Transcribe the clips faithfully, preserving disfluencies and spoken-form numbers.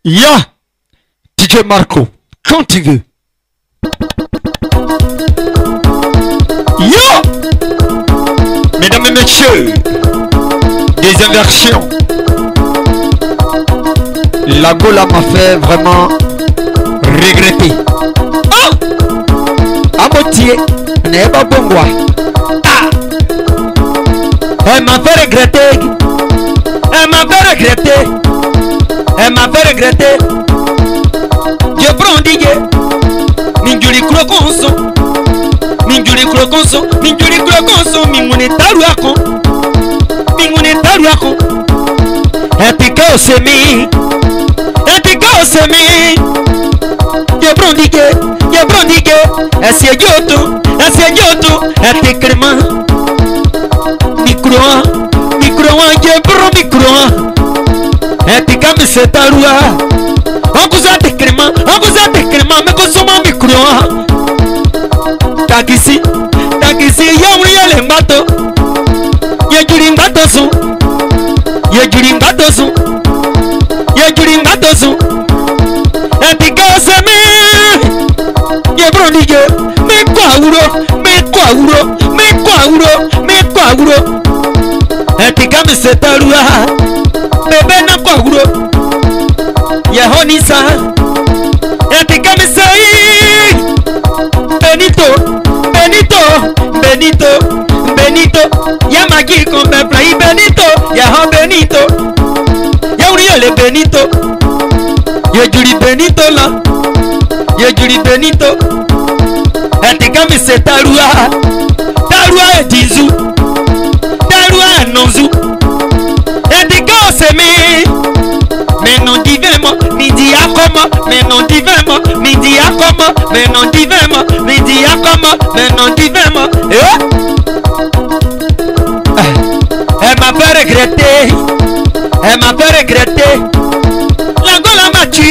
Ya, D J Marco, quand tu veux. Yo, mesdames et messieurs, deuxième version. La Gola m'a fait vraiment regretter. Oh, Abotier, n'est pas bon moi. Ah, elle m'a fait regretter. Elle m'a fait regretter. Elle m'a fait regretter. Je prends D J. Minjuli krokonso. Minjuli krokonso. Minjuli krokonso. Mingune taruako. Mingune taruako. Epica au semi. Epica au semi. Je prends D J. Je prends D J. Essaye yoto. Essaye yoto. Epicrima. Micro. Micro. Je prends micro. Epica me setarua. Akuza tekrema, akuza tekrema, me kosoma micro. Takisi, takisi, yawri yale mbato. Ye juri mbato su. Ye juri mbato su. Ye juri mbato su. Epica semi. Ye brondige, me kwa uro, me kwa uro, me kwa uro, me kwa uro. Epica me setarua. Bebe na kwa uro. Yehonisa Epica me say Benito Benito Benito Benito Yamagi con me play Benito Yaho Benito Yauriele Benito Yejuri Benito la Yejuri Benito Epica me say Tarua Tarua Edizu Tarua Nonzu Epica se me mais non divin mi dit à comment, mais non divin mi dit à comment, mais non divin mi dit à comment, mais non divin elle m'a fait regretter, elle m'a fait regretter. La Gola m'a tué,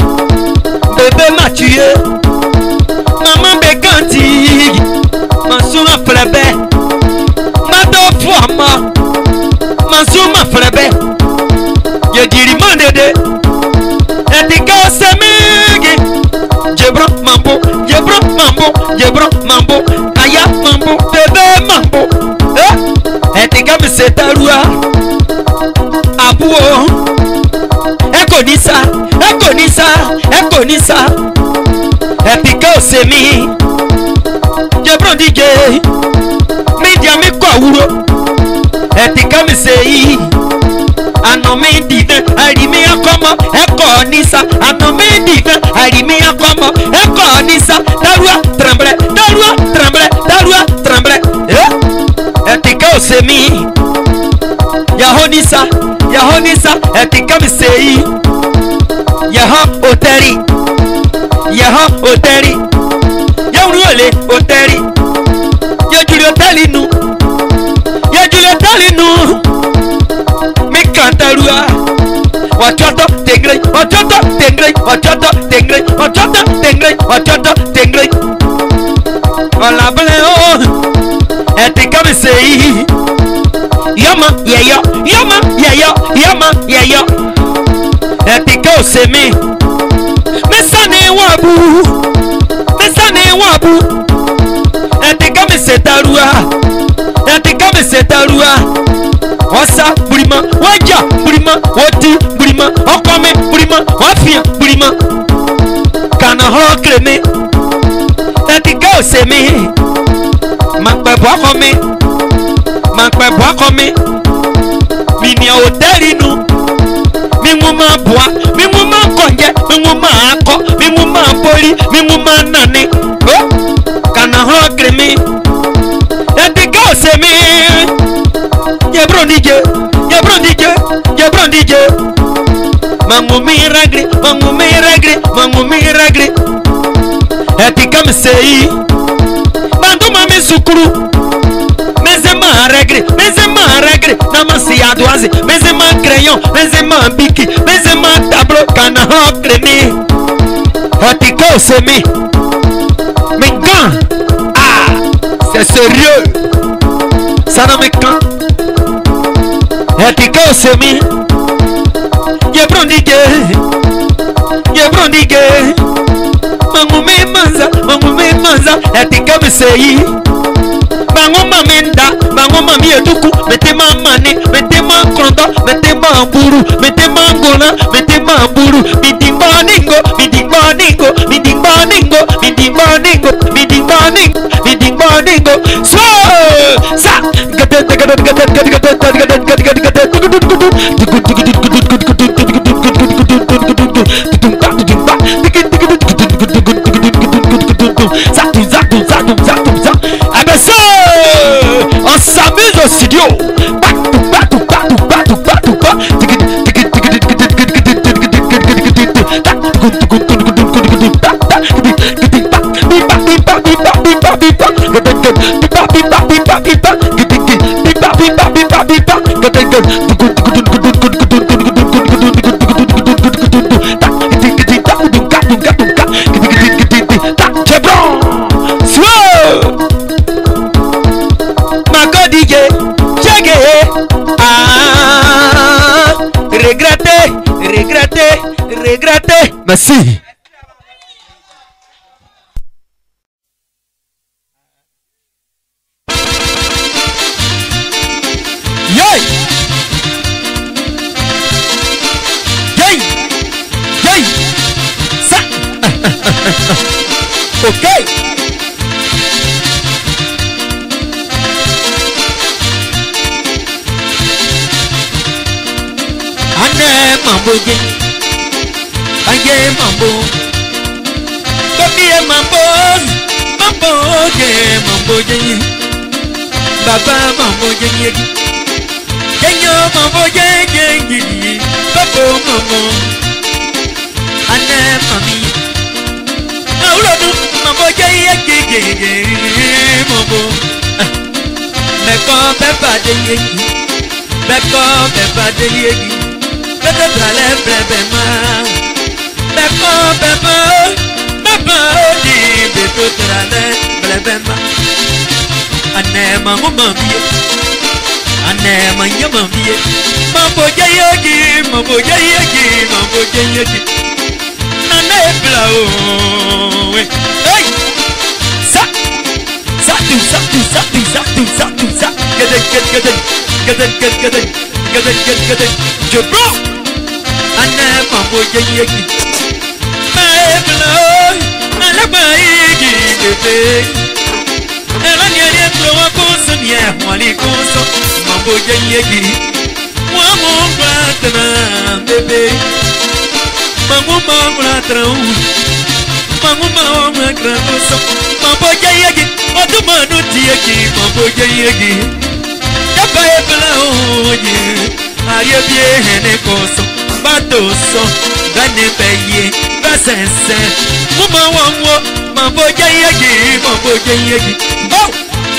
bébé m'a tué, maman béganti, ma souma frébé, ma deux fois ma, ma souma frébé. Je dirai mon dédé. Epica semigi. Jebro mambo. Jebro mambo. Jebro mambo. Aya mambo. Bébé mambo. Eh? Epica me setarua. Abuo. Eko nisa. Eko nisa. Eko nisa. Epica semi. Jebro D J. Media me kwa uro. Epica me sei. Anome divin, arime akoma, eko nisa. Anome divin, arime akoma, eko nisa. Darua tremble, darua tremble, darua tremble. Eh? Epica au semi. Yahonisa, Yahonisa, epica me sei. Yaha oteri, Yaha oteri. Yawruele oteri. Yajuli oteli nu. Yajuli oteli nu. Cantarua, wachoto tengre, wachoto tengre, wachoto tengre, wachoto tengre, wachoto tengre. Ola bleo, Epica me say, yama yeyo, yama yeyo, yama yeyo. Epica semi, mesane wabu, mesane wabu. Epica me setarua, Epica me setarua. Wasa burima, waja burima, woti burima, okome burima, wafia burima. Kana ho kreme, Epica semi. Makpe bwakome, makpe bwakome. Mini hoteli nu, mimuma bwa, mimuma konje, mimuma ako, mimuma poli, mimuma nane. Oh, kana ho kreme, Epica semi. Yebro D J, Yebro D J, Yebro D J. Mangu mi ragri, mangu mi ragri, mangu mi ragri. Epica me sei. Bandu mami sukuru. Meze ma ragri, meze ma ragri. Namasi adoise, meze ma crayon, meze ma biki, meze ma tableau. Kana ho kremi. Epica semi. Mais quand? Ah, c'est sérieux. Ça n'a me quand? Epica semi. Je prends D J. manza etika miseyi bango maminda bango mami eduku metema mani metema krondo metema mburu metema ngona metema mburu midimba ningo midimba ningo midimba ningo midimba ningo midimba ningo midimba ningo so sa gade gade gade gade gade gade gade on s'amuse au studio. Regretter, regretter, regretter. Merci. Yay! Yay! Yay! Ça! Ok! Mambo ye, aye mambo, baby mambo, mambo ye, mambo ye, baba mambo ye ye, yenyo mambo ye ye ye, babo mambo, ane mami, maulodu mambo ye ye ye ye, mambo, meko beba de ye, meko beba de ye. Bebe brale bebe ma, bebe bebe, bebe di bebe brale bebe ma. Ane mamu mamiye, ane manya mamiye, mambo jayegi, mambo jayegi, mambo jayegi. Ane blao, hey, sa, sa tu sa tu sa tu sa tu sa tu sa. Gede gede gede gede gede gede gede gede. Je bro. Ane mambo jayegi, maebla, alaba igi bebe. Elani ali flowa koso niye wali koso, mambo jayegi. Wamo batna bebe, mambo mambo latran, mambo mambo latran koso, mambo jayegi. Odu manu jayegi, mambo jayegi. Yaba ebla oye, ariye biye hene koso. Badoso, gane beye, basense, mama wanwo, mambo jayegi, mambo jayegi. Oh,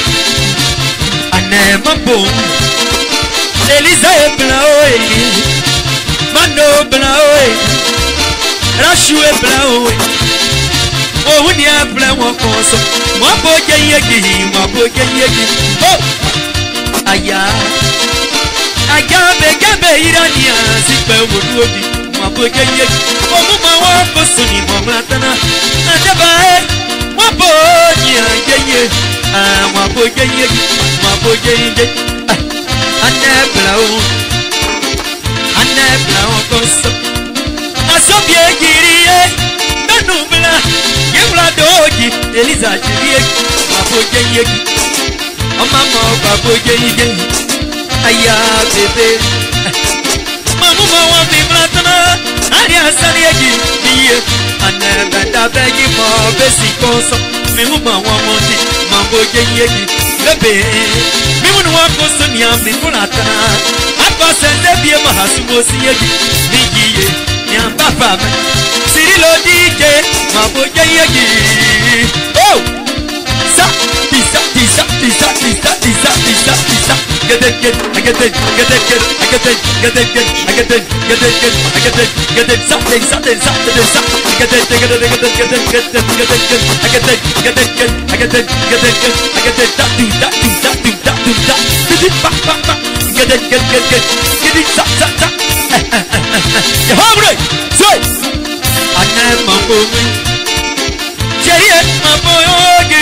ane mambo, Eliza ebla oe, Mano ebla oe, Rashu ebla oe, oh uni ebla wakoso, mambo jayegi, mambo jayegi. Oh, aya. Agabe gabe irania sipe woduogi maboje yegi omuma wa kosuni momratana ajabae maboje yeye ah maboje yegi maboje yegi anebla o anebla o koso asobie girie benubla yewla dogi Eliza girie maboje yegi omama maboje yegi aya bebe mamu mawa bimratana aria sariegi biye anebe da begi mo besi koso mimu mawa mondi mambo jeyegi bebe mimu no koso ni ambi kunatana akwa senze bie mahasumo siyegi biye ni ambapa me sirilo dije mambo jeyegi oh sa tisa tisa tisa tisa tisa tisa tisa get it, get, I get it, get it, get, I get it, get it, get, I get it, get it, get, I get it, get it, something, something, something, something, I get it, get it, get it, get it, get it, get it, get, I get it, get it, get, I get it, get it, get, I get it, that do, that do, that do, that do, that, get it, back, back, back, get it, get, get, get, get it, that, that, that, you hungry? Say, I never go away. Jay, my boy,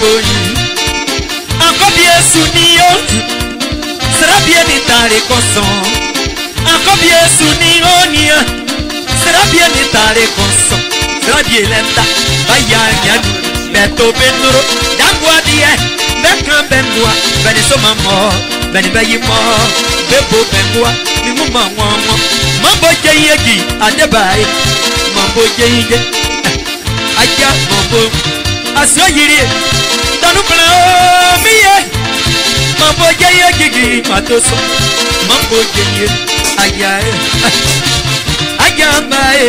boyi akobi esuniyo serabie ni tare koson akobi esuniyonia serabie ni tare koson serabie lenta bayanya beto benuro dangwa die bekan benwa beni so mamo beni bayi mo bebo benwa ni mu ma won mo mambo jeyegi adebai mambo jeyege aja mambo aso yiri tanu plan o miye mambo jeyegi matoso mambo jeye aya aja mai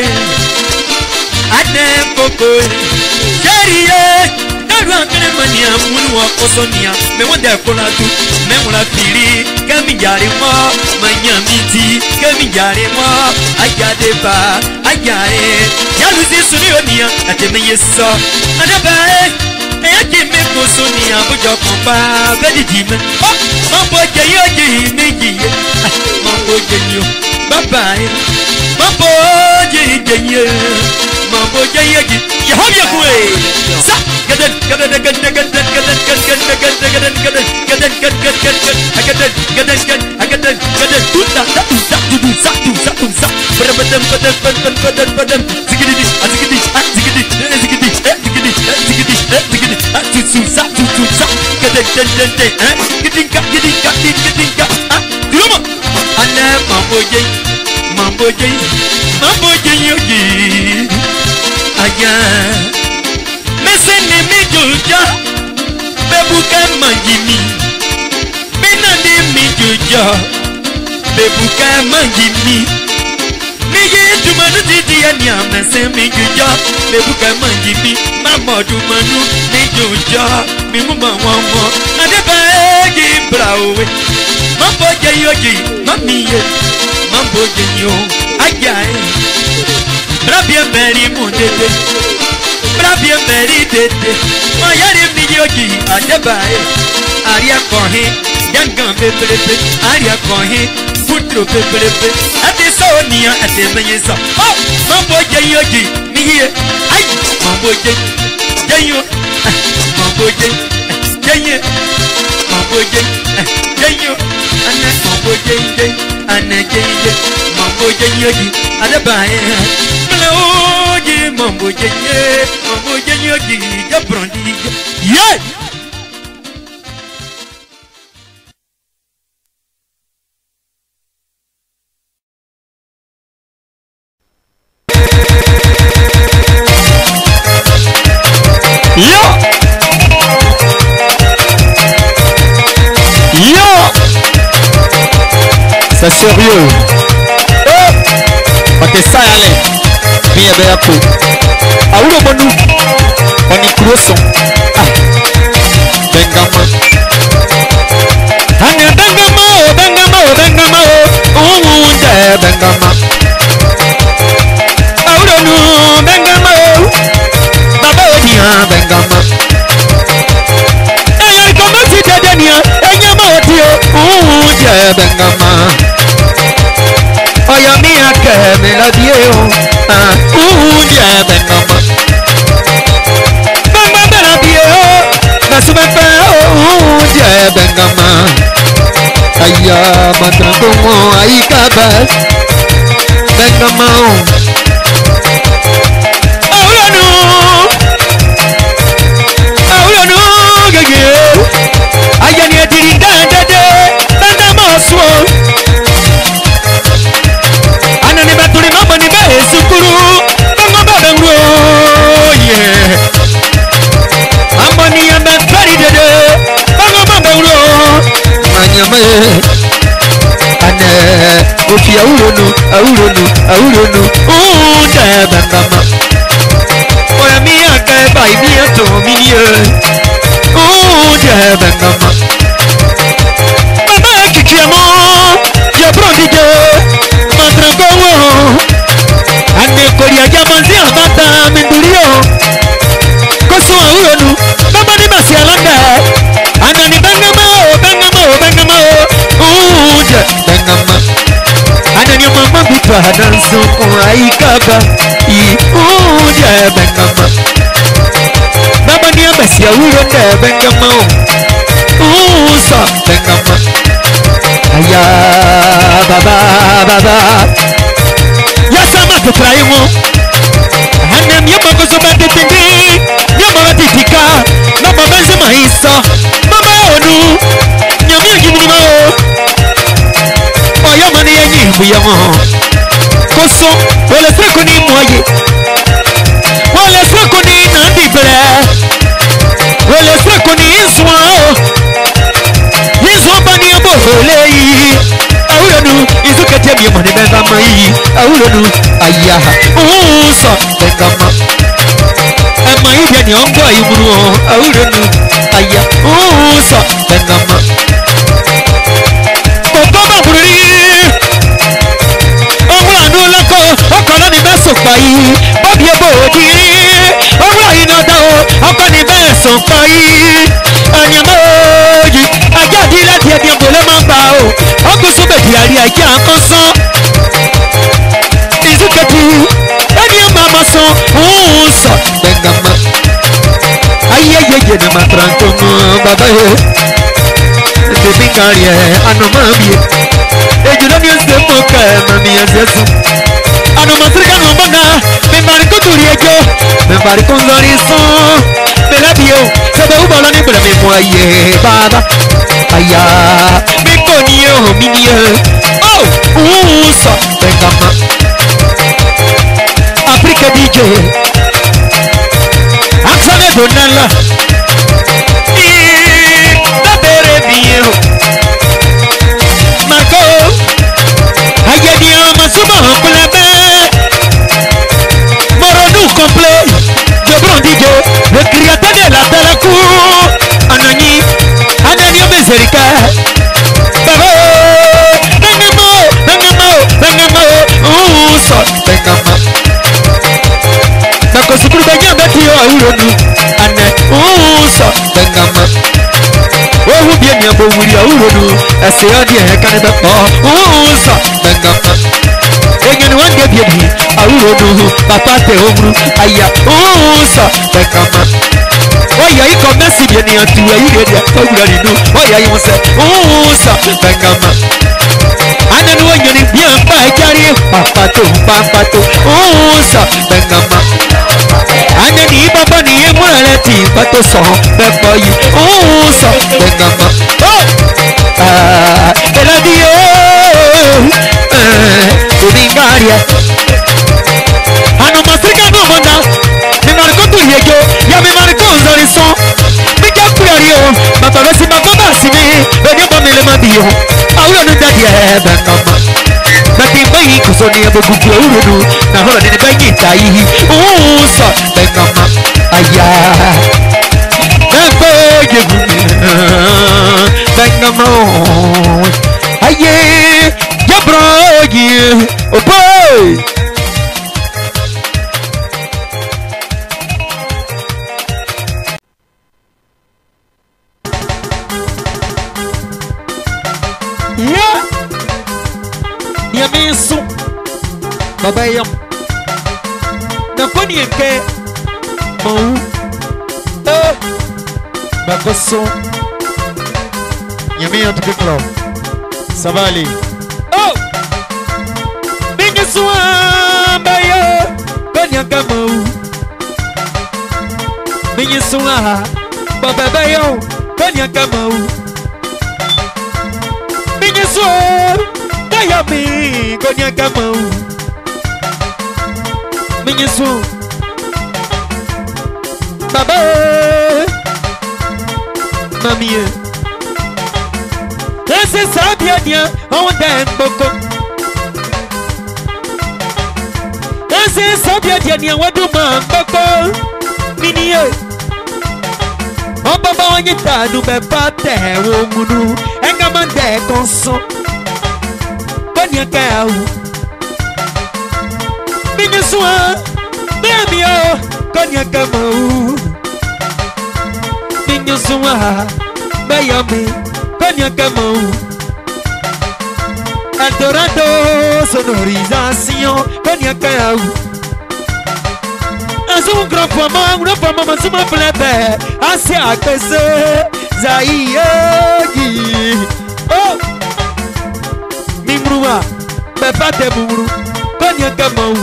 ade koko jeriye daru akene mania munu wakosonia me wonde kola tu me wona piri kemi jare mo manyamiti kemi jare mo ajade ba ajae yaluzi sunionia ateme yeso adaba e ake me kosonia bujo komba bedidime oh mambo jeyoji meji mambo jenyo baba mambo jeyenye mambo jeyeji Yahweh kue sa gadan gadan gadan gadan gadan gadan gadan gadan gadan gadan gadan gadan gadan gadan gadan tuta tuta tuta tuta tuta berbadan badan badan badan badan zigidi zigidi zigidi zigidi zigidi zigidi zigidi tuta tuta gadan gadan gadan gidinka gidinka gidinka dulu ana mambo jey mambo jey mambo jey yogi aya mesene mijuja bebuka manjimi benande mijuja bebuka manjimi miye dumanu titi ania mesene mijuja bebuka manjimi mamodu manu mijuja mimuma wonwo adeba egi brawe mambo jeyoji mamiye mambo jeyo aya Brabia Mary Mundete Brabia Mary Dete Mayari Miyogi Adebae Aria Kohe Yangan Pepepe Aria Kohe Putro Pepepe Ate Sonia Ate Mayesa Oh Mambo Jayogi Miye Ay Mambo Jay Jayo Mambo Jay Jaye Mambo Jay Jayo Anna Mambo Jay Jay Anna Jay Jay Mambo Jayogi Adebae Oye, mambo jenye, mambo jenye oji, ya brondi, yeah. Yo, yo, c'est sérieux. Oh, ok, ça y allait. Bien bien peu. Aoulo bonu. On y croissant. Ah. Bengama. Anya bengama, bengama, bengama. Oh, oh, bengama. Aoulo nu bengama. Baba odia bengama. Ey, comment tu te denia? Enya ma otio. Oh, oh, bengama. Oya mi ake me la dio. Ah, ooh, yeah, bengama. Bamba bela bio, na subempe, ooh, yeah, bengama. Aya, matrango, aikaba, bengama. Aulanu, aulanu, gege. Aya ni etiringa dede, bengama oswo. Ana ni batuli mama ni be sukuru. Ane ofi awuronu awuronu awuronu unda bangama oya mi aka ba mi ato mi ni e unda bangama baba kikiamo ya brondige matrango ane koria jamanzi amata mindurio koso awuronu baba ni basi alanda ana ni bangama bangama bangama uja bangama ana ni mama bitwa hadanso aika ba i uja bangama baba ni besi awuro de bengama usa bengama aya baba baba yasama tetrai mo hanem yama ko so bade tindi yama titika na baba zema isa mama onu nyami agibuni ma o yama ni yanyi buyamo koso wala seko ni moye wala seko ni nandi bere wala seko ni iswa iswa bani abo holeyi awuronu izuka jemi mo ni beba mai awuronu aya uso bengama ema ibe ni ongo imuru awuronu aya uso bengama baba bururi ọkọ̀lọ́ ni bẹ́ẹ̀ sùn pa yìí bọ́bí ebo òdì ọwọ́ iná dá o ọkọ̀ ni bẹ́ẹ̀ sùn pa yìí ẹ̀yìnmọ́ òyì ajá di láti ẹ̀dí ẹ̀bùn ló máa ń bá o ọkọ̀ sóbèdì àrí ajá kan sán ìzúkẹ́tì ẹni ẹ̀ máa ma sàn òun sọ gbẹ̀ngàmá ayẹyẹyẹ ni màá tẹ̀ra tó mọ bàbá yẹ ẹ̀dẹ̀bí kárí ẹ̀ ànàmọ́ mi ejúlọ́ ni ó ṣe mọ́ ká ẹ̀ mọ̀ mi ẹ̀ ṣe sùn. Ano masrika no mbona membari kuturi ejo membari kunzari son belabio sebe ubolo ni bele me moye baba aya me konio minie oh uso bengama Africa D J Axane Donala i da bere bio Marco ayedi amasuma plebe complet de bon D J le créateur de la telecour anani anani meserica baba bengamo bengamo bengamo uso bengama bako sukuru benya beti o awuronu ane uso bengama ohu bia ni abo wuri awuronu ese odi e kan be po uso bengama enyani wande bia bi awuronu papa te omru aya uso bengama oya iko mesi bi ni atu ayi de de awura ni no oya yi wose uso bengama ananu enyani bia pa ejari papa to papa to uso bengama anani baba ni emure ti pato so bebo yi uso bengama oh ah eladio Uningaria Ano masrika no manda Me marco tu yejo Ya me marco zariso Me ya kuyario Mapa besi mapa sime Venyo pa mele mabio Aura nunda die bengama Nati mai kusoni abe gugu urunu Na hola nene bengi tai Uso bengama Aya Bembo yebu Bengama Aye Bro, yeah, oh boy. Yeah, yeah, me so. Baba yam. Na koni nke, mo. Oh, bako so. Yeah, me atu kiklo. Sabali. Swamba yo konya kamo Minyi suha Baba yo konya kamo Minyi suha Kaya mi konya kamo Minyi suha Baba Mami Ese sabia nia Onde mboko Ese sabia dia ni wadu mamboko Minie Obaba wanyita nube pate wongunu Enga mande konso Konya kau Minye suha Bemio Konya kamau Minye suha Bayami Konya kamau Adorado sonorisation Konya kau Masu grafo ma grafo ma masu ma plebe asi akese zaiye oh mimruwa beba te mumru konya kamau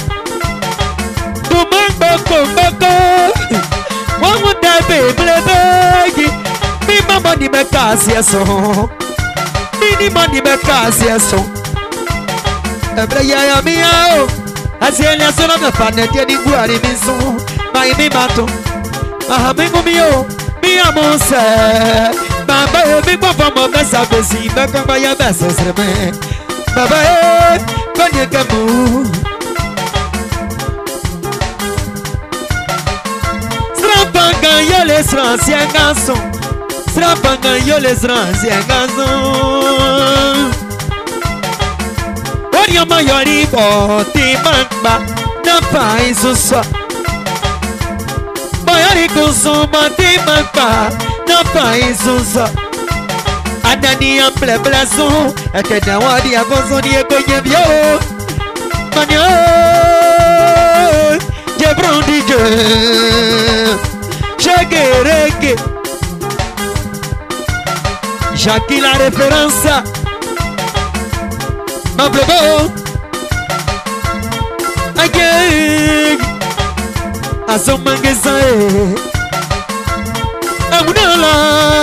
tumamba kombako wamu dabe plebe mi mama ni mekasi eso mi mani mekasi eso ebre ya ya mi ao asiele asona me panete ni guari mi so mai mi mato aha mi ngumio mi amose baba mi papa mo besa besi me kan ba ya besa sreme baba e konye kamu srapanga yele sransia gaso srapanga yele sransia gaso Oria mayori boti mangba na pai susa Mayori kusuma ti mangba na pai susa Adani ample blaso ekena wadi agozo ni ekonye bio Manyo Jebron D J Shagereke Jackie la référence Mablebo Again Asomangesa Amunala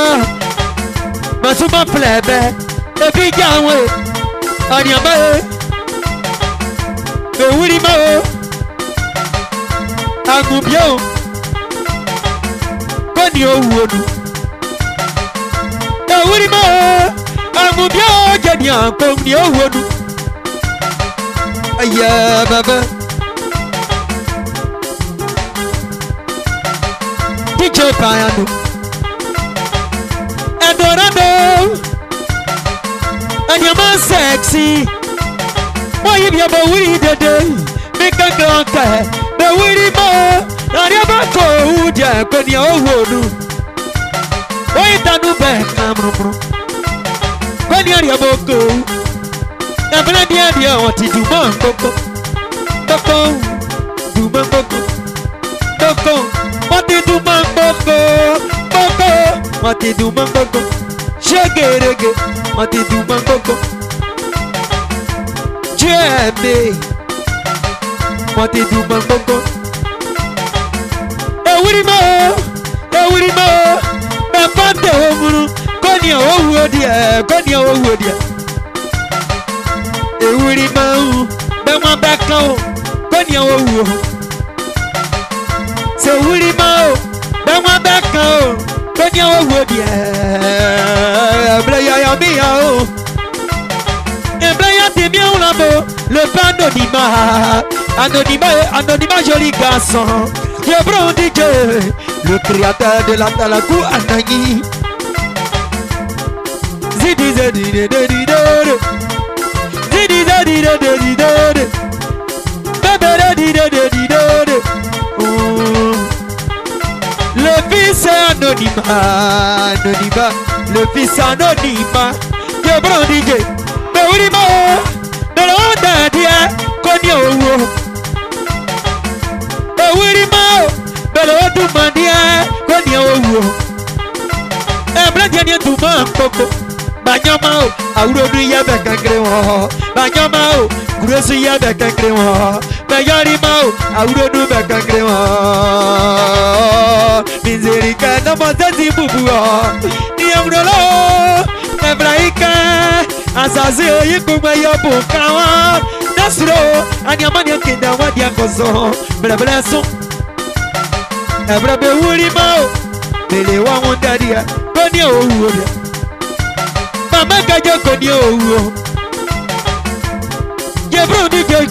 Masuma plebe Ebijawe Anyama Bewurima Agubio Koni owonu Bewurima Agubio Jenya Koni owonu Aya baba D J Piano Adorado Anyama sexy Why you be a boy today Make a granka The witty mo Ariaba ko Udia Koni owodu Why you tanu be Kamru Koni ariaba ko Na dia dia wati duman koko koko duman koko koko wati duman koko koko wati duman koko shagerege wati duman koko jeme wati duman koko ewurimo ewurimo na pante omuru konia owo dia konia owo dia Ewuri mau, bema bakao, konya owo. Se ewuri mau, bema bakao, konya owo dia. Bleya ya biya o, bleya te bien labo, le pas anonymat, anonymat, anonymat joli garçon. Jebron D J, le créateur de la talakou anani. Zidi zidi zidi zidi. Didi didi didi didi, bébé didi didi didi. Le fils anonyme, anonyme, le fils anonyme. Jebron D J, mais oui ma, de l'onde dia, konyo wo. Mais oui ma, de l'onde mandia, konyo wo. Eh blague ni tu man koko. Banyama o, awurodu ya bekangre wo. Banyama o, kuresu ya bekangre wo. Bayari ma o, awurodu bekangre wo. Minzerika na mazati bubu o. Ni amrolo, nebraika. Asazi yikuma yobu kawa. Nasro, anyamani kenda wadi akoso. Blablaso. Ebrabe wuri ma o. Bele wa wondadia, koni o wuri. Mama kajo koni owo Jebron D J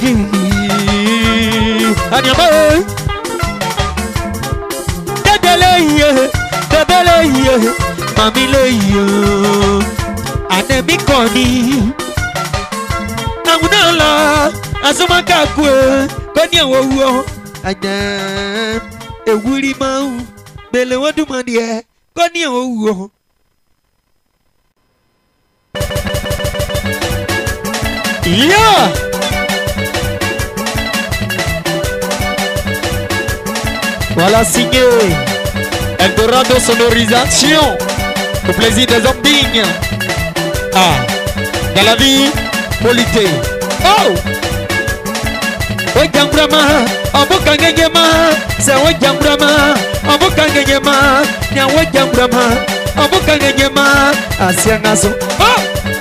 Anyama Dadele ye Dadele ye Mami le ye Anemi koni Amunala Asuma kakwe Koni owo Anya Ewuri mau Bele wadu mandie Koni owo Yeah! Voilà signé Eldorado Sonorisation. Au plaisir des hommes dignes. Ah, dans la vie, polité. Oh! Wajambrama, Abukangema, c'est Wajambrama, Abukangema, Nya Wajambrama, Abukangema, Asiangaso. Oh!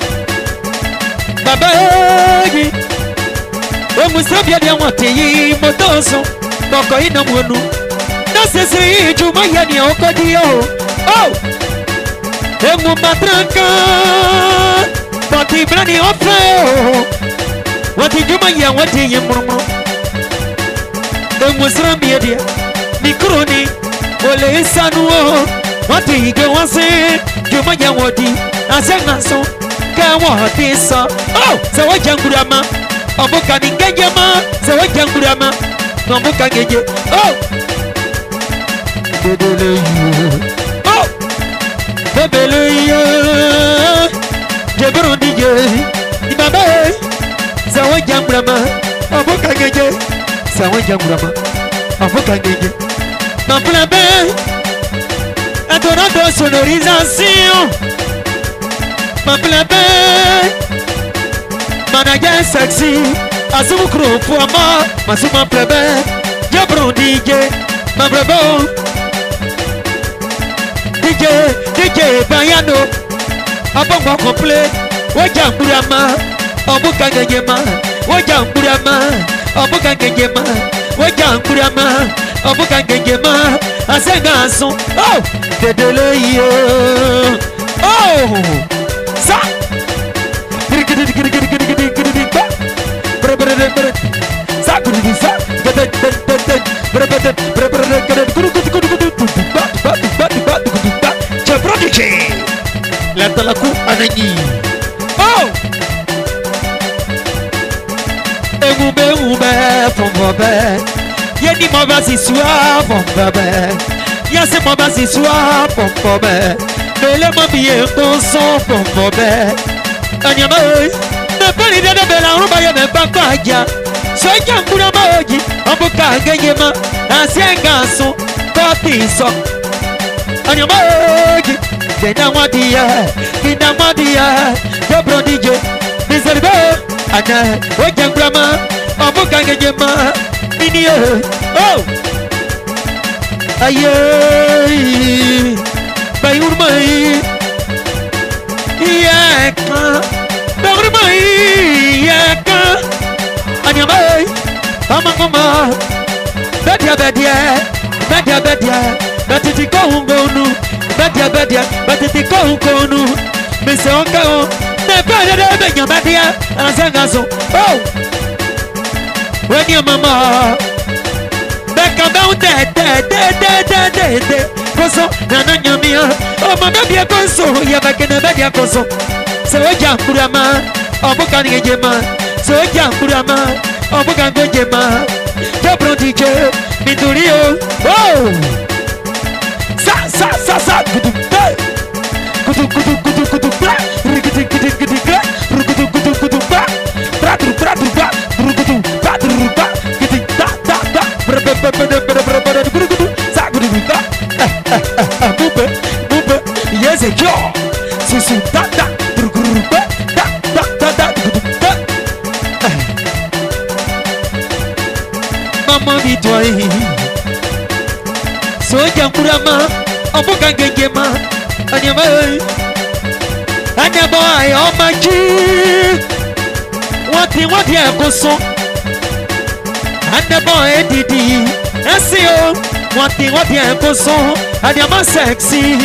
Babaji, Omusabia Diamati, Motoso, Boko Inamunu, Nasesi, Jumayani Okodio. Oh! Emu matranka, Bati Brani Ofeo, Wati Jumaya, Wati Yemurmo. Emu Srambia, Mikroni, Ole Sanuo, Wati Gawase, Jumaya Wati, Asangaso, Kawati Sa. Oh, Sawajangurama, Abukani Gajama, Sawajangurama, Namuka Gaje. Oh, oh. Bebeleya, Jebrondije, Ibabe, Zawajambrama, Abokangeje, Zawajambrama, Abokangeje, Mamplabe, Adorado Sonorisation, Mamplabe, Manager Sexy, Azumukro Fuama, Masuma Plebe, Jebrondije, Mambrabo. D J, D J Bayano, Abongo complet, Wajamburama, Abukangema, Wajamburama, Abukangema, Wajamburama, Abukangema, Asengason, oh, Dedeleyo, oh, ça, la talaku anani. Oh! Emube emube fombobe. Yeni moba si soa fombobe. Yase moba si soa fombobe. Mele mobie konson fombobe. Anyama oi. Ne peli de de bela rumba ye me bakwaja. So jangura maoji. Ambuka ngeyema. Asienga so. Kopi so. Anyama oi. Kina Madia, Kina Madia, Jabro D J, Miserbo, Ana, Wajambrama, Abukangema, Minia, oh, aye, Bayurmai, Yaka, Bayurmai, Yaka, Anyamai, Amangoma, Bedia Bedia, Bedia Bedia, Batiko Hungonu. Badia badia, batiti koukonu, Mister Onkao, ne pas de benya badia, Azangazo. Oh, when your mama, back about that, that, that, that, that, that, that, Koso, Nana Mia, oh, my baby, Koso, Yabaka, Badia Koso, so Jamburama, Obukani Jema, so Jamburama, Obukango Jema, Jabro D J, Miturio, oh. Sa sa sa sa kudu kudu kudu kudu kudu bra kudu kudu kudu bra kudu kudu kudu bra bra bra bra kudu bra bra kudu da da da bra bra bra bra bra bra kudu sa kudu da bube bube yes a jo su su da da kudu da da da da kudu da mama di toi so Jamburama, Abukangema, Anyama, Anyama, oh my G. What the what ya goso? Anyama, Didi, S E O. What the what ya goso? Anyama sexy.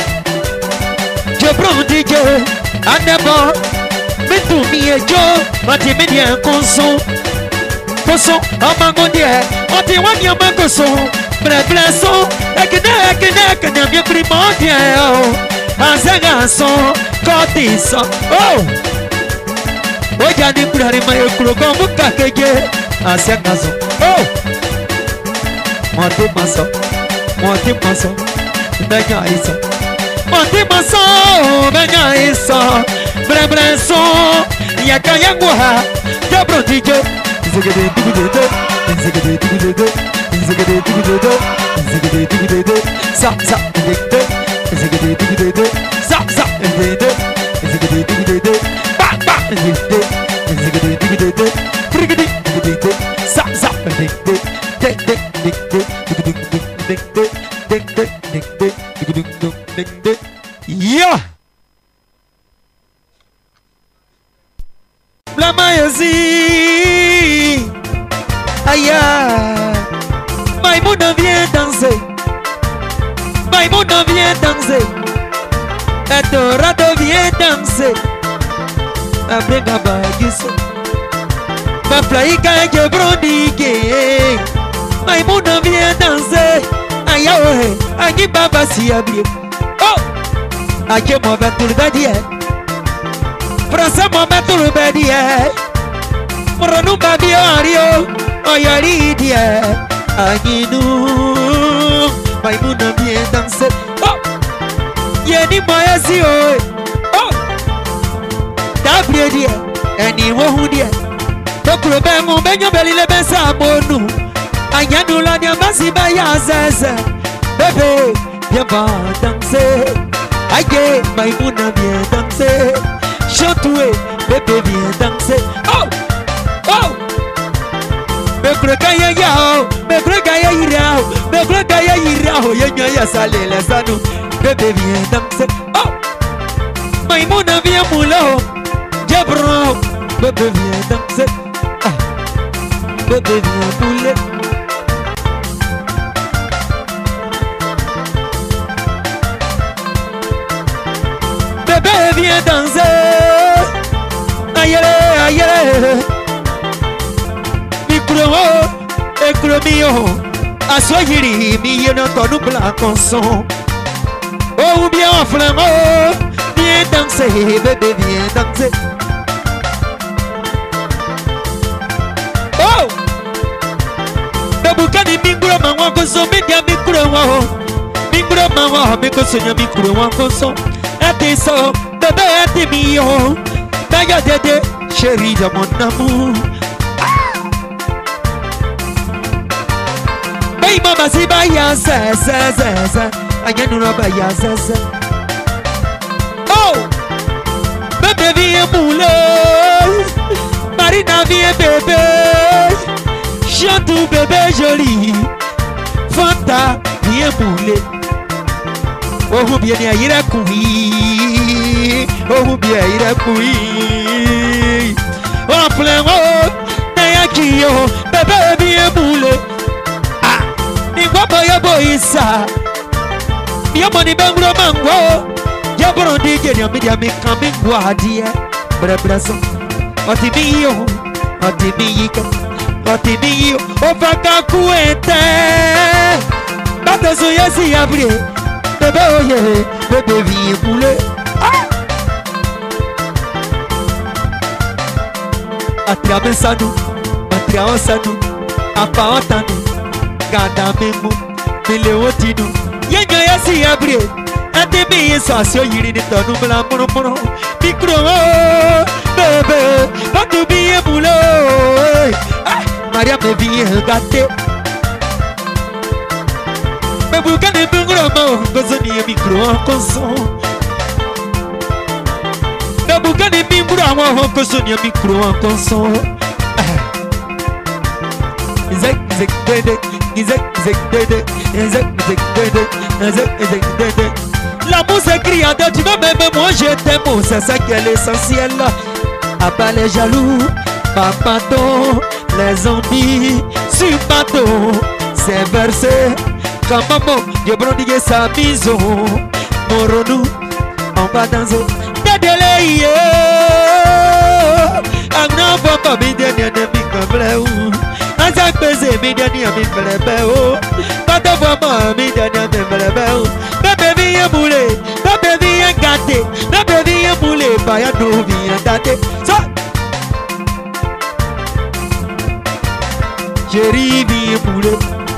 Jabro D J, Anyama, Metu mi ejo, what the media goso? Goso, Amango dia, what the what ya goso? Blessons, et que ne, que ne, que ne, bien primordial. Azangason, Cotissa, oh, Ojani Purari Mayokuro, como Kakeje, Azangason, oh, Monte Maçon, Monte Maçon, Benha Issa, Monte Maçon, Benha Issa, Blessons, Yakayangua, Jabro D J, Zigade, Zigade, Zigade, Zigade. Sa sa dede, zigede dede, sa sa dede, zigede dede, ba ba dede, zigede dede, frigede dede, sa sa dede, dede dede, dede dede dede dede. Yeah. La mayosi, aya, Maïmouna vient danser. Maïmouna vient danser. Edorado vient danser. Après Gabagis. Ma flaïka et Gebrondigue. Maïmouna vient danser. Aïe, aïe, aïe, baba si abri. Oh! Aïe, mon ventour bédier. Français, mon ventour bédier. Moronou babi ario. Oyari die. Aïe, nous. Maïmouna vient danser. Oh! Yeni moya si oh! Oh! Dabrie die. Eni wohu die. Tokuro be mu benyo beli le bensa monu. Ayanu la dia masi ba ya zeze. Bébé, viens va danser. Aïe, Maïmouna vient danser. Chantoué, bébé vient danser. Oh! Oh! Me krokaya yao, me krokaya yirao, me krokaya yirao, yenyo ya sale la sanu. Bébé vient danser. Oh! Maïmouna vient moulao, Jabro. Bébé vient danser. Ah! Bébé vient mouler. Bébé vient danser. Aïe, aïe, aïe. Micro mio, a sua giri, mio non tono blanco son. Oh, bien flammo, viens danser, bébé, viens danser. Oh! Bebuka ni mingro mawa koso, media micro wao. Mingro mawa, miko sonya micro wao koso. Ate so, bébé, ate mio. Daya dede, chérie de mon amour. Mama si ba ya se se se se Ayanu no ba ya se se. Oh! Bébé vient mouler. Marina vient bébé. Chante bébé joli. Fanta vient mouler. Oh bien ya ira kui. Oh bien ira kui. Oh plein oh. Naya kiyo. Bébé vient mouler. Boya boyisa, yamo ni bangro mango, yabro dije ni amidia mi kamingwa hadie, bra braso, oti miyo, oti miyika, oti miyo, ofaka kuete, bata suyesi abri, bebe oye, bebe viye mule, atria mensanu, atria osanu, apa otanu. Gada memu, mele otinu. Yenyo yesi abri. Ate mi yeso asyo yiri ni tonu mla muru muru. Mikro oh, bebe, batu biye mulo. Maria me viye gate. Me buka ne mungro mo, gozo ni ye mikro konso. Me buka ne mungro mo, gozo ni ye mikro konso. Zek zek dede. L'amour s'écrit à deux, tu veux même moi je t'aime, c'est ça qui est l'essentiel. Abat les jaloux, pas bateau, les zombies sur bateau, c'est versé comme maman, je brondis sa maison. Moronou, on va danser, dédélé, agna papa, bidé, n'ennemi comme le Azak beze mi dani ami felebe o. Bata vama mi dani ami felebe o. Bebe viye moule, bebe viye gate, bebe viye moule, baya no viye date. So, chérie viye moule,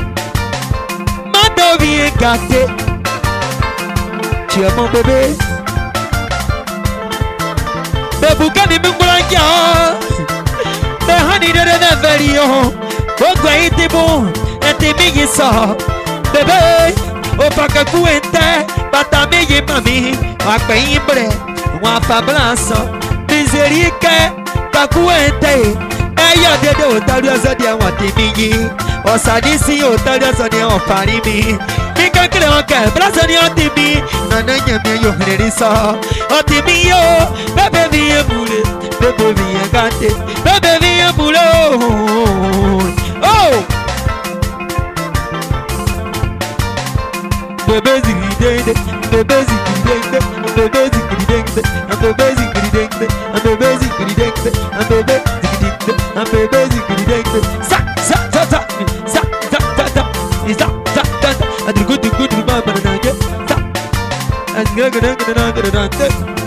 mado viye gate. Tu es mon bébé. Bebuka ni mungulanja, behani de de verio. Ogwa itibu, etimi so bebe o paka kuente batami ye mami akpe imbre wa fablanso miserique kakuente eyo dede o tari oso de won temi yi osadisi o tari oso de won fari mi mi kankere won ke braso ni o temi nana nyame yo hreri so o temi yo bebe mi emule bebe mi gante bebe mi emule oh bebe zigidende bebe zigidende bebe zigidende bebe zigidende bebe zigidende bebe zigidende bebe zigidende sa sa sa sa sa sa sa sa sa sa sa adru gudu gudu ma banana sa adru gudu gudu gudu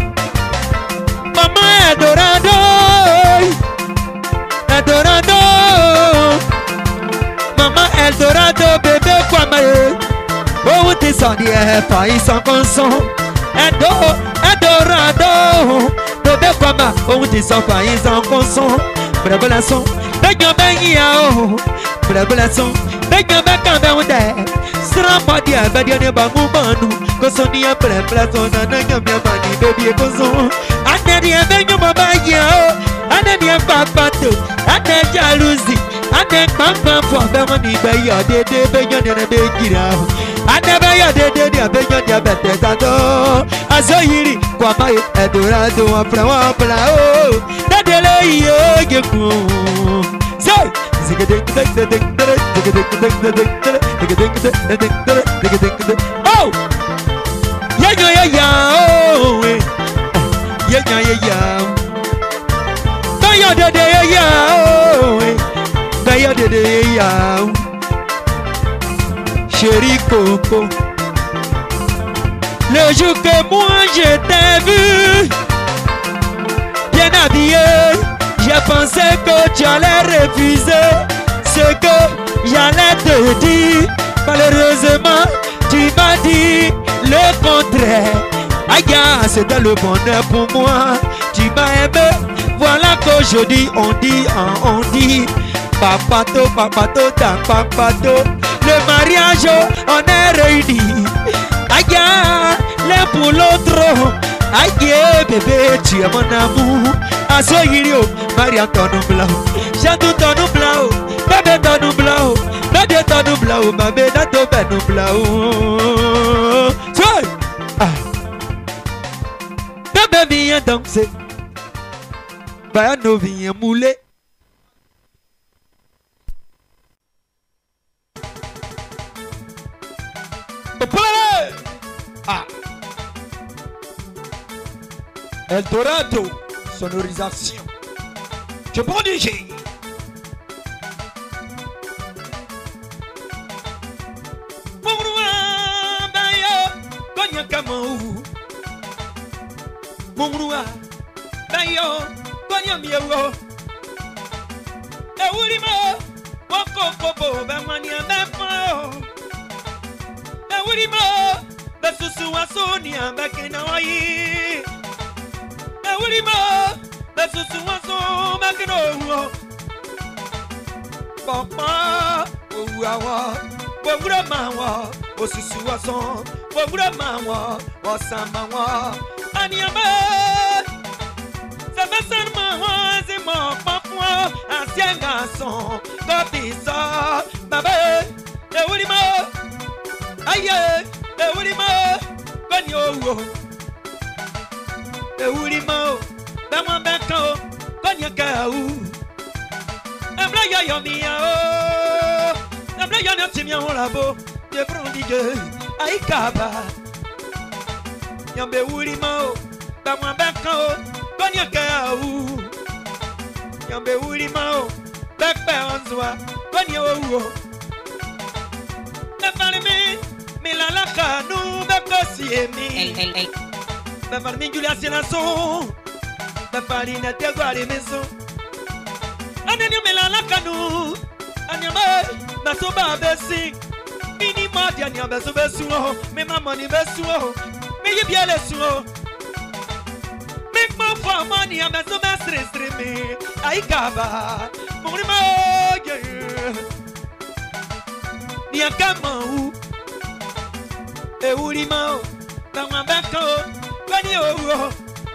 mama adorado adorado mama adorado bebe kwa mae oh t'es sans dire pas ils sont consons ado adorado bébé comme oh t'es sans pas ils sont consons bravo la son beño beña oh bravo la son beño beña beña sera pas dia beño ne ba mu manu kosonia bravo la son na nyamia mani baby koson ane dia beño ma beña oh ane dia papato ane jalousie ane papa fo beño ni beño dede beño ne begira Adabaya de de de abejo de abete tato azoyiri kwa mai edorado afrawa pla o dadele yo geku say zigede de de de de zigede de de de zigede de de de de oh ya ya ya ya oh ya ya ya ya baya de de ya ya oh baya de de ya chérie Coco, le jour que moi je t'ai vu, bien habillé, j'ai pensé que tu allais refuser ce que j'allais te dire. Malheureusement, tu m'as dit le contraire. Aïe, c'était le bonheur pour moi. Tu m'as aimé, voilà qu'aujourd'hui on dit, on dit, papato, papato, ta papato. Le mariage, on est réunis. Aïe, l'un pour l'autre. Aïe, bébé, tu es mon amour. Asoyirio, Maria ton blanc. J'adore ton blanc. Bébé ton blanc. Bébé ton blanc. Bébé ton blanc. Ah. Bébé vient danser. Bayano vient mouler. Ah. Eldorado, sonorisation. Je prends du G. Mourua, bayo, konya kamau. Mourua, bayo, konya miero. E urimo, woko kobo, bamania bafo. E urimo. Besusu wasonia bakena wai. Ewulima besusu waso bakena wo. Papa owawa wogura mawa osusu waso wogura mawa osama wa aniama. Sebesan mawa zimo papwa ancien garçon kopisa baba. Ewulima aye. Ewulima, konyo, ewulima, bama beko, konyo kau. Emla yo yo mia o, emla yo no timia o labo, de prondige, aikaba. Yambe ewulima, bama beko, konyo kau. Yambe ewulima, bekpe onzwa, konyo o. Nefalimi. La la canu me cosiemi. Me farmi Julia Sinason. Me farina te guari meso. Anenio me la la canu. Anyame me soba besi. Mini madia ni abeso besuo. Me mama ni besuo. Me ye biele suo. Me mo fo mani abeso mestre streme. Ai gaba. Murima. Niakamau, Eulimao, Namabako, Gani Ouro.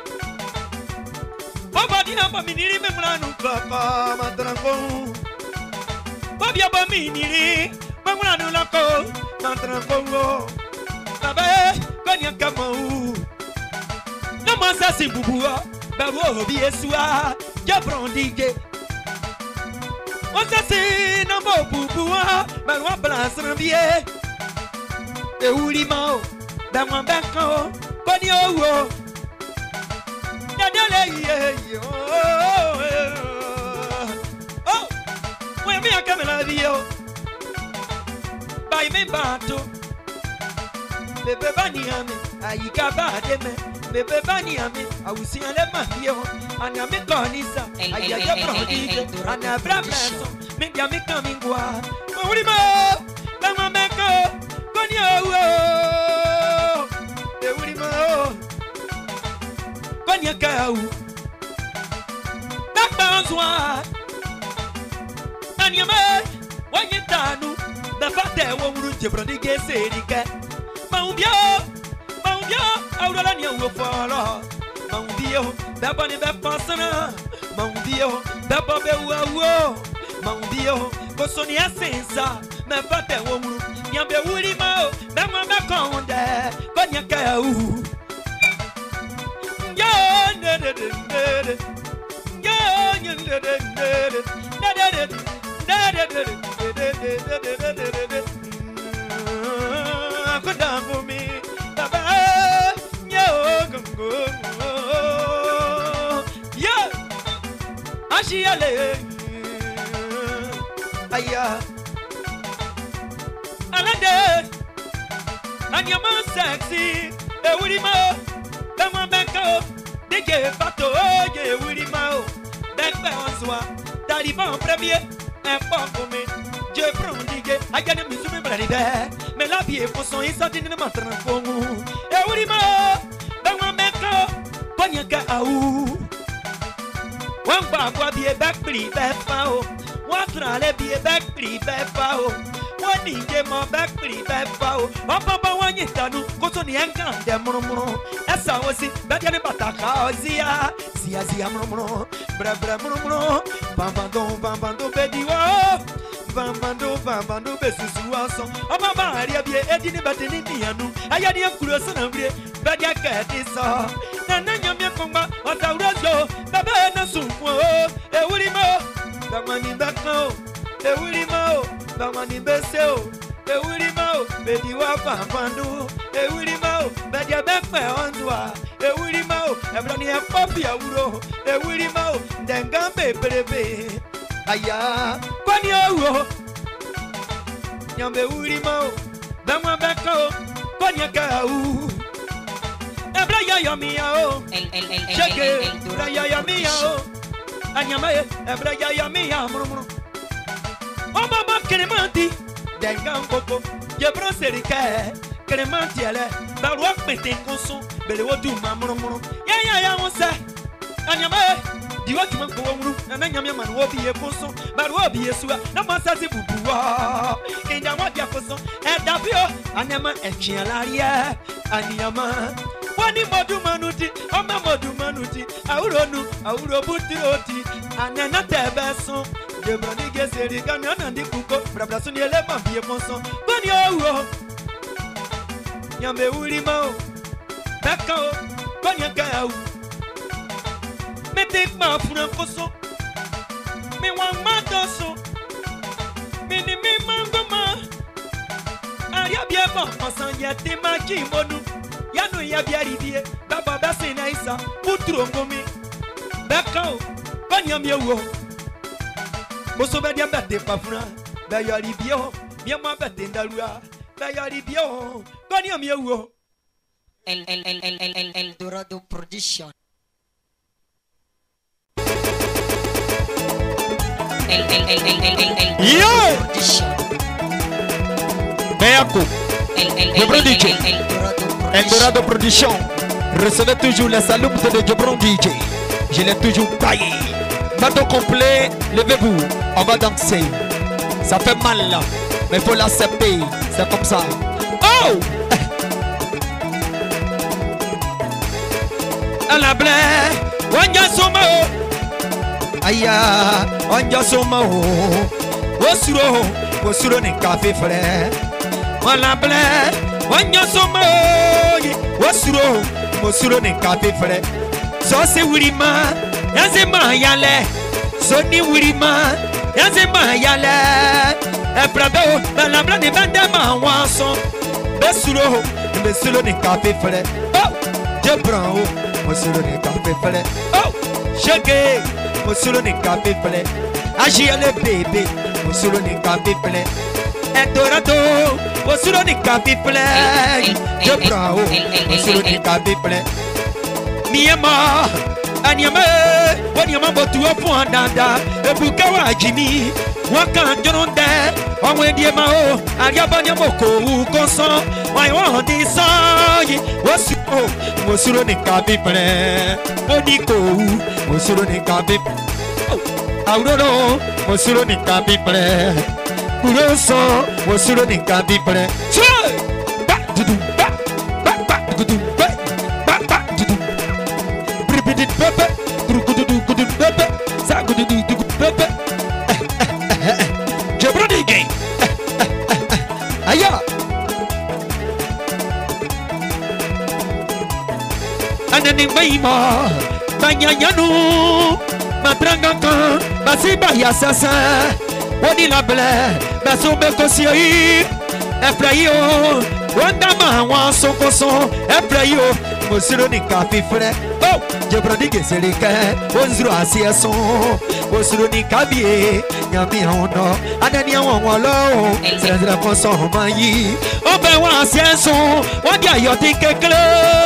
Baba Dinamba Miniri Memranu Papa Matranco. Bobia Baminiri, Mamranu Laco, Matranco. Baba, Ganyamau. No más así, Bubua, Babo, Biesua, Jabrondige. On s'assied dans mon boubouin, mais on place un billet. Et où l'imao, dans mon becco, Pogno, Yadale, oh, oui, mais à Camela Dio, by me bato, Bebe Baniame, Aïka Bademe. Bebe Baniame, Ausi and Lemahio, and Yamikonisa, Ayaya Prodigy, and Abra Blason, make Yami coming qua. Urimo, Lamameko, Konyo, the Urimo, Konyakau, that bounce one, and Yame, when you tanu, the Fate won't Prodigy Serika, Maumbio. Aurelania will follow. Maudio, Babani Bapasana, Maudio, Bababewa, Maudio, Cosonia Sensa, Mapate Womu, Yambe Wurimo, Bama Baconde, Banyakau. Yan, Yan, for me. Yeah, Ashiale, Aya, Alande, and your man sexy, the Woodimo, the one Banco, they gave Pato, ye Woodimo, that Banswa, Taliban Premier, and Pompo, je Prondige, I get a Missouri Bloody Bear, Melabie for so inside in the matter of Fomu, a Woodimo. Panyaka au One baba be a back pretty bad foul. One trale be a back pretty bad foul. One ninja more back pretty bad foul. Papa one yetanu, go to the anchor, the mono. As I was it, but any bataka, Zia, Zia Zia mono, Bra Bra mono, Bambando, Bambando, Bediwa. Bambando, Bambando, Besuaso. Oh, Mamma, I have a Eddie Batinianu. I had a cruise on a bit, but I can't saw. Nanya Mekoma, what I was yo, Babana Sumo, a Willimo, the money back now, a Willimo, the money Bessel, a Willimo, Bediwa Bambando, a Willimo, Bedia Backfire on Dua, a Willimo, a Brania Popia Uro, a Willimo, then Gambe Bebe. Aya, Quanyo, Yambe Willimo, Bama Bacco, Quanyakau. Ebraya yamia, shake, Ebraya yamia, Anyame, Ebraya yamia, Murmur. Oh, Mama Cremanti, Dengam Coco, Jebron Serica, Cremantiele, Barwak Metin Conson, Belewodu Mamurmur. Ya, ya, one say, Anyame. The watchman go and then Yaman will be a person, but will be a sua, no master Bubua. In the what Yakoso, and Dabio, and Yaman and Chialaria, and Yaman. One in Modu Manuti, or Mamodu Manuti, I would know, I would have put the Oti, and then not a vessel. The Bronigas, the Ganon and the Cuco, Brabasuni eleven be a person. When you're Yambe Ulimo, Bacco, Banyakau. Me take my Francoso, me one matoso, me ni me mangoma. Arabia Bamba, Yatima Kimodu, Yano Yabiari, Baba Bassina Isa, Putro Gomi, Bacao, Banyamio, Bosobadia Bate Pafra, Bayaribio, Yama Batendalua, Bayaribio, Banyamio. El, el, el, el, el, el, el Dorado Production. El, el, el, el, el, el, el, yeah! Beaco, le Prodigy, El Dorado Production. Recevez toujours la salute de Jabron D J. Je l'ai toujours taillé. Bateau complet, levez-vous, on va danser. Ça fait mal là. Mais il faut l'accepter. C'est comme ça. Oh! À la blague, on y a son mot. Aïe, on y a son mot. Osuro, osuro ni café frère. On la blague, on y a son mot. Osuro, osuro ni café frère. So c'est Wurima, Yazema Yale. Soni Wurima, Yazema Yale. E bravo, la blague de Bandama Wanson. Besuro, besuro ni café frère. Oh, je prends. Monsieur le café fallait. Oh, checké. Monsieur le café fallait. Agir le bébé. Monsieur le café fallait. Eldorado. Monsieur le café fallait. Je prends. Monsieur le café fallait. Niema. Anyama. Wanyama botu opo andanda. Ebukawa Jimmy. Wakan Jononde. Onwe diema o. Ariabanya moko ukonson. Wayo di sanyi. Wasi o. Mosuro ni kabi ple, Monico, Mosuro ni kabi, Aurora, Mosuro ni kabi ple, Uroso, Mosuro ni kabi ple. Choi, back to do, back, back, back to do, back, back, back to do. Bribidit pepe, Brukudu, Kudu pepe, Sakudu, pepe. Jebrodi game. Aya. Anani maima, banyanyanu, matrangaka, basiba ya sasa, wadi la ble, basombe kosioi, efrayo, wandama wanso koso, efrayo, mosiro ni kafi fre, oh, jebrodi geselike, onzuro asieson, mosiro ni kabie, nyami hono, anani awonwalo, zera koso mayi, obe wa asieson, wadi ayoti kekle.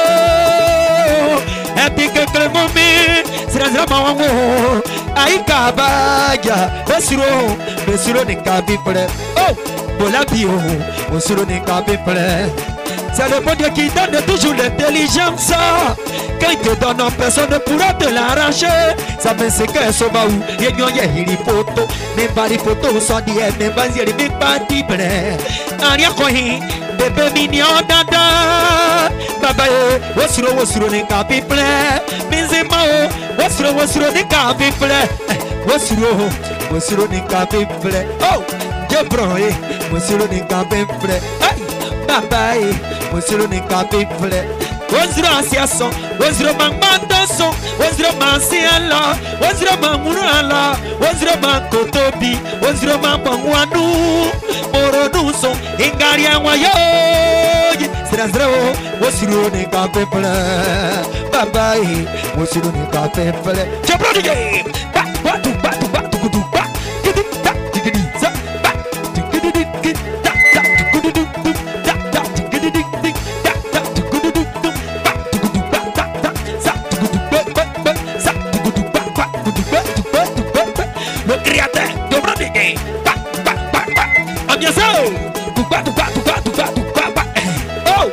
Epic Clemomi, Srazamawo, Aikabaja, Besuro, Besuro ni Kabipre, oh, Bolabio, Besuro ni Kabipre. C'est le bon Dieu qui donne toujours l'intelligence. Quand il te donne, personne ne pourra te l'arracher. Ça me c'est que ce baou, il y a une photo, même pas les photos sont dit, même pas les même pas d'hybride. Aria Kohi, bébé mignon dada. Baba, wosuro wosuro ni kapiple. Mizema, wosuro wosuro ni kapiple. Wosuro, wosuro ni kapiple. Oh, je prends, wosuro ni kapiple. Baba, wosuro ni kapiple. Wosuro asiason, wosuro mangmandoson, wosuro mansiala, wosuro mangurala, wosuro mankotobi, wosuro mangwanu, moronuson, ingaria wayo. Srazro, wosuro ni kapiple. Baba, wosuro ni kapiple. Jabro game. Ba, ba, tu, ba, tu, ba, tu, kudu, ba. Gidi, da, gidi, za, ba. Gidi, gidi, da, da, gidi, gidi, da, da, gidi, gidi, da, da, gidi, gidi, ba, gidi, ba, da, da, za, gidi, ba, ba, ba, za, gidi, ba, ba, gidi, ba, ba, ba, ba. Le créateur, Jabro game. Ba, ba, ba, ba. Ambiance. Tu, ba, tu, ba, tu, ba, tu, ba, tu, ba, ba. Oh.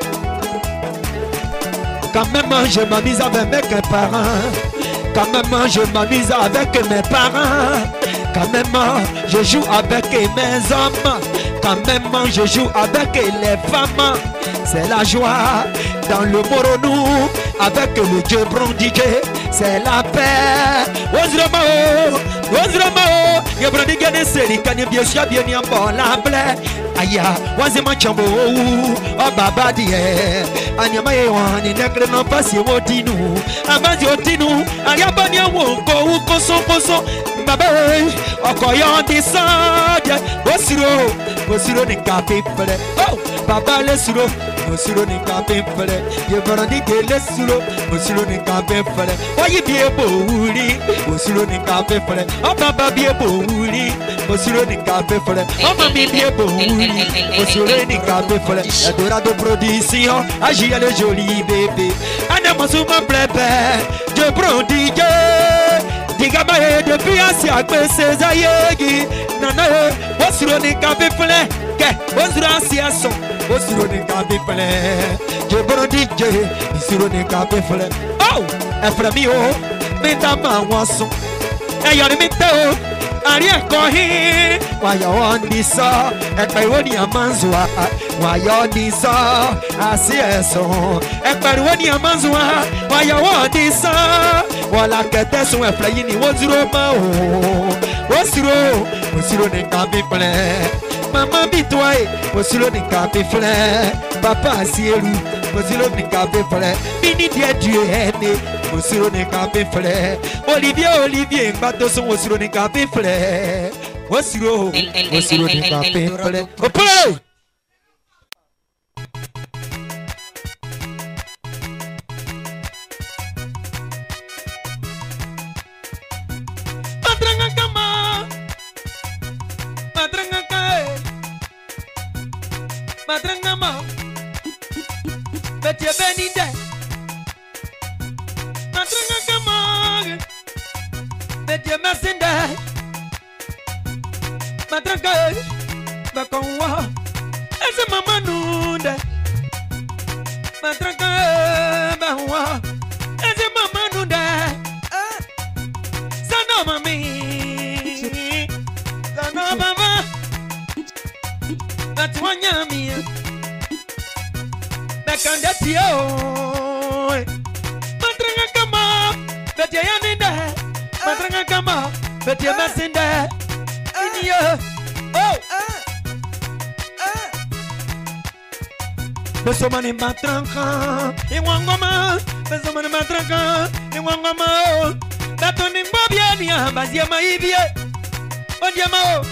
Quand même je m'amuse avec mes parents. Quand même je m'amuse avec mes parents. Quand même je joue avec mes hommes. Quand même je joue avec les femmes. C'est la joie dans le Moronou. Avec le Dieu Bron D J. C'est la paix. Ozramo, Ozramo. Yabron D J ne seri kanye bien sûr bien y bon la blé. Aya, wazema chambo. Oh baba die. Anyama ye wani nekre no pasi wotinu. Amazi wotinu. Ariabanya wonko uko so koso. Baba, okoyo di sadie. Osiro, osiro ni kapi pele. Oh, baba le siro. Osiro ni kapi pele. Ye barandi ke le siro. Osiro ni kapi pele. Oyi bie bouli. Osiro ni kapi pele. Oh baba bie bouli. Osiro ni kapi pele. Oh mami bie bouli. Osiro ni kapi pele. Eldorado production. Agir le joli bébé. Anamasuma plebe. Je prends D J. Digaba depuis asia pe sezayegi. Nana osiro ni kapi pele. Ke osiro asia son. Osiro ni kapi pele. Je prends D J. Osiro ni kapi pele. Oh, efremi o. Meta ma wason. Eyori mite o. Aria kohi wayondisa ekperiwoni amanzwa wayondisa asieso ekperiwoni amanzwa wayondisa wala keteso eflayini wozuro ma o wosiro wosiro ne kambi ple mama bitwai wosiro ne kambi ple papa asieru wosiro ne kambi ple bini die die ene wosiro ne kambi ple Olivier Olivier mbato so wosiro ne kambi ple wosiro wosiro ne kambi ple opole Matrangama Betia Beninde Matrangama Betia Masinda Matranga Bakonwa Ese mama nunda Matranga Bawa Ese mama nunda Sano mami Sano mama Atwanya mi Bakanda tio Matranga kama Betia yaninda Matranga kama Betia masinda Inyo Oh Besomani matranga Iwangoma Besomani matranga Iwangoma Batoni mbobia niya Bazia maibie Ondia mao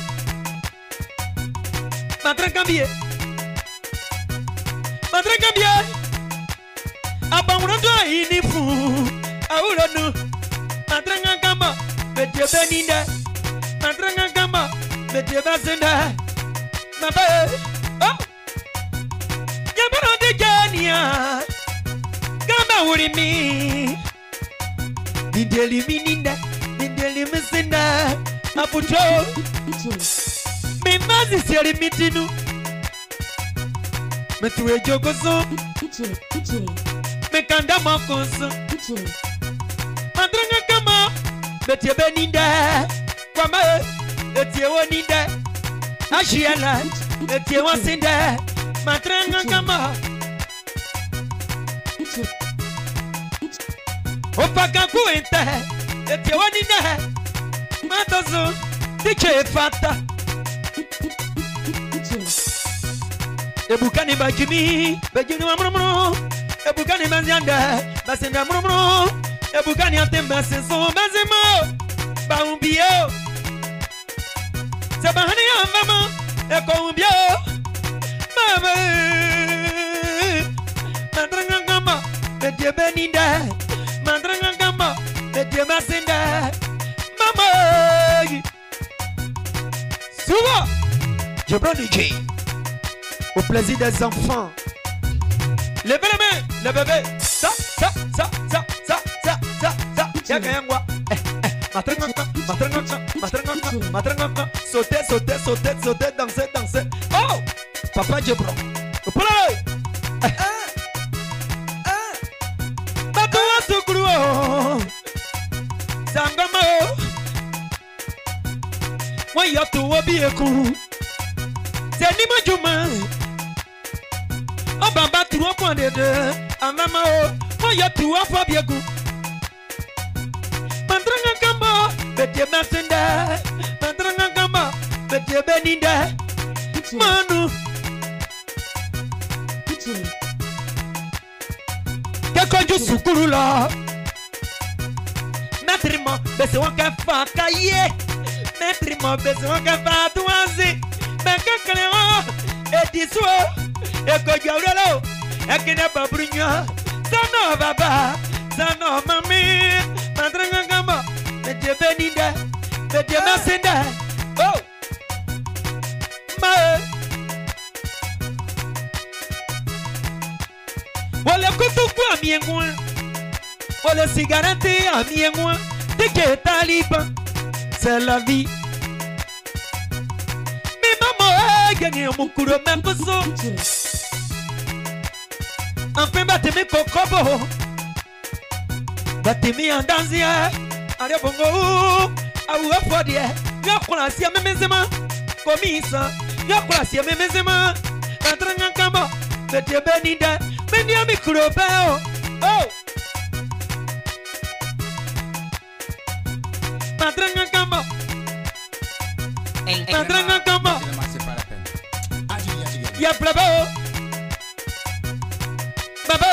Matranga bie Matranga bie Abangurando inifu Aulonu Matranga kama Betie beninda Matranga kama Betie basenda Mabae Oh Yabaro de jania Kama urimi Dindeli mininda Dindeli mesenda Maputo Mazi siari mitinu Metuwe jogozo Mekanda makoso Matranga kama Betie beninda Kwama Etie woninda Ashiala Etie wasinda Matranga kama Opaka kuente Etie woninda Matozo Diche fata Ebukani bajimi, bajini wa murumuru. Ebukani bazianda, basenda murumuru. Ebukani atemba senso bazimo, baumbio. Sabahani ambama, eko umbio. Mama, matranga gamba, betie beninda. Matranga gamba, betie basenda. Mama, Suba, Jebroni J. Au plaisir des enfants. Levez les mains, le bébé. Ça, ça, ça, ça, ça, ça, ça, ça. Y'a qu'un quoi. Eh, eh. Matrangaka, matrangaka, matrangaka, matrangaka. Sauter, sauter, sauter, sauter, danser, danser. Oh! Papa Jebron. Au play. Eh, eh. Batoua Sukruo. Sangamo. Moi, y'a tout au biekou. C'est ni ma juma. Oh baba trois points de deux. Ah maman oh, moi y'a trois fois bien goût. Mandrang kamba, betie masenda. Mandrang kamba, betie beninda. Manu. Kako ju sukuru la. Matrimo, bese waka fa kaye. Matrimo, bese waka fa tuanzi. Mekakalewa, ediswo, ekojaurelo, ekine babrunya, sano baba, sano mami, matranga gamba, betie beninda, betie masenda, oh, ma, wale kutuku amiengwa, wale cigarette amiengwa, teke taliban, c'est la vie. Gagné mon coup de même poisson. Enfin, battez-moi cocobo. Battez-moi en dansia. Allez, bongo. Ah, ou à foudier. Yakula si amemezema komisa yakula si amemezema matranga kama bete benida benia mikrobeo oh matranga kama matranga kama ya plabo baba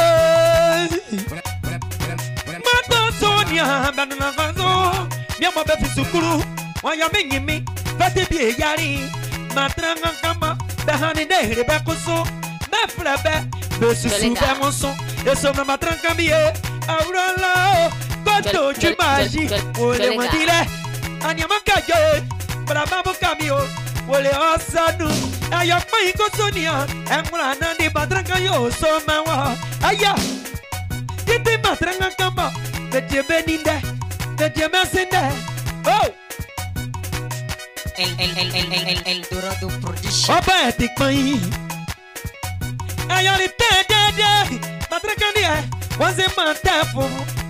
mato sonia banana vazo mia mo be fisukuru wanya mingimi bate bi yari matranga kama behani de rebe koso me flebe be susu be monso eso na matranga biye aurala koto chumaji ole wandile anyama kaje para babo kamio ole osanu ayo pai kosonia emula na di matranga yo so mawa aya tete matranga kama bete beninde bete mesinde oh El, el, el, el, el, el, el Dorado Production. Opa etik mai. Ayari te de de. Matraka dia. Waze matafu.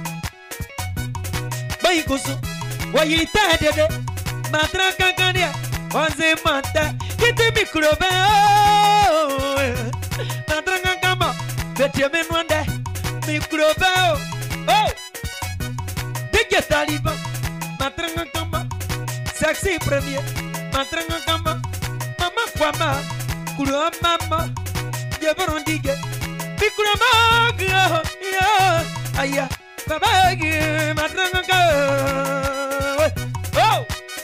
Bai kusu. Wayi te de de. Matraka kandia. Waze mata. Kiti mikrobe. Matraka kama. Beti menwande. Mikrobe. Oh. Dike taliba. Matraka kama. Sexy premier, matranga kama, mama kwama, kuro mama, jebron dige, bikuro maga, ya, aya, baba ge, matranga kama, oh,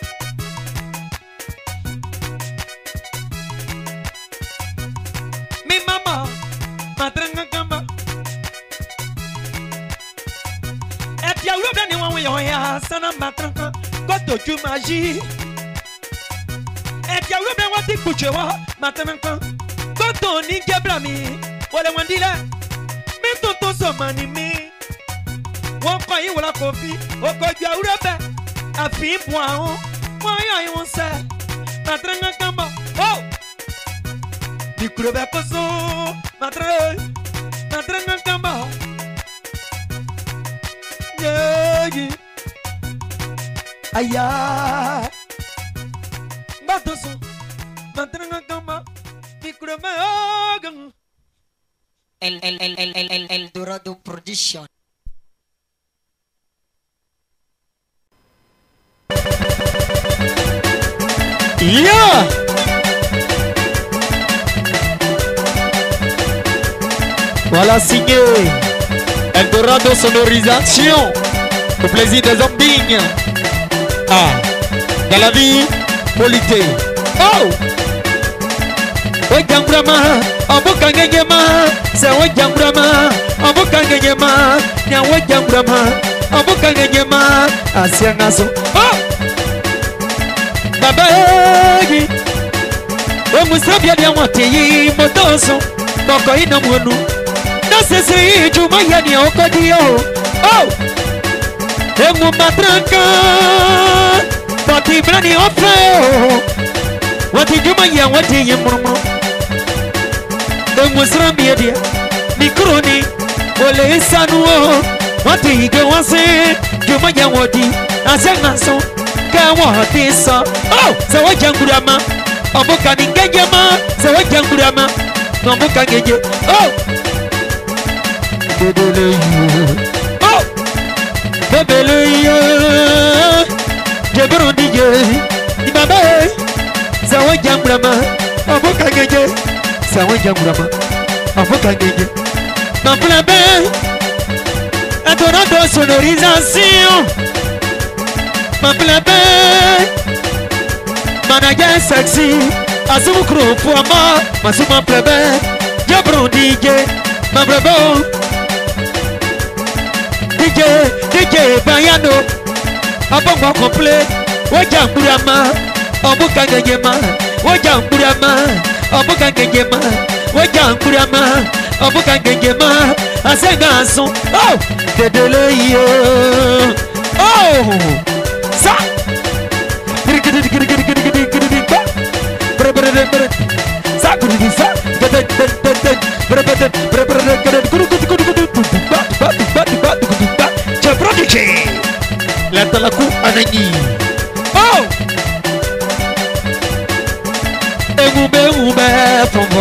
mi mama, matranga kama, et ya ulo bani wanwe ya, sana matranga. Koto chumaji et ya webe wati kuchewa matananka koto ni gebrami wale wandila mi toto somani mi woko yi wala kofi woko ju awurebe afi buaho won ya yi won se matananka kamba oh dikrobe koso matra matananka kamba yeji Aya, batoso, matranga kama, mikromagan. El, el, el, el, el, el, el Dorado Production. Yeah. Voilà signé El Dorado Sonorisation au plaisir des hommes dignes. Ah, dans la vie, polité. Oh! Wejambrama, abuka ngengema, se wejambrama, abuka ngengema, nya wejambrama, abuka ngengema, asiangaso. Oh! Baba yi, we musabia dia wate yi motoso, boko ina mwonu, na sese juma yani okodio. Oh! Emu matranka Bati brani ofeo Wati juma ya wati ye murmuru Emu srambi edia Mikroni Ole isanuo Wati hige wase Juma ya wati Asya naso Kawa hati sa Oh! Sawa jangurama Abuka ningejema Sawa jangurama Nambuka ngeje Oh! Dedele yu Oh! Bebele yo Jebron dige Ibaba Sawa jangurama Abuka ngeje Sawa jangurama Abuka ngeje Mampula be Adorado Sonorisation Mampula be Manager sexy Asumu kro puama Masuma plebe Jebron dige Mabrebo D J, D J Bayano Abongwa komple Waja mburama Obuka ngejema Waja mburama Obuka ngejema Waja mburama Obuka ngejema Asenga aso Oh! Dedele yo Oh! Sa! Giri giri giri giri giri giri giri giri Bre bre bre bre Sa giri giri sa Bre bre bre bre Bre bre bre bre bre bre Guru guru guru guru guru Batu batu batu batu Prodigy Leta laku anani Oh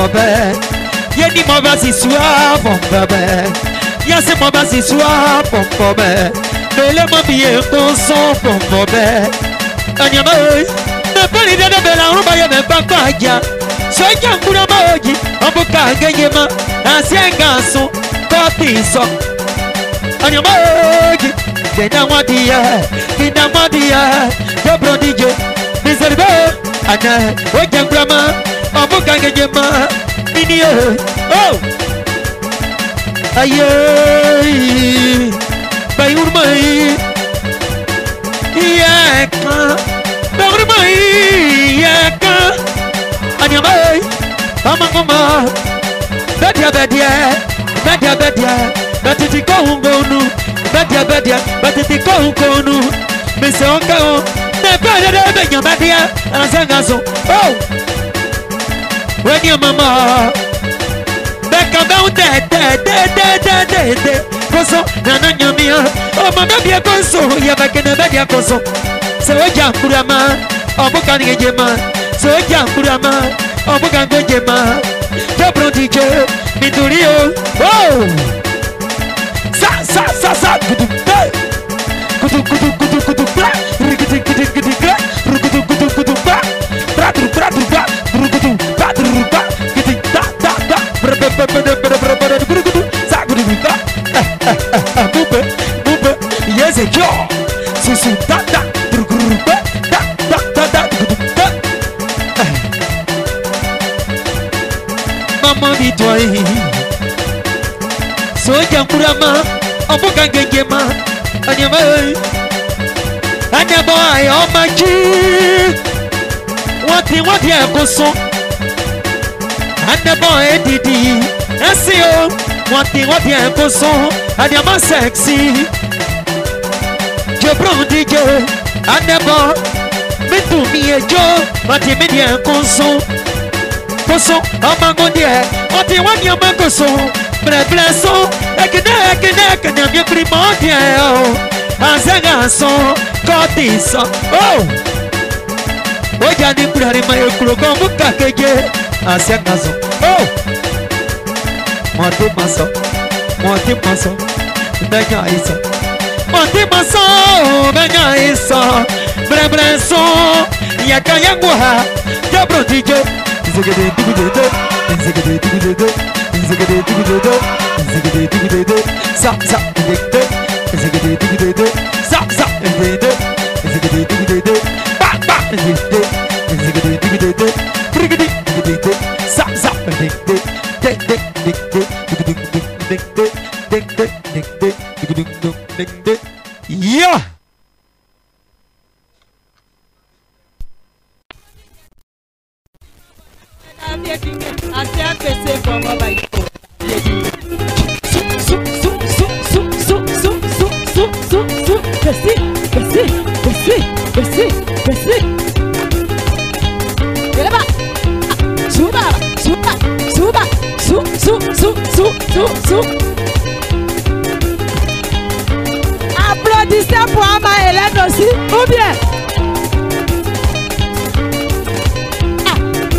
bombobe. Yeni moba si sua bombobe. Yasi moba si sua bombobe. Bele mobie konson bombobe. Anyama oi. Ne pali de bela rumba ye me bakwaja. So yankura maoji. Ambuka ganyema. Asienga so. Kopi so. Anyama oi. Kena wadia. Kena wadia. Dobro D J. Miserbe. Ana. Ojankura ma. Ambuka ganyema. Mini oh. Aye. Bayurmai. Yaka. Bayurmai. Yaka. Anyamai. Amangoma. Bedia bedia. Bedia bedia. Batiti kohungonu. Bedia bedia. Batiti kohungonu. Mise onka. Ne bedia de benya bedia. Ansangaso. Oh. When your mama Becca bound dead, dead, dead, dead, dead, dead, dead. Coso, Nana Yamia, oh, Mamma Bia Coso, Yabaka Badia Coso. So Jam Kurama, oh, Bukani Jema, so Jam Kurama, oh, Bukango Jema, Jabro D J, Miturio, oh, Sa, Sa, Sa, Sa, Kutu, Kutu, Kutu, Kutu, Kutu, Rikiti, Kiti, Kiti, Rukutu, Kutu, Kutu, Pratu, Pratu, Rukutu. Yes, a jaw. Susu tata. Mama di toy. So Jankurama, Abuka Gema, and your boy, and your boy, oh my G. What he what he have so. And the boy did he, S E O, what he what he have so, and your man sexy. Jabron D J, and the boy, me to me a joe, but he made a conso. Conso, among on there, what he want your man conso, but bless so, I can I can I can have your primordial. As I got so, got this, oh. What I did put in my Kurokomu Kake. Asiakazo, oh, Monte Maso, Monte Maso, Benya Isa, Monte Maso, Benya Isa, Brebreso, Yakayangua, Jabro D J, Ziggy Dugudo, Ziggy Dugudo, Ziggy Dugudo, Ziggy Dugudo, Zap Zap Dictate, Ziggy Dugudo, Zap Zap Dictate, Ziggy Dugudo, Back Back Dictate, Ziggy Dugudo, Brigady. Zap zap dick dick dick dick dick dick dick dick dick dick dick dick dick. Yeah. Applaudissez pour Ama Hélène aussi, ou bien ah.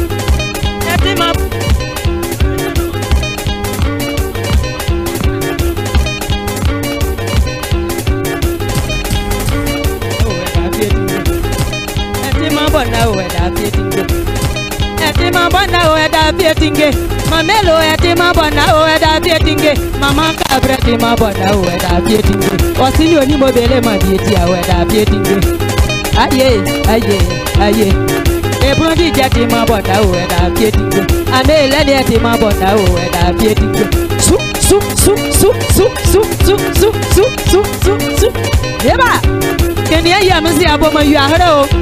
Mamelo eti mabona o eda bietinge mama kabre ti mabona o eda bietinge osili oni mobele ma bieti a o eda bietinge aye aye aye e brondi jeti mabona o eda bietinge ame lele eti mabona o eda bietinge su su su su su su su su su su su su yeba kenia ya msi aboma yu ahara o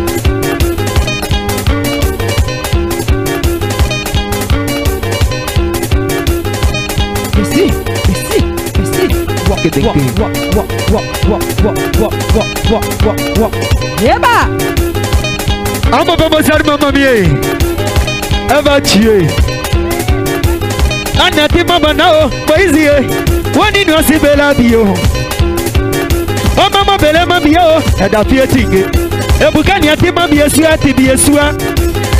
Walk, walk, walk, walk, walk, walk, walk, walk, walk, walk, walk. Yeba! Amo vamos ser mamma mia. Eva tie. Ana ti mama nao, poesie. Wani no si bela bio. O mama bela mama bio, e da fie tinge. E bukani ati mama yesu ati bi yesu.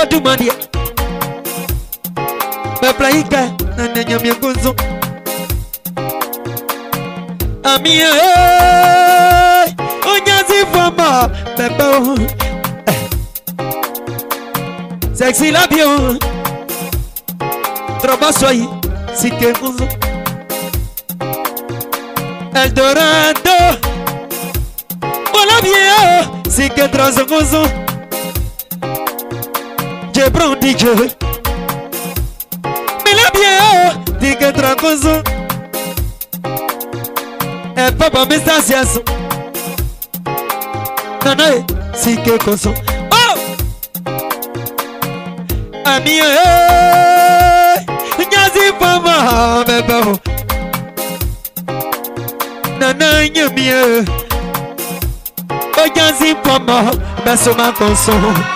Odumadia Beplaika Nanya Miagunzo Amia Onyazi Fama Bebo Sexy Labio Trabasoyi Sike Gunzo Eldorado Hola bien Sike Trazo Gunzo Jebron D J Mila bien Sike Trazo Gunzo E papa me está siaso Nanae Sike Gunzo Oh Amia Nyazi Fama Bebo Nana Nyamia Nyazi Fama Besoma Konso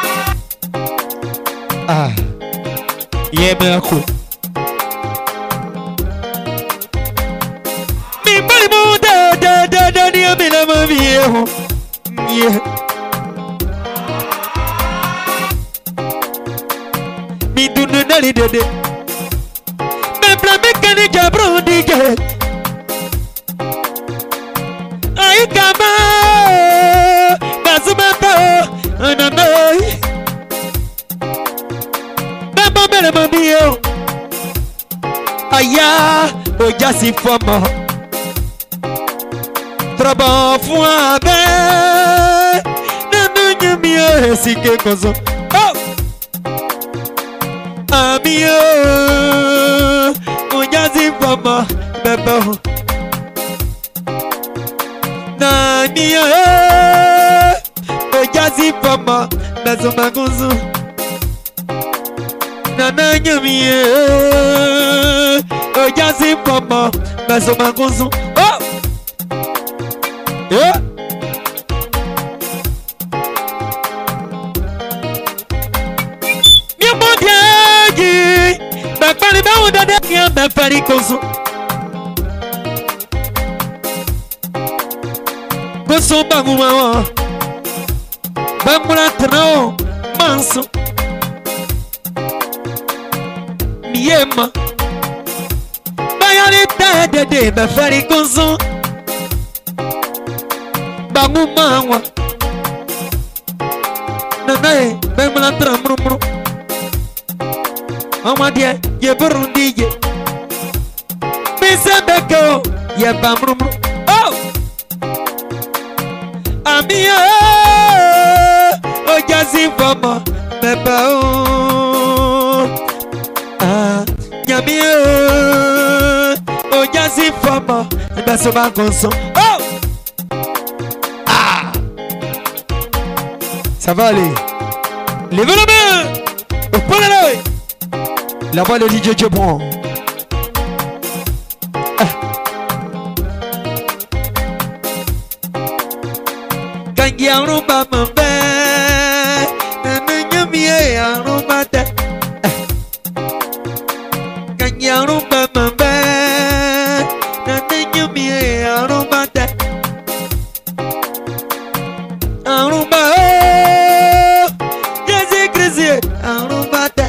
Ah Yeme ako Mi bali mo da da da da Ni amila ma viejo Yeah Mi dunu nali dede Me plan mekani jabro dije Ay kama Basumata Ananai Memo mele mambio Aya Ojasi fama Traba fwa be Nanu nyamia Sike kozo Oh Amia Ojasi fama Bebo Namia Ojasi fama Besoma Gunzo Nana Nyamia Ojasi fama Besoma Gunzo Oh Yeah Mi mondiagi Bakpani ba onda de ya bakpani Gunzo Gunzo bangu mawa Bangula trao Manso Miema Bayani de de bakpani Gunzo Bangu mawa Nanae Bangula trao mru mru Mama dia Ye Burundi ye Misa beko Ye bamru mru Oh Amia Ojasi fama Beba oh Ah Nyamia Ojasi fama Besoma Gunzo Oh Ah Ça va aller Levez la main Au point de l'œil La voix de D J Jebron Ah Kangi arumba mambe Nanya miye arumba te Kangi arumba mambe Nanya miye arumba te Arumba oh Jesse Chrissy Arumba te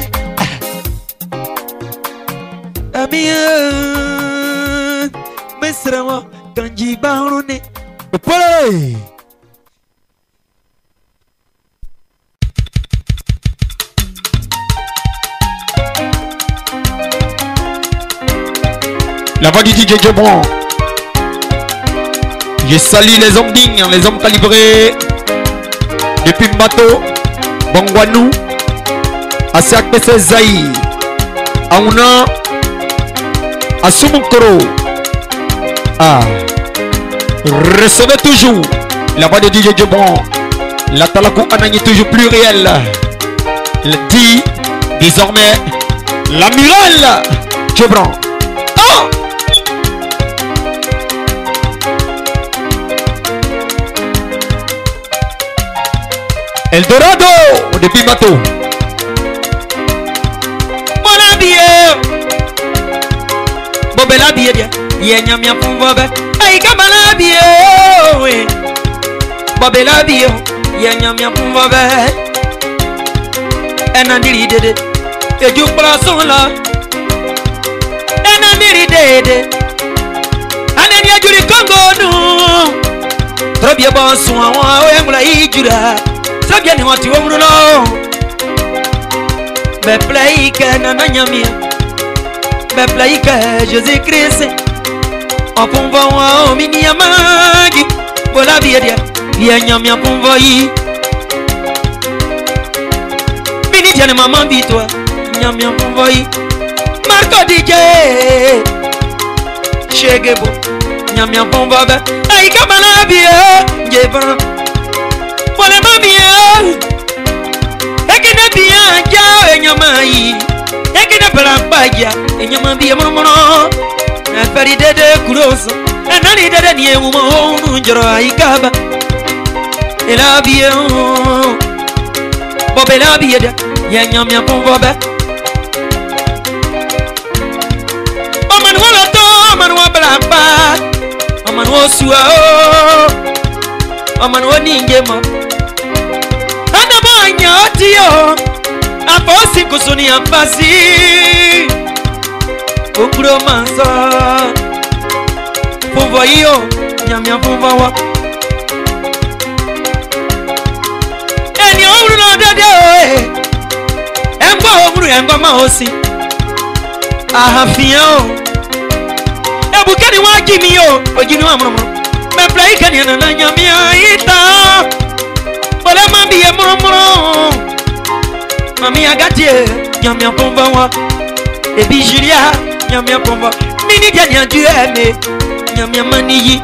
Amia Mesrawa Kanji Barone Pole La voix du D J Jebron. Je salue les hommes dignes, les hommes calibrés. Depuis Mbato, Bangwanou, Asiak P C Zaï, Aouna, Asumukoro. Ah, recevez toujours la voix de D J Jebron. La Talakou Anani toujours plus réelle. Le dit désormais l'amiral Jebron. Oh! Eldorado depuis Mato. Mon billet. Bobé la billet bien. Yé nyam nyam pour Bobé. Aïe kamala billet. Bobé la billet. Yé nyam nyam pour Bobé. enandiri dede eju kpọrọ la enandiri dede anani ejuri kongo nu trobie bo sun àwọn o enwura ijura trobie ni wọ́n ti wo muru lo be play ke na nyamia be play ke Jésus Christ opun vo wa o mi ni amagi bola bie dia ye nyamia pun vo yi bini dia mama bi to nyamia pun vo yi Marco D J Shegebo nyamia pun vo be ai kamala bie jebra pole mamia ekene bia ja enyama yi ekene bra baja enyama bie mono na feri dede kuroso enani dede ni emu mo njoro aikaba ela bie bobe la bie de yenyama pon bobe o man wala to man wa bra ba o man wo suwa o man wo ninge mo ana banya otio aposi kusuni ampasi okuro mansa povo iyo nyamia povo wa eni owuru no dede o embo owuru embo ma osi ahafia o ebukani wa gimi o ogimi wa mromo me play kani na nyamia ita ole ma biye mromo mami agatie nyamia povo wa ebi jiria nyamia pomba mini dia nya du eme nyamia maniyi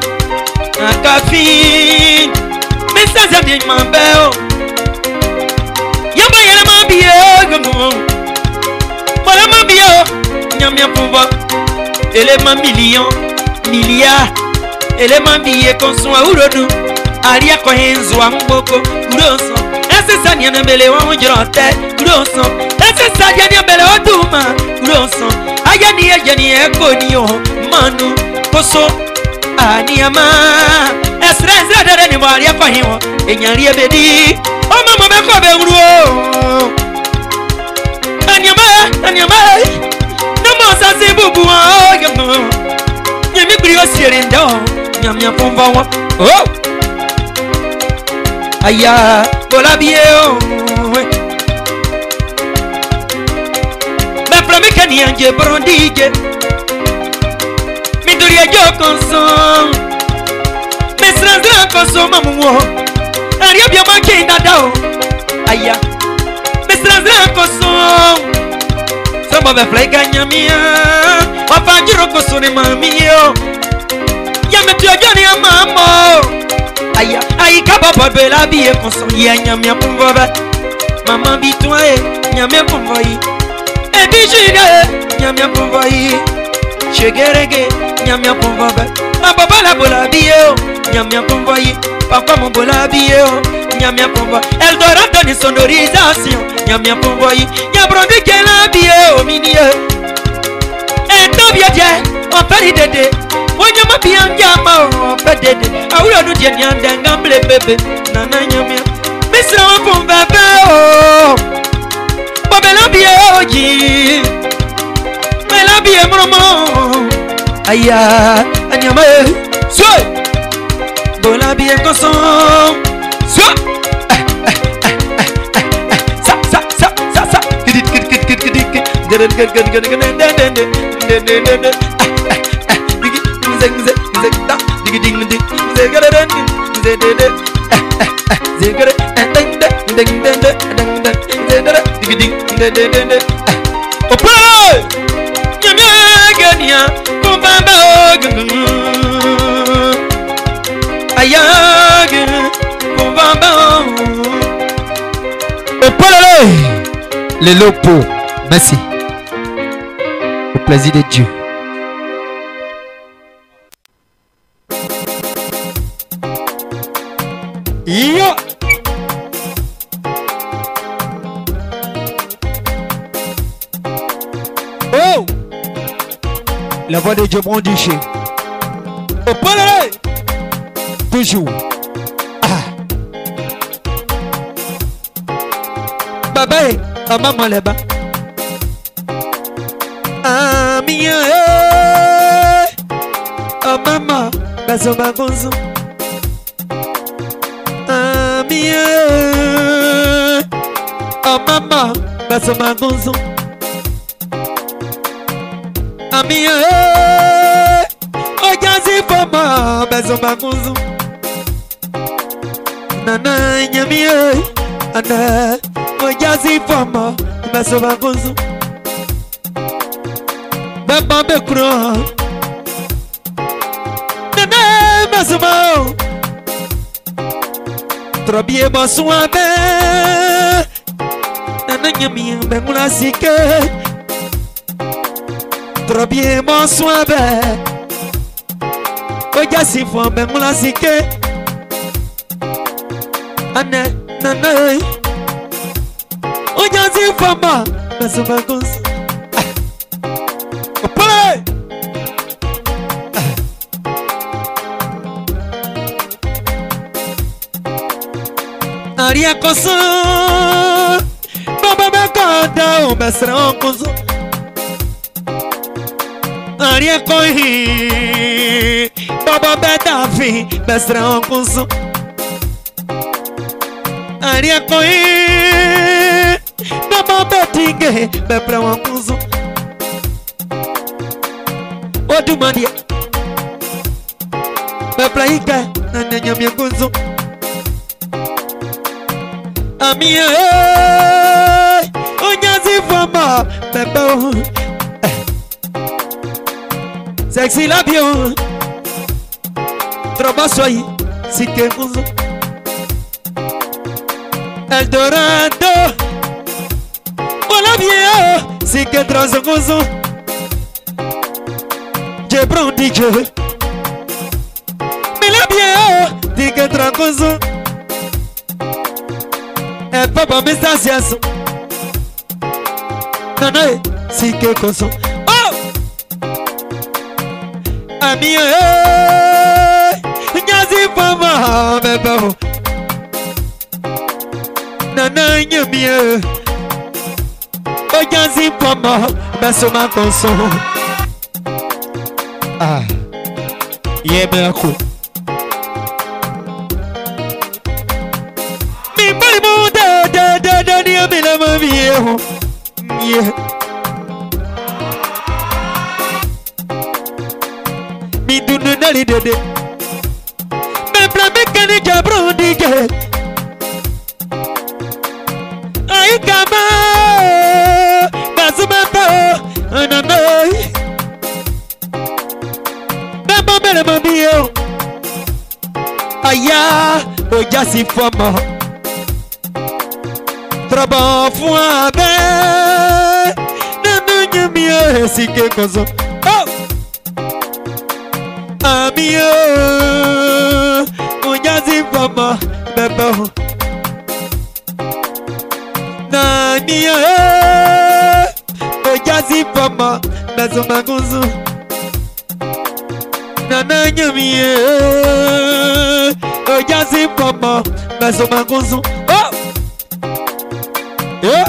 akafi message de mambeo yamba yele mambie gomo wala mambie nyamia pomba ele ma million milia ele mambie konso urodu aria ko henzo amboko uroso ese sanya na mbele wa unjrote uroso ese sanya na mbele oduma uroso ayani ayani ekoni o manu koso aniama esreze dere ni mari afahiwo enyari ebedi o mama be ko be wuru o aniama aniama no mo sase bubu o yemo nyemi biri o siere ndo nyamya pomba wa o aya bola bie o me kani anje brondije mi duri ajo konson me sranza konson mamuwo ari obia ma ke dada o aya me sranza konson so mo be fly ganya mia wa fajiro konson mami yo ya me tu ajo ni amamo aya ai ka baba be la bi e konson ya nyamia pombo ba mama bi to e nyamia pombo yi Ebijide nyamia pombai chegerege nyamia pomba ababa la bola bio nyamia pombai papa mo bola bio nyamia pomba Eldorado ni sonorisation nyamia pombai nyabrondi kela bio minie etobia je on peri dede wonyama bianja ma on pedede awuro nu je nyanda ngamble bebe nana nyamia misra pomba o Bela bie oji Bela bie mromo Aya anyama so Bola bie koson so sa sa sa sa sa kid kid kid kid kid kid gad gad gad gad gad den den den den den digi zeng zeng zeng da digi ding ding zeng gad den zeng den den zeng gad den den den den den den digi ding de de de de opa nyamia gania kumbamba ayag kumbamba opa les lopos merci au plaisir de Dieu. Yo oh la voix de Dieu Brondiché. Au palais toujours ah. Baba Oh maman les bas. Ah mia. Oh maman. Baso bagonzo. Ah mia. Oh maman. Baso bagonzo. Ah mia. Oh jazi fama. Baso bagonzo. Nana nyamia. Ana. Ojazi fama, baso bagonzo. Baba bekro. Nana baso bao. Trobie baso abe. Nana nyami bengula sike. Trobie baso abe. Ojazi fama bengula sike. Ana nana. Ojazi fama, baso bagonzo. Opale. Aria koso, baba bekada o besra koso. Aria kohi, baba bedafi besra koso. Aria kohi. Baba betinge bepra wanguzo. Odu mandia. Bepra ika nanya mianguzo. Amia eh. Onyazi fama bebo. Sexy labio. Trabasoi sike nguzo. Eldorado. Hola bien, si que transogozo. Je prends D J. Mais la bien, di que transogozo. Et papa me staciaso. Nana, si que coso. Oh! Ami eh, nyazi fama bebo. Nana nyamie. Ojazi fama, baso makonso. Ah, yeme ako. Mi bali mo da da da da ni amela mami yeho. Yeah. Mi dunu nali dede. Me bla me kani jabro dige. Ay kama. Aya, ojazi fama. Traba fwa be. Nanu nyamia sike kozo. Oh, amia, ojazi fama bebo. Nania, ojazi fama baso bagonzo. Nana nyamie, ojazi fama baso bagonzo. Oh, yeah.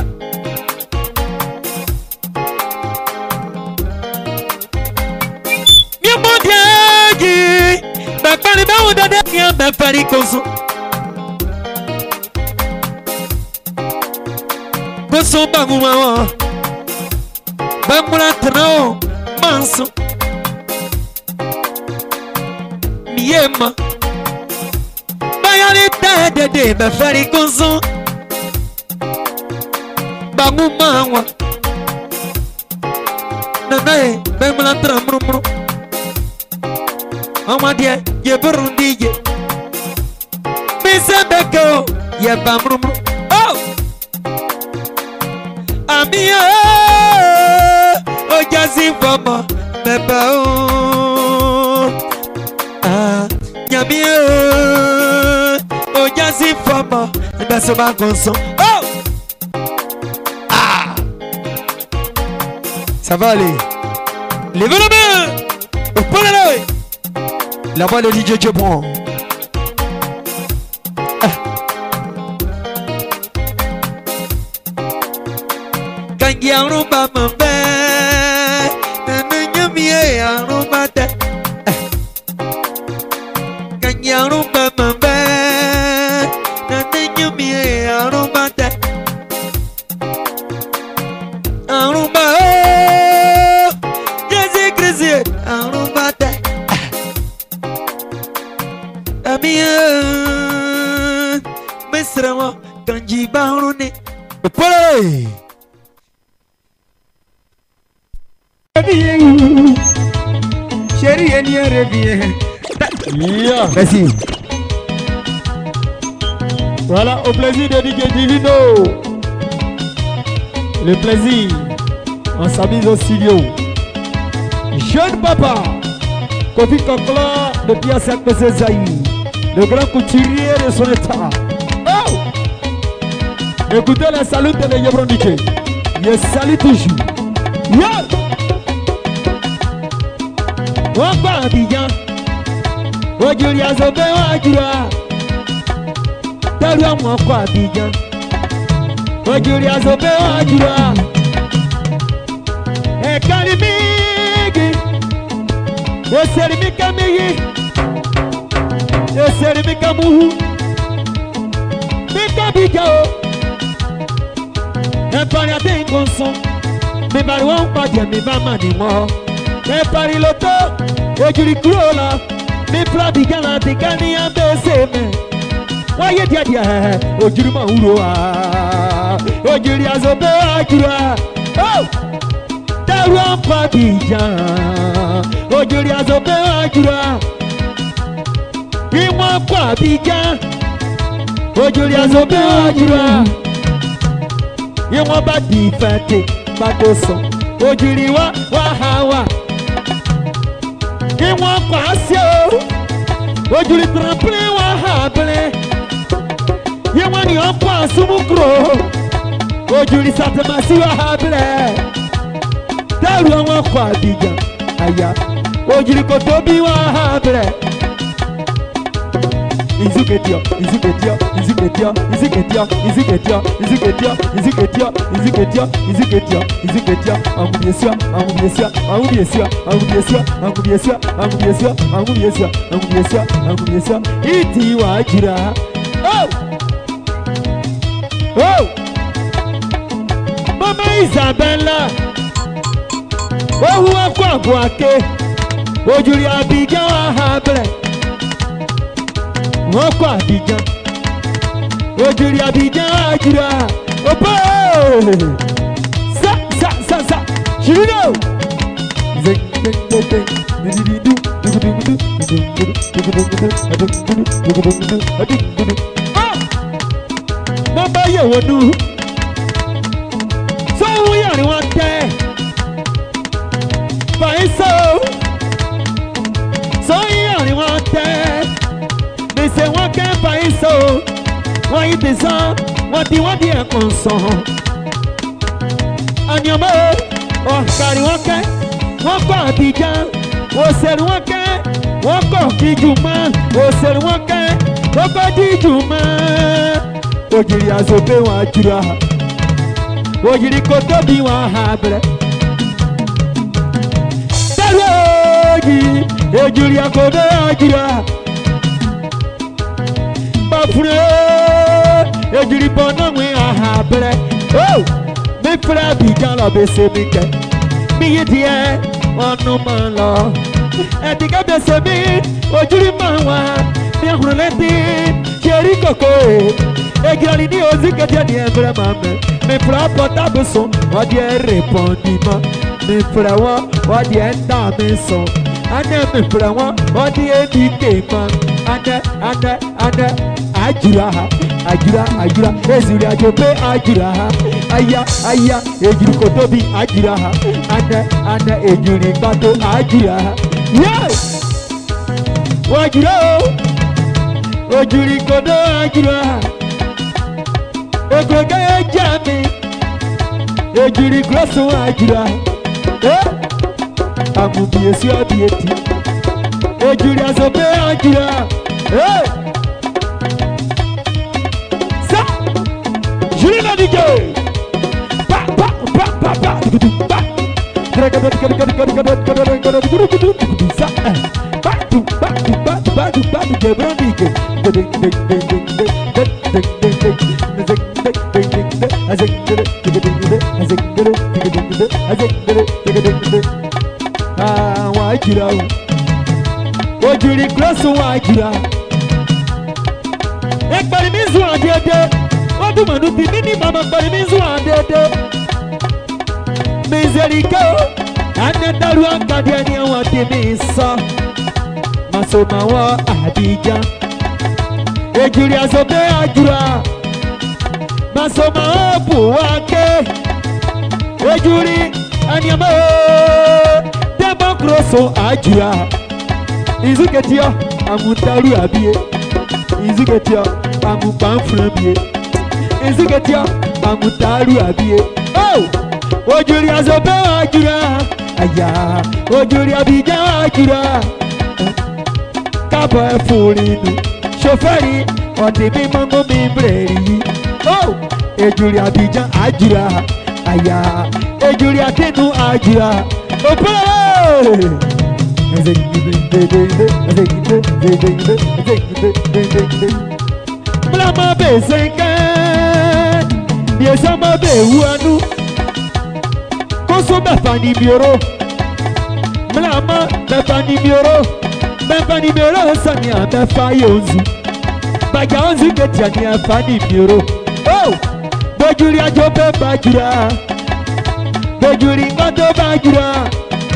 Mi mondiagi, bakari ba onda de kia bakari kozo. Kozo bangu mawa, bangu la trao manso. Miema bayani de de bakari kozo. Bangu mawa, nanae bangu la trao mru. Amadia ye Burundi ye Bisabeko ye bamrum. Oh, Amia ojazi fama beba o. Ah, Nyamia ojazi fama baso bagonso. Oh, ah, ça va aller. Levez la main. Opalele. La voix de D J Jebron. Ah. Kangi arumba mambe Nanyamie arumba te Kangi arumba mambe Nanyamie arumba te Arumba oh Jesse Chrissy arumba te Amia Mesrawa Kanji Barone Poi Chérie, elle y revient. Yeah. Merci. Voilà, au plaisir de D J Divino. Le plaisir. On s'amuse au studio. Jeune papa. Kofi Kokla de Piaset M. Zaï. Le grand couturier de son état. Oh! Écoutez la salute de Yebron D J. Il salue toujours. Yeah! Wapa Abidjan, Ojulia Zobe Wajura, Talia Mwakwa Abidjan, Ojulia Zobe Wajura, Ekalimigi, Eserimika Migi, Eserimika Muhu, Mika Bigao, Empariate Ingonson, Mibaruan Padia, Mibama Nimo. Me pari loto, ejuri kurola, me plabi gana te kani ambese me. Waye dia dia, ojuri ma uroa, ojuri azobe ajura. Oh, daru ampabi jan, ojuri azobe ajura. Imwa kwa bijan, ojuri azobe ajura. Imwa ba di fete, ba doso, ojuri wa wa hawa. Iwa kwasio ojuli trample wa hable Iwa ni okwa sumukro ojuli satamasi wa hable Daru wa kwa dija aya ojuli kotobi wa hable Izuketio, izuketio, izuketio, izuketio, izuketio, izuketio, izuketio, izuketio, izuketio, izuketio, angubiesio, angubiesio, angubiesio, angubiesio, angubiesio, angubiesio, angubiesio, angubiesio, angubiesio, iti wajira. Oh! Oh! Mama Isabella, ohu akwa kwake, ojuli Abidjan wa hable. Wọ́pọ̀ Abidjan, ojúri Abidjan àjùrà, òpó sa sa sa sa ṣìrìnà. Mo bá yẹ̀wò nù, sọ́hún yàrá wọn tẹ́, fàyín sọ, sọ́hún yàrá wọn tẹ́. Say one can buy so, why it is on what you want the concern. And your mother, or carry one can, one car Abidjan, or sell one can, one car Dijuma, or sell one can, one car Dijuma. Ojiri azobe wa jura, Ojiri kotobi wa habre. Tarogi, Ojiri akobe ajura. Fure ejiri bono we ahabre oh me fura Abidjan lo be se mi ke mi ye die onu ma lo e ti ka be se mi ojuri ma wa mi hurleti cheri koko e girali ni ozike dia ni embre ma me me fura portable son o die repondi ma me fura wa o die nda me son ane me fura wa o die di ke ma ane ane ane Ajura, ajura, ajura, ezuri ajope ajura, aya, aya, ejuri kotobi ajura, ane, ane, ejuri kato ajura, yes, wajura, ojuri kodo ajura, egoga ejami, ejuri grosso ajura, eh, amubiesi abieti, ejuri azope ajura, eh. Julina D J, pa pa pa pa Ah, why you know? What you the close why you know? Ek bari mizu adede. What do manu ti mini mama bari mizu adede. Mizeriko. Ane daru akade ni awati misa. Maso mawa Abidjan. Ejuri azobe ajura. Maso mawa buwake. Ejuri anyama. Demo kroso ajura. Izuketia amutaru abie. Izuketia amupanfran bie. Izuketia amutaru abie. Oh! Ojuri azobe ajura. Aya, ojuri Abidjan ajura. Kabo efurinu. Shoferi odi mi mamo mi breri. Oh! Ejuri Abidjan ajura. Aya, ejuri atenu ajura. Ope! Mlama be senga, biesama be uanu, koso be fani bioro. Mlama be fani bioro, be fani bioro sanya be fayonzu, baga onzu ketiani fani bioro. Oh, bojuri ajo be bajura, bojuri ngoto bajura.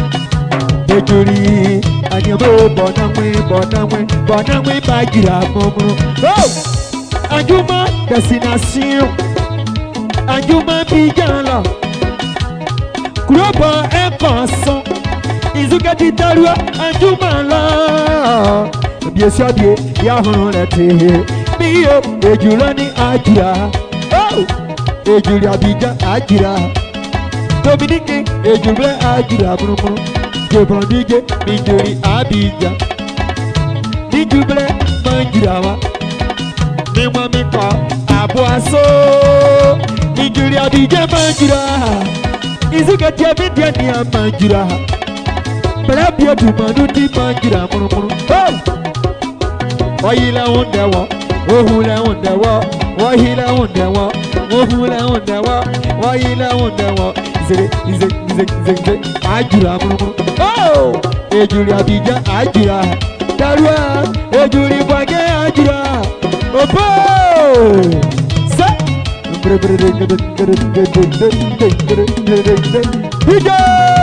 Ejuri anyamo bonamwe bonamwe bonamwe bajira momo. Oh! Anjuma destination. Anjuma bijala. Kuroba enkanson. Izuka titarua anjuma la. Bien sûr bien ya hon lete. Biyo ejula ni ajira. Oh! Ejuri Abidjan ajira. Dominique ejula ajira momo. Je brandige Ejuri Abidjan. Dijuble manjirawa. Mimwa mika abuaso. Ejuri Abidjan manjira. Izuka tia bidia niya manjira. Bela bia dumanu di manjira munu munu. Oh! Oyile undewa. Ohule undewa. Oyile undewa. Ohule undewa. Oyile undewa. Zere zere zere zere ajira munu munu. Oh! Ejuri Abidjan ajira. Darua, ejuri bage ajira. Opo! Sa! D J!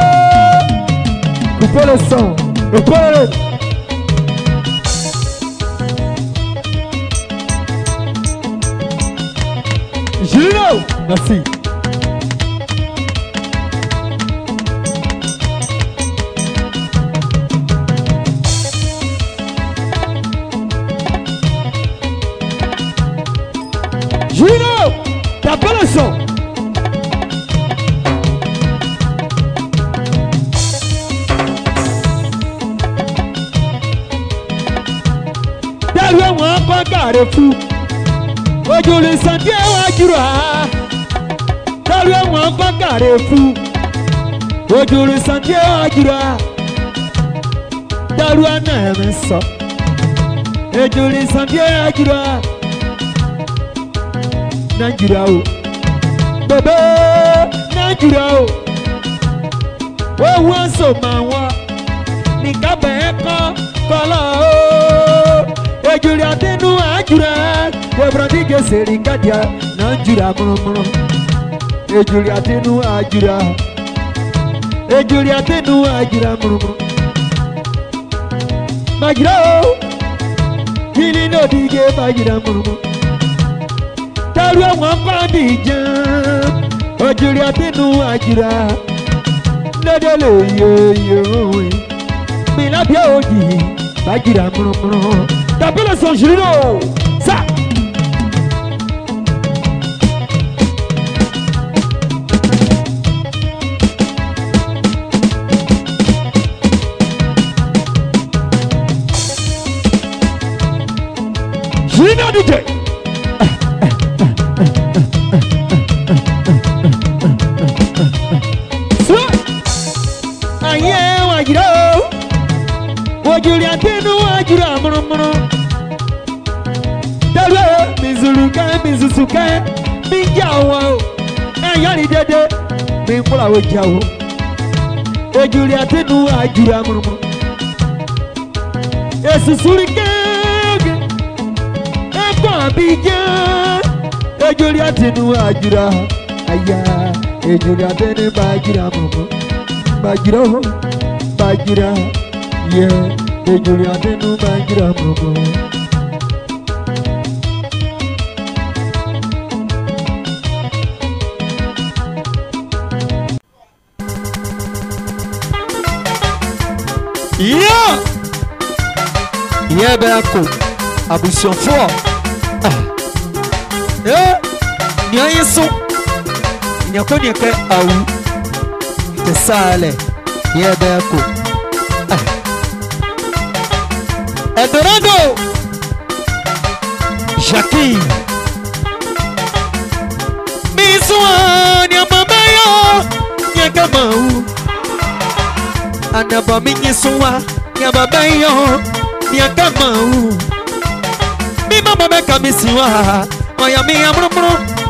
Coupez le son. Coupez-le. Gino! Merci. Gino, t'as pas le son. Derrière moi, pas carré fou. Ojo le sentier wajura. Derrière moi, pas carré fou. Ojo le sentier wajura. Derrière moi, ça. Ojo le sentier wajura. Nanjirao, bebe Nanjirao. Oh, one so mawa, nikabe eko kola o. Ejuri atenu ajura, ebrandige serikadia Nanjira mono mono. Ejuri atenu ajura, ejuri atenu ajura mono mono. Majirao, hili no dige majira mono mono. Darua wampa Abidjan. Ojuri atenu ajira. Ledele yo yo. Milabia oji. Bajira mono mono. Tapele son Gino. Sa. Gino D J. aye wajiro wajuri atenu wajura murumuru dalo mizuluka mizusuka mijawo ayari dede mimula wajawo wajuri atenu wajura murumuru esusulike eko abija wajuri atenu wajura aya wajuri atenu wajura murumuru Bajira, bajira, yeah, the Julia Denu Bajira Momo. Yeah, yeah, Bako, Abusson fort. Eh, n'y a rien son, il n'y a pas de cas à où. C'est ça, là. Yeah, Bako. Eldorado. Jackie. Miswan, ya mama yo. Ya kamau. Anaba minyiswa. Ya baba yo. Ya kamau. Mi mama meka misiwa. Oya mi amrumru.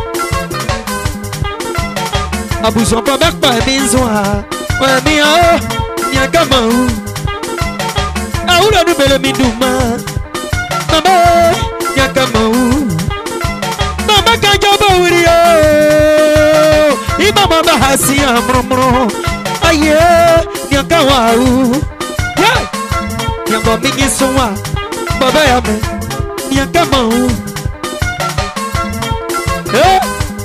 Abusson pa mek pa miswa. Oya mi yo. Ya kamau. Aura do bele miduma. Mama. Ya kamau. Mama kanjoba uriyo. Imama bahasi amrumru. Aye. Ya kawau. Yeah. Ya mami nyiswa. Baba ya me. Ya kamau. Eh.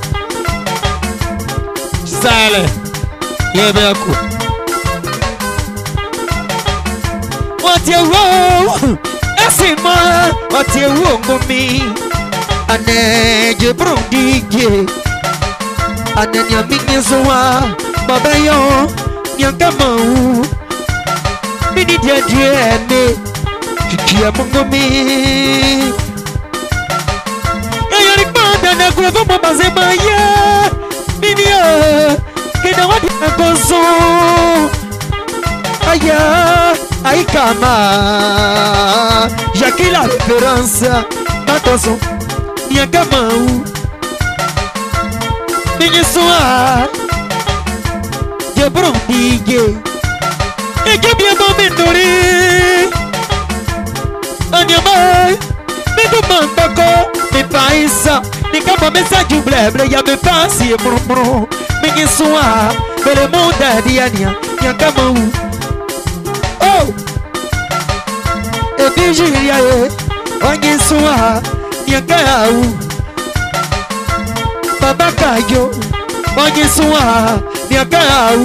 Sale. Yeah, Bako. What you roll? Esima. What you roll for me? Ane je brondije. Ane nya minyezoa. Baba yo. Nya kamau. Mini dia dia me. Kikia mongomi. Ayo nikmanda na kulevo mama zema ya. Mini ya. Kena wadi akoso. Aya. Aïe kama Jackie la référence Attention Mia kama ou Minye soa Je brondige Et que bien bon mentori Anyama Me demande encore Me paisa Me kama message ou bleble Ya me passe et murmure Minye soa Me le monde a dit anya Mia kama ou Oh, et puis j'y ai, on y soit, n'y kaou, Baba Kayo, on y soit, n'y kaou,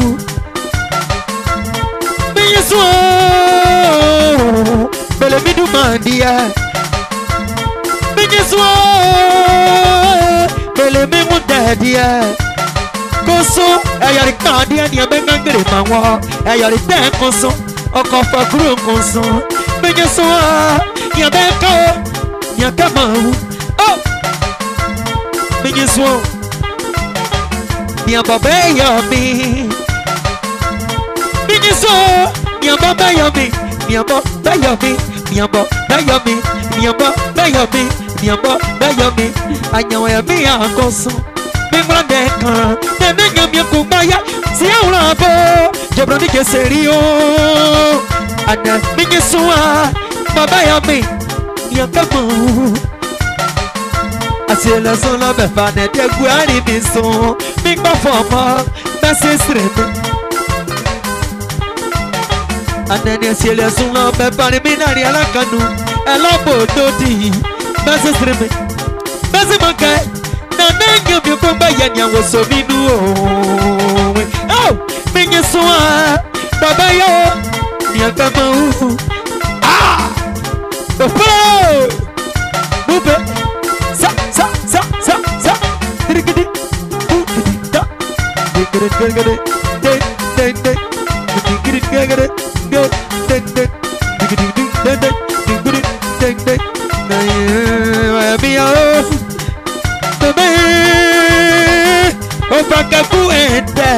mais y soit, belle midou mandia, mais y soit, belle midou dadia. Koso, ayari kandia, n'y a ben gangre mawa, ayari ten koso. Encore pas gros consent. Mais y'a soa, y'a beko, y'a kamau. Oh, mais y'a soa, y'a baba yami. Mais y'a soa, y'a baba yami, y'a baba yami, y'a baba yami, y'a baba yami, y'a baba yami. Anyo yami y'a consent. Mais moi d'accord, mais y'a bien kumaya, si on l'a beau. Je prends que sérieux. Ana minye soa baba ya me ya kamau. Asiela son la be fa ne de guari mi son. Mi pa foma na se streme. Ana ne asiela son la be fa ne mi na ri ala kanu. Ela bodo di na se streme. Basi manka na nanyo mi ko ba ya nya wo so mi nu o. Oh, minye soa baba yo Mia kamau. Ah! The flow! Move it! Sa, sa, sa, sa, sa! Dirigidi! Dirigidi! Da! Dirigidi! Dirigidi! Den, den, den! Dirigidi! Dirigidi! Den, den, den! Dirigidi! Den, den! Dirigidi! Den, den! Naya mia oh! Bebe! Opakapu ente!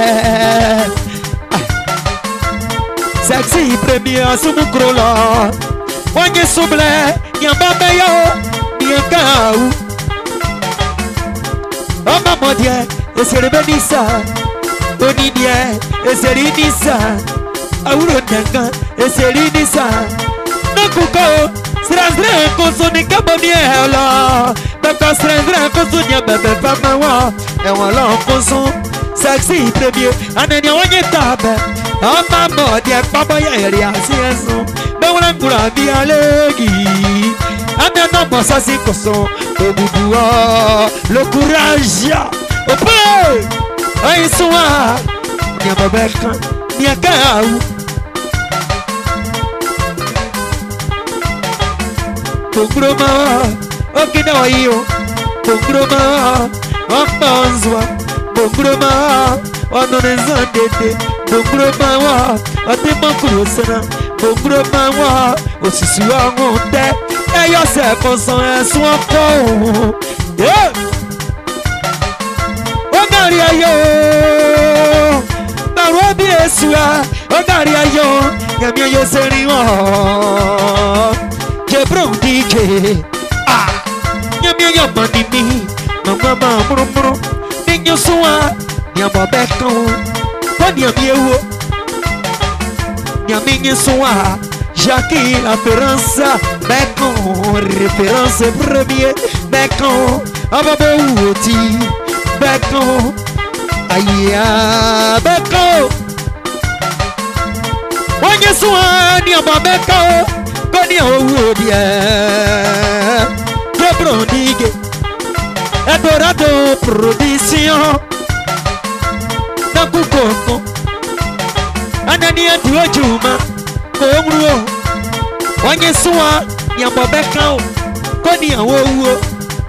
sexy premier sumukrola wanye suble nyambaba yo nyakau Oma modie esere benisa onidie esere nisa awuro nanga esere nisa nakuko srazre koso ni kabami ela baka srazre koso nya bebe fama wa e won lo koso sexy premier anani wanye tabe Oma modie papa ya eri asieso be wona ngura bi alegi Ami no bossa si koso Obubuo Le courage Ope Aïe soa Nya babeka Nya kaou Pongroma Okina waio Pongroma Ambanzwa Pongroma Ononezandete Pongroma wa Atema kurosana Pongroma wa Osisuwa ngonde Eyo se fonson esun ọkọ Yeah Ogari ayo Baro bi esua Ogari ayo Yami ayo seri won Jebro D J Ah Yami ayo mani mi Mama ma muru muru Ninyo suwa Nyamo beko Wani yami ewo Nyami nye suwa Jackie la référence Becon, référence premier Becon, Ababo Outi Becon, Aya Becon Wanye Swani Ababeko Koni Oudia Debrondigue Adorado Production Nakukoko Anania Duojuma Kongruo Wanye suwa Nyambo beka Koni ya wowo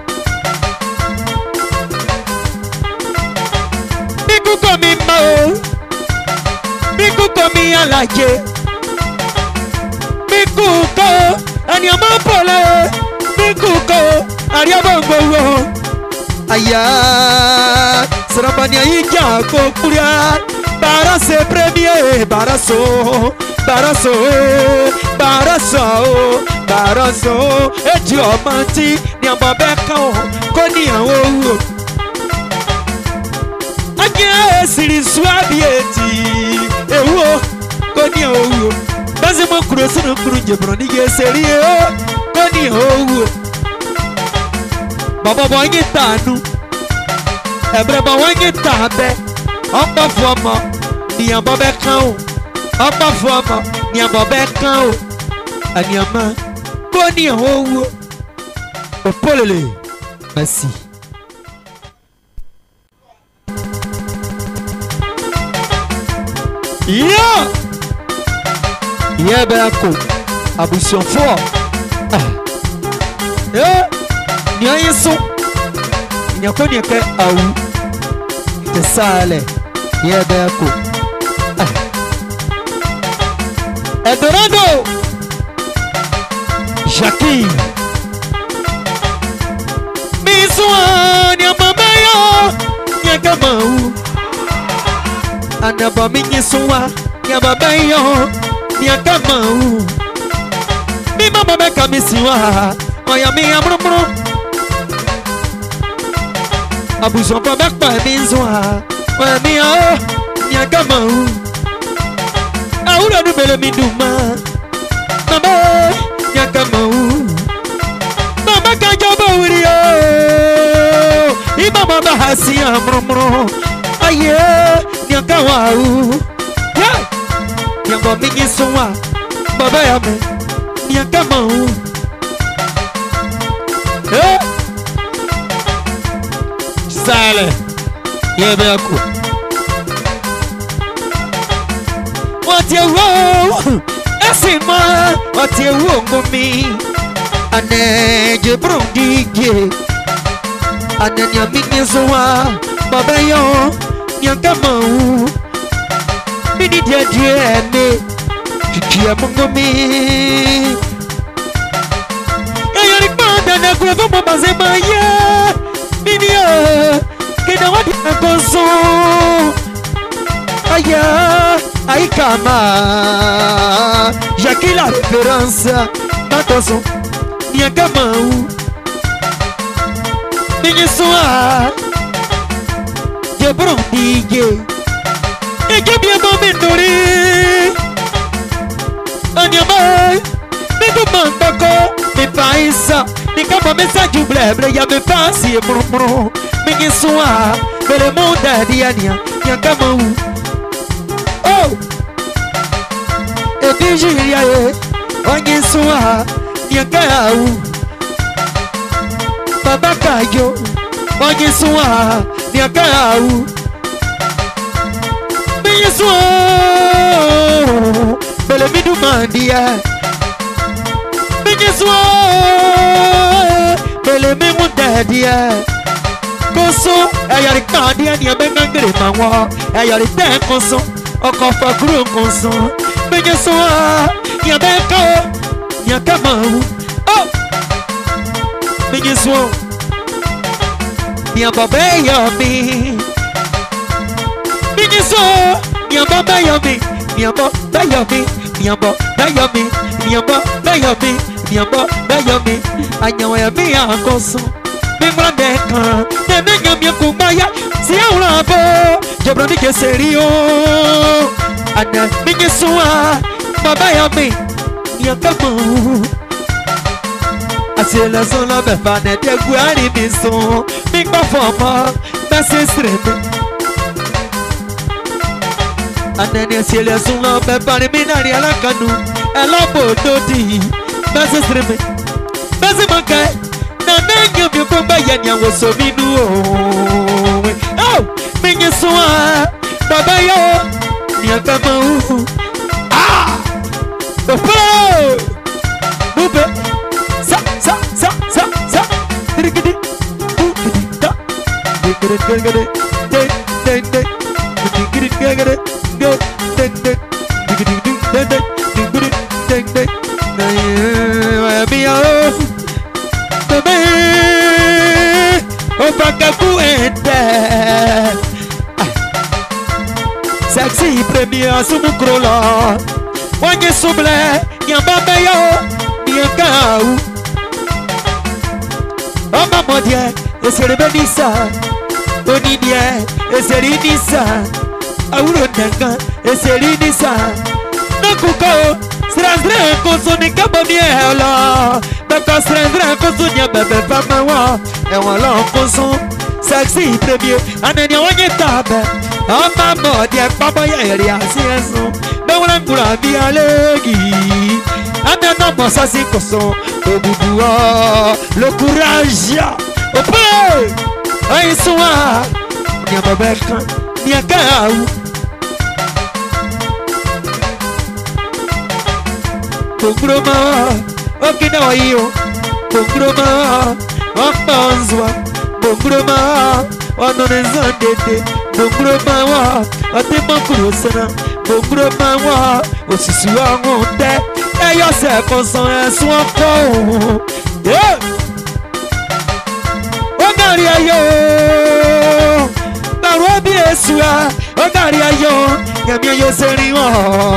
Biku komi mao Biku komi alaje Biku ko Anyama pole Biku ko Ariabongo Aya Sarabania ija kokuria Barase premier Baraso Baraso, baraso, baraso, eji omanti ni ababeka o, koni awo. Ake siri swabi eti, ewo, koni awo. Bazi mo kurosi no kurunje broni ge seri o, koni awo. Baba wanyi tanu, ebre ba wanyi tabe, amba fuama ni ababeka o. Amba fama ni ababeka o Anyama Koni owo Opolele Merci Yeah Yeah Beako Abussion fort Ah Yeah Ni ayeso Ni akoni eke aou Ite sale Yeah Beako Eldorado Jackie Miswa Nyamameyo Nyakamau Anaba minyiswa Nyamameyo Nyakamau Mima mameka misiwa Mayami amrumru Abujon pamekpa miswa Mayami ya Nyakamau Aura nubele minduma Mama Nyakamau Mama kajaba uriyo Imama bahasi amrumro Aye Nyakawau Yeah Nyamba mingi suwa Baba yame Nyakamau Eh Sale Yebe aku What you want? Esima, what you want for me? Ane jebron dige, ane nyamini zoa, baba yo, nyankamau, mini dia dia me, kikia mungo me. Ya yari panda na kuwa mama zema ya, mini ya, kena wadi na gozo, aya. Ai Kama Jackie la référence Attention Nia Kama ou Minha soa Je brondige E que bien bon mentori Anyamai Me demande encore Me paisa Me Kama message bleble Ya me passe e brum brum Minha soa Bele monde diania Nia Kama ou Oh E Nigeria e Onye soa Nia Kama ou Baba Kayo Onye soa Nia Kama ou Minha soa Bele mi dumandia Minha soa Bele mi mundadia Koso Ayari kandia Nia bengangere mawa Ayari ten koso Oko fakuru koso Minha soa Nia beka Nia Kama ou Oh Minha soa Nia baba yomi Minha soa Nia baba yomi Nia baba yomi Nia baba yomi Nia baba yomi Nia baba yomi Anyawa ya mi akoso Mimra deka Nene nyamia kumaya Siya urabo Jabrani ke serio Ana minha soa Baba yomi Nia Kama ou Asi la zona me fane de guari mi son Mi kwa fama Na se streme Anani asi la zona me fane mi nari ala kanu Ela bododi Na se streme Na se mankai Na nenyo mi kumba yanya woso minu Oh Minha soa Baba yo Nia Kama ou Ah Oh Bube Sa, sa, sa, sa, sa Dirigidi Dirigidi Da Dirigidi Dirigidi Den, den, den Dirigidi Dirigidi Den, den, den Dirigidi Den, den Dirigidi Den, den Naya Mia Bebe Opaka kuende Sexy premier Sumukrola Wanye suble Nyambaba yo Nia Kama ou Oma modie Esere benisa Onidie Esere nisa Auro nenga Esere nisa Nakuko Srasre koso ni kama miela Beka srasre koso nya bebe fama wa Ewa lo koso Sexy premier Ananya wanye tabe Oma modie Papa ya eri asieso Bewala ngura bia legi Ame no mosa si koso Obubua Le courage Ope Aïe soa Nia babeka Nia Kama ou Bongroma Okina wa iyo Bongroma Wapanzwa Bongroma Wanone zandede Bongroma wa Atema kurosana Bongroma wa Osisi wa ngonde Eyo se konson esu anko Yeah Ogari ayo Narobi esua Ogari ayo Nyami ayo seri wa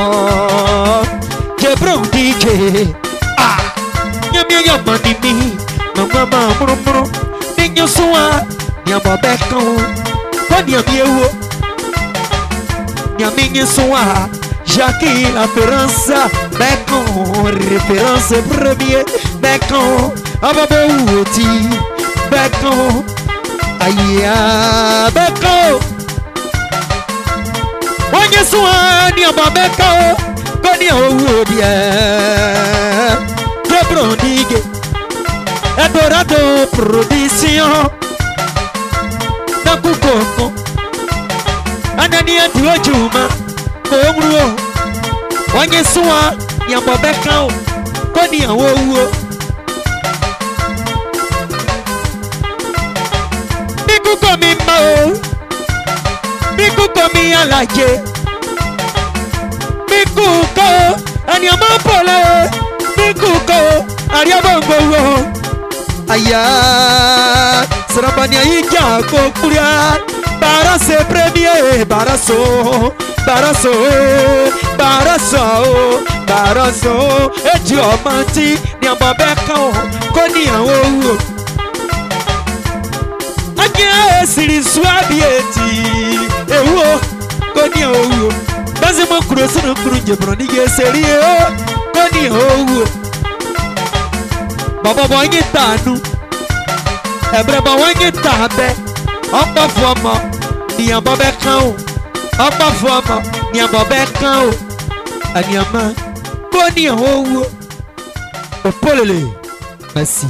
Jebron D J Ah Nyami ayo manimi Mama mama muru muru Ninyo sua Nyama beko Kwa nyami ewo Nyami nye sua Jackie la référence Bacon Référence premier Bacon Ababo Outi Bacon Aya Bacon Wanye Soani Aba Bacon Koni Oudia Debrondigue Adorado Production Nakukoko Anani Antiwa Juma Kongruo Wanye soa Nyamba beka o Koni awo uo Miku komi ma o Miku komi alaje Miku ko Anyama pole Miku ko Ariabongo o Aya Sarabania ija kokuria Bara se premier Bara so Baraso, Baraso, Baraso, Eji Omanti, ni amba beka o, koni awo. Anya siri swabieti, ewo, koni awo. Bazi mo kuro sunu kuro jebro ni ye seri o, koni awo. Baba wangi tanu, ebre ba wangi tabe, amba fuama, ni amba beka o. Amba fuama, ni amba beka o. Anyama, koni awo. Opolele, merci.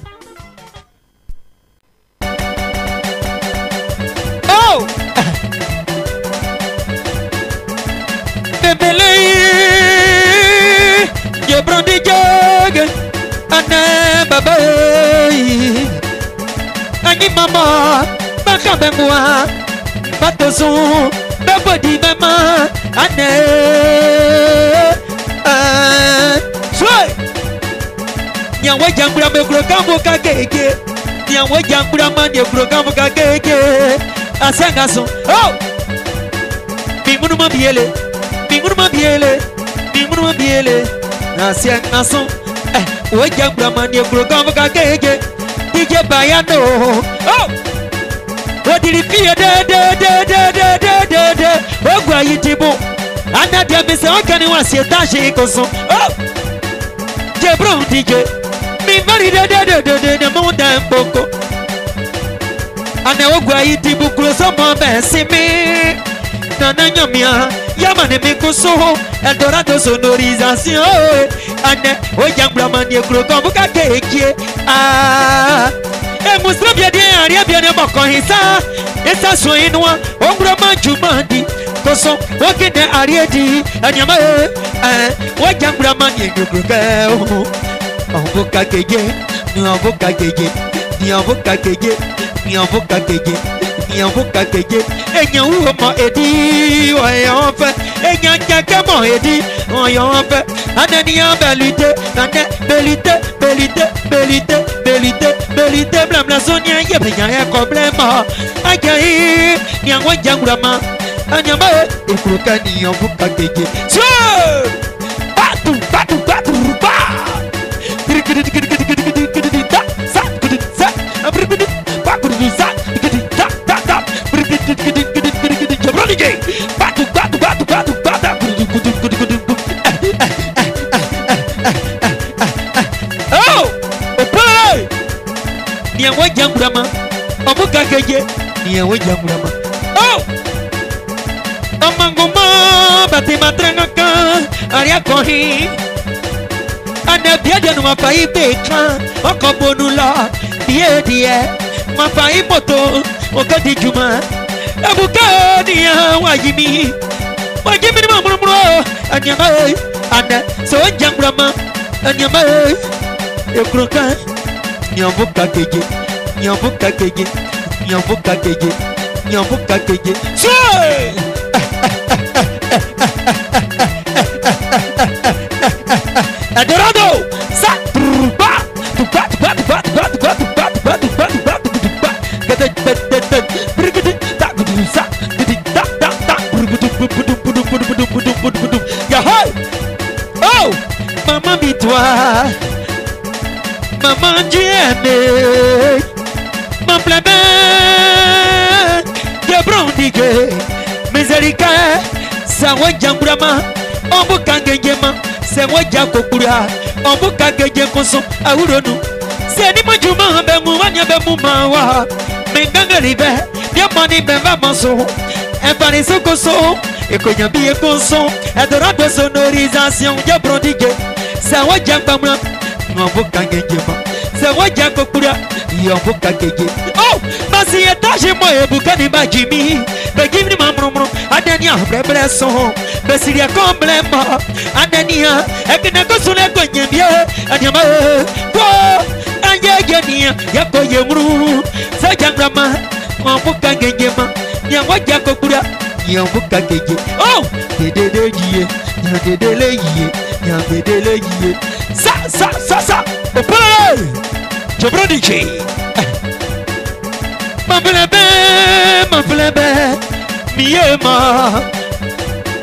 Oh! Bebele, je brandi jog, ane baba, ani mama, baka bemwa, batoson, bebodi mama, ane, ah, soy. Nyawe jangura me kuro kambo kakeke, nyawe jangura mani kuro kambo kakeke, asenga son. Oh! Bimunu mabiele. Binguru mabiele, binguru mabiele, nasi nason. Eh, we jambra mani kuro kambo kakeke, D J Bayano. Oh, we diri pie de de de de de de de de. We gwa yitibo, ana dia bese okani wasi etashi ikoson. Oh, Jebron D J, mi mari de de de de de de mo dan boko. Ane we gwa yitibo kuro so mo besi mi. Nana nyamia. Yamane mikoso Eldorado sonorisation Ane Ojambra mani kuro kambu kakeke Ah E musra biade aria biane boko hisa Esa so inwa Ongro manju mandi Koso Wakine ariedi Anyama Eh Ojambra mani kuro kakeke Ombu kakeke Ni ombu kakeke Ni ombu kakeke Ni ombu kakeke Nyambo kakeke, enya uomo edi, oyanfe, enya kakemo edi, oyanfe, anani ambelite, ane belite, belite, belite, belite, belite, blam la sonia yebe nya problema, ayayi, nyangwa jangurama, anyamba ekuruka nyambo kakeke, so, batu, batu, batu, ba, kirikiri, kirikiri, kirikiri, kirikiri, da, sa, kirikiri, sa, kirikiri, ba, kirikiri, sa. Batu batu batu batu batu. Oh, opai. Ni awo jangurama. Omu kakeje. Ni awo jangurama. Oh. Amangoma bati matrenga ka. Aria kohi. Ane biade no mapai beka. Okobonula. Die die. Mapai moto. Okadi juma. Abukania wajimi wajimi ni mamuro anyama anda so jangrama anyama ekroka nyambuka keje nyambuka keje nyambuka keje nyambuka keje so Adorado sa ba tu ba tu ba tu ba tu ba tu ba tu ba tu ba tu ba tu ba tu ba kata kata Oh, maman toi, maman Dieu, mon plébé, de brondige, miséricorde, ça va jambrama, on vous kangejema, c'est moi jakokura, on vous kangeje konso, auronu, c'est ni majuma bemu wanya bemu mawa, menganga ribe, bien mani bemba manso, un pariso konso. Et qu'on y a bien conson, Adorado sonorisation, y'a prodigué. Ça va jambamra, on va kangejema. Ça va jakokura, y'a va kangejé. Oh, Masi etage moi et Bukani Bajimi. Mais give me mamro, Adania, Brebresson. Mais s'il y a complètement, Adania, et que n'a que son économie bien, Adama, quoi, Ayagania, Yakoyemru, Sajangrama, on va kangejema. Y'a va jakokura. Yambuka keje. Oh, dedele yie, dedele yie, dedele yie. Sa sa sa sa. Opole. Jobrodije. Mamblebe, mamblebe. Miema.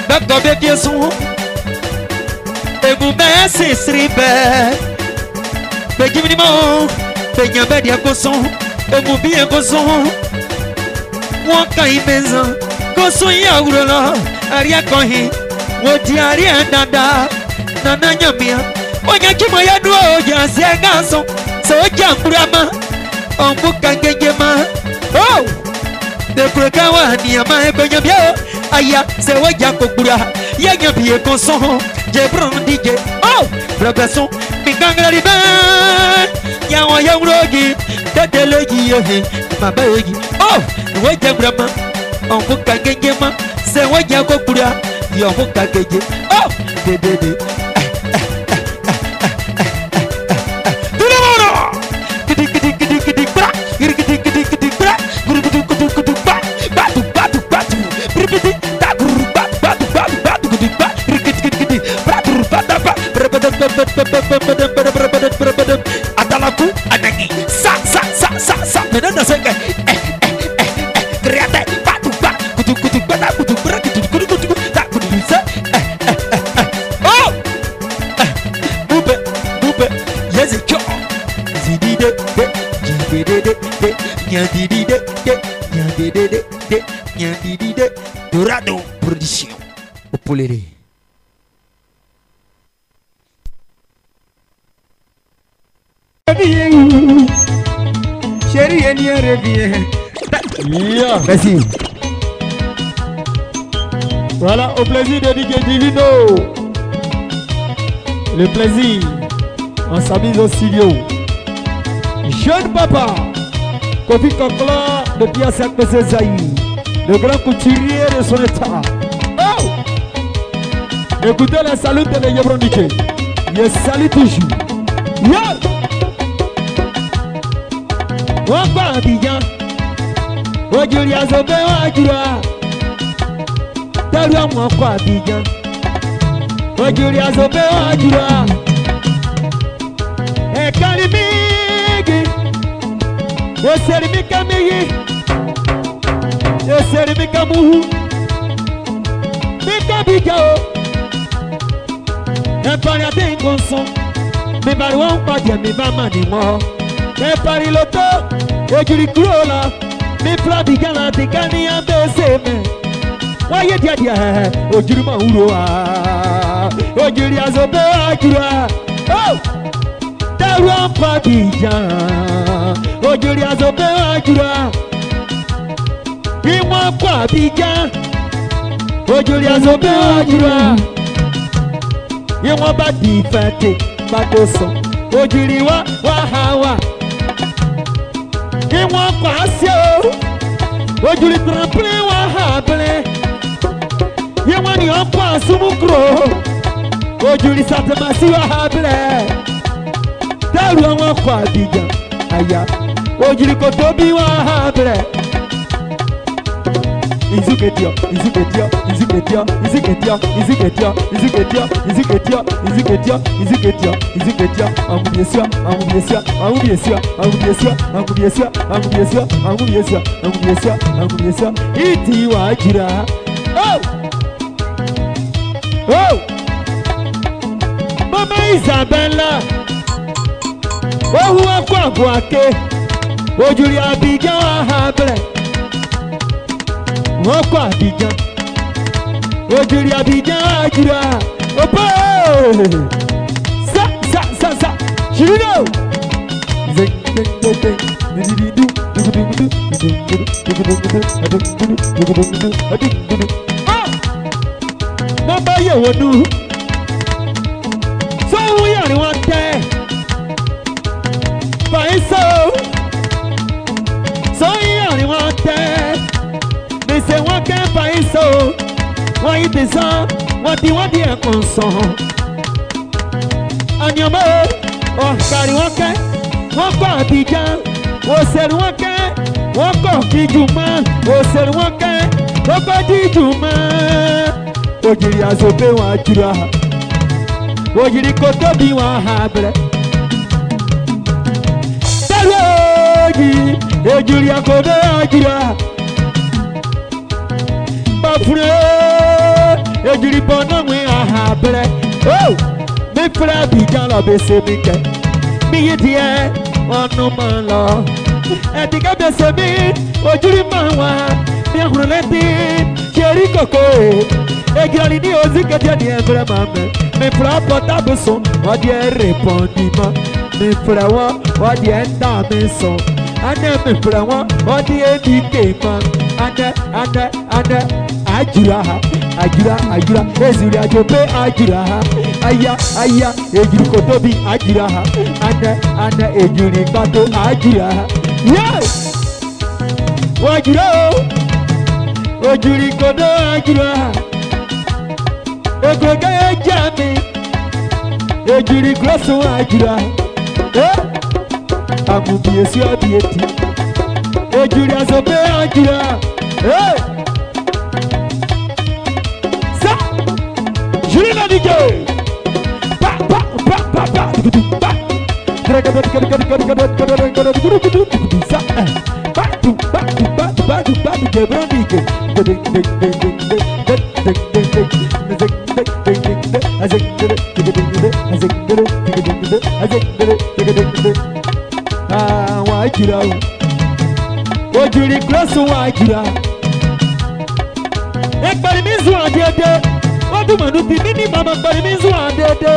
Dako bebie son Egu besi sribe Begimi ni mo Benya bedi ya koson Egu biye koson Waka imeza Koson ya urola Aria kohi Woti aria dada Nana nyamia Onya kimo ya duo Oja siega son Soja mbrama Ombuka ngejema Oh Dekureka wa niyama eko nyamia Aya se woja kokura Ya nyamia konson Jebron D J Oh Brabason Mikangla riba Ya wa ya urogi Teteleji yohe Mabayogi Oh Woja mbrama Ombuka ngejema Se woja kokura Yombuka ngeje Oh Dedede Atalaku anagi sa sa sa sa sa menanda senge eh eh eh eh kreate batu ba kutu kutu bata kutu bra kutu kutu kutu tak kutu sa eh eh eh oh bube bube yezi cho zidide de jidide de de nyadide de nyadide de de nyadide Dorado production opolere. Chérie, elle y revient. Yeah. Merci. Voilà, au plaisir de D J Divino. Le plaisir. On s'amuse au studio. Jeune papa. Kofi Kokla de Piasak M. Zaï. Le grand couturier de son état. Oh! Écoutez la salute de Yebron D J. Je salue toujours. Yeah! Wapa Abidjan Ojuri azobe wajura Taru wapa Abidjan Ojuri azobe wajura Ekari migi Eseri mika migi Eseri mika muhu Mika bija o Empari ate ingonson Mi bari wapa dia mi bama ni mo Me pari loto, ejuri kurola, me plabi gana te kani ambese me. Waye dia dia, ojuri ma uroa, ojuri azobe ajura. Oh, daru ampabi jan, ojuri azobe ajura. Imwa kwa bijan, ojuri azobe ajura. Imwa ba di fete, ba doso, ojuri wa wa hawa. Iwa kwasio Ojuli trample wa hable Iwa ni okwa sumukro Ojuli satamasi wa hable Daru wa kwa dija Aya Ojuli kotobi wa hable Izuketia, Izuketia, Izuketia, Izuketia, Izuketia, Izuketia, Izuketia, Izuketia, Izuketia, Izuketia, Angubiesia, Angubiesia, Angubiesia, Angubiesia, Angubiesia, Angubiesia, Angubiesia, Angubiesia, Angubiesia, Iti wajira. Oh! Oh! Mama Isabella, oh huwa kwa kwake, Ojuli Abidjan wa hable. Wọ́pọ̀ Abidjan Ojúri Abidjan àjùrà Opo Sa sa sa sa Ṣìrìnà Mo bá yẹ̀wò nù Sọ́hún yàrá wọn tẹ́ Fàyín sọ Sọ́hún yàrá wọn tẹ́ Se wọ́n kẹ́ fàyín so wọ́n yí ti sàn wọ́n ti wọ́n di ẹ̀kọ́ sàn. Ànyàmọ́ ọ̀kàrí wọ́n kẹ́ wọ́n kọ́ Abidjan òṣèlú wọ́n kẹ́ wọ́n kọ́ Kíjùmọ́ òṣèlú wọ́n kẹ́ wọ́n kọ́ Kíjùmọ́. Ojiri azobe wọn àjùrà ojiri kotobi wọn àbẹ̀rẹ̀. Tẹ́lẹ̀ òjì ojiri akobe àjùrà. Bafure ejiri bono we aha bre oh me fra bi kan lo be se mi ke mi ye die onu ma lo e ti ka be se mi ojuri ma wa mi ahuru leti cheri koko e girali ni ozike dia ni emre ma me me fra pota buso o die repondi ma me fra wa o die nda me so ane me fra wa o die bi ke ma ane ane ane ajura ajura ajura ezuri ajope ajura aya aya ejuri kotobi ajura ane ane ejuri kato ajura yes wajura ojuri kodo ajura egoga ejami ejuri grosso ajura eh amubiesi obieti ejuri azope ajura eh Julina D J pa pa pa pa pa pa Grega do grega do grega do grega do grega sa pa tu pa tu pa tu pa tu pa tu quebrando que de de de de de ah wa jira o jiri cross wa jira e pari mi zo adede Odu manu ti mini mama pari mizu adede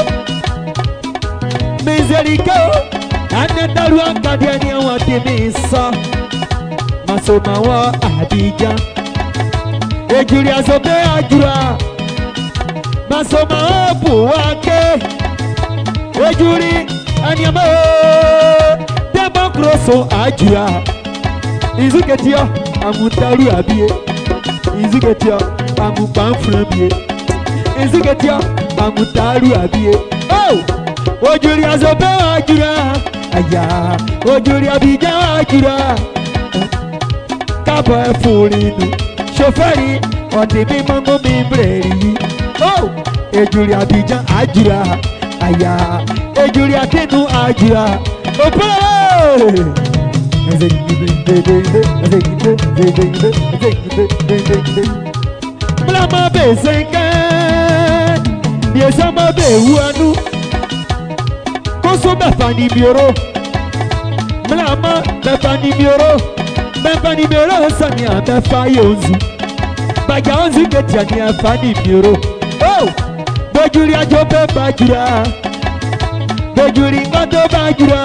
Mizeriko Ane daru akadi ani awa ti misa Maso mawa Abidjan Ejuri azobe ajura Maso mawa buwake Ejuri ani ama Demo kroso ajura Izuketia amutaru abiye Izuketia amupanfran biye Izuketia amutaru abiye oh ojuri azobe ajura aya ojuri Abidjan ajura kabo efurinu shoferi odi mi mamo mi breri oh ejuri Abidjan ajura aya ejuri atenu ajura ope Mlama bezenga Yesa ma be wanu Koso be fani mioro Mlama be fani mioro Be fani mioro sani a be fa yonzu Baga onzu ketia ni a fani mioro Oh Bojuri ajo be bajura Bojuri ngoto bajura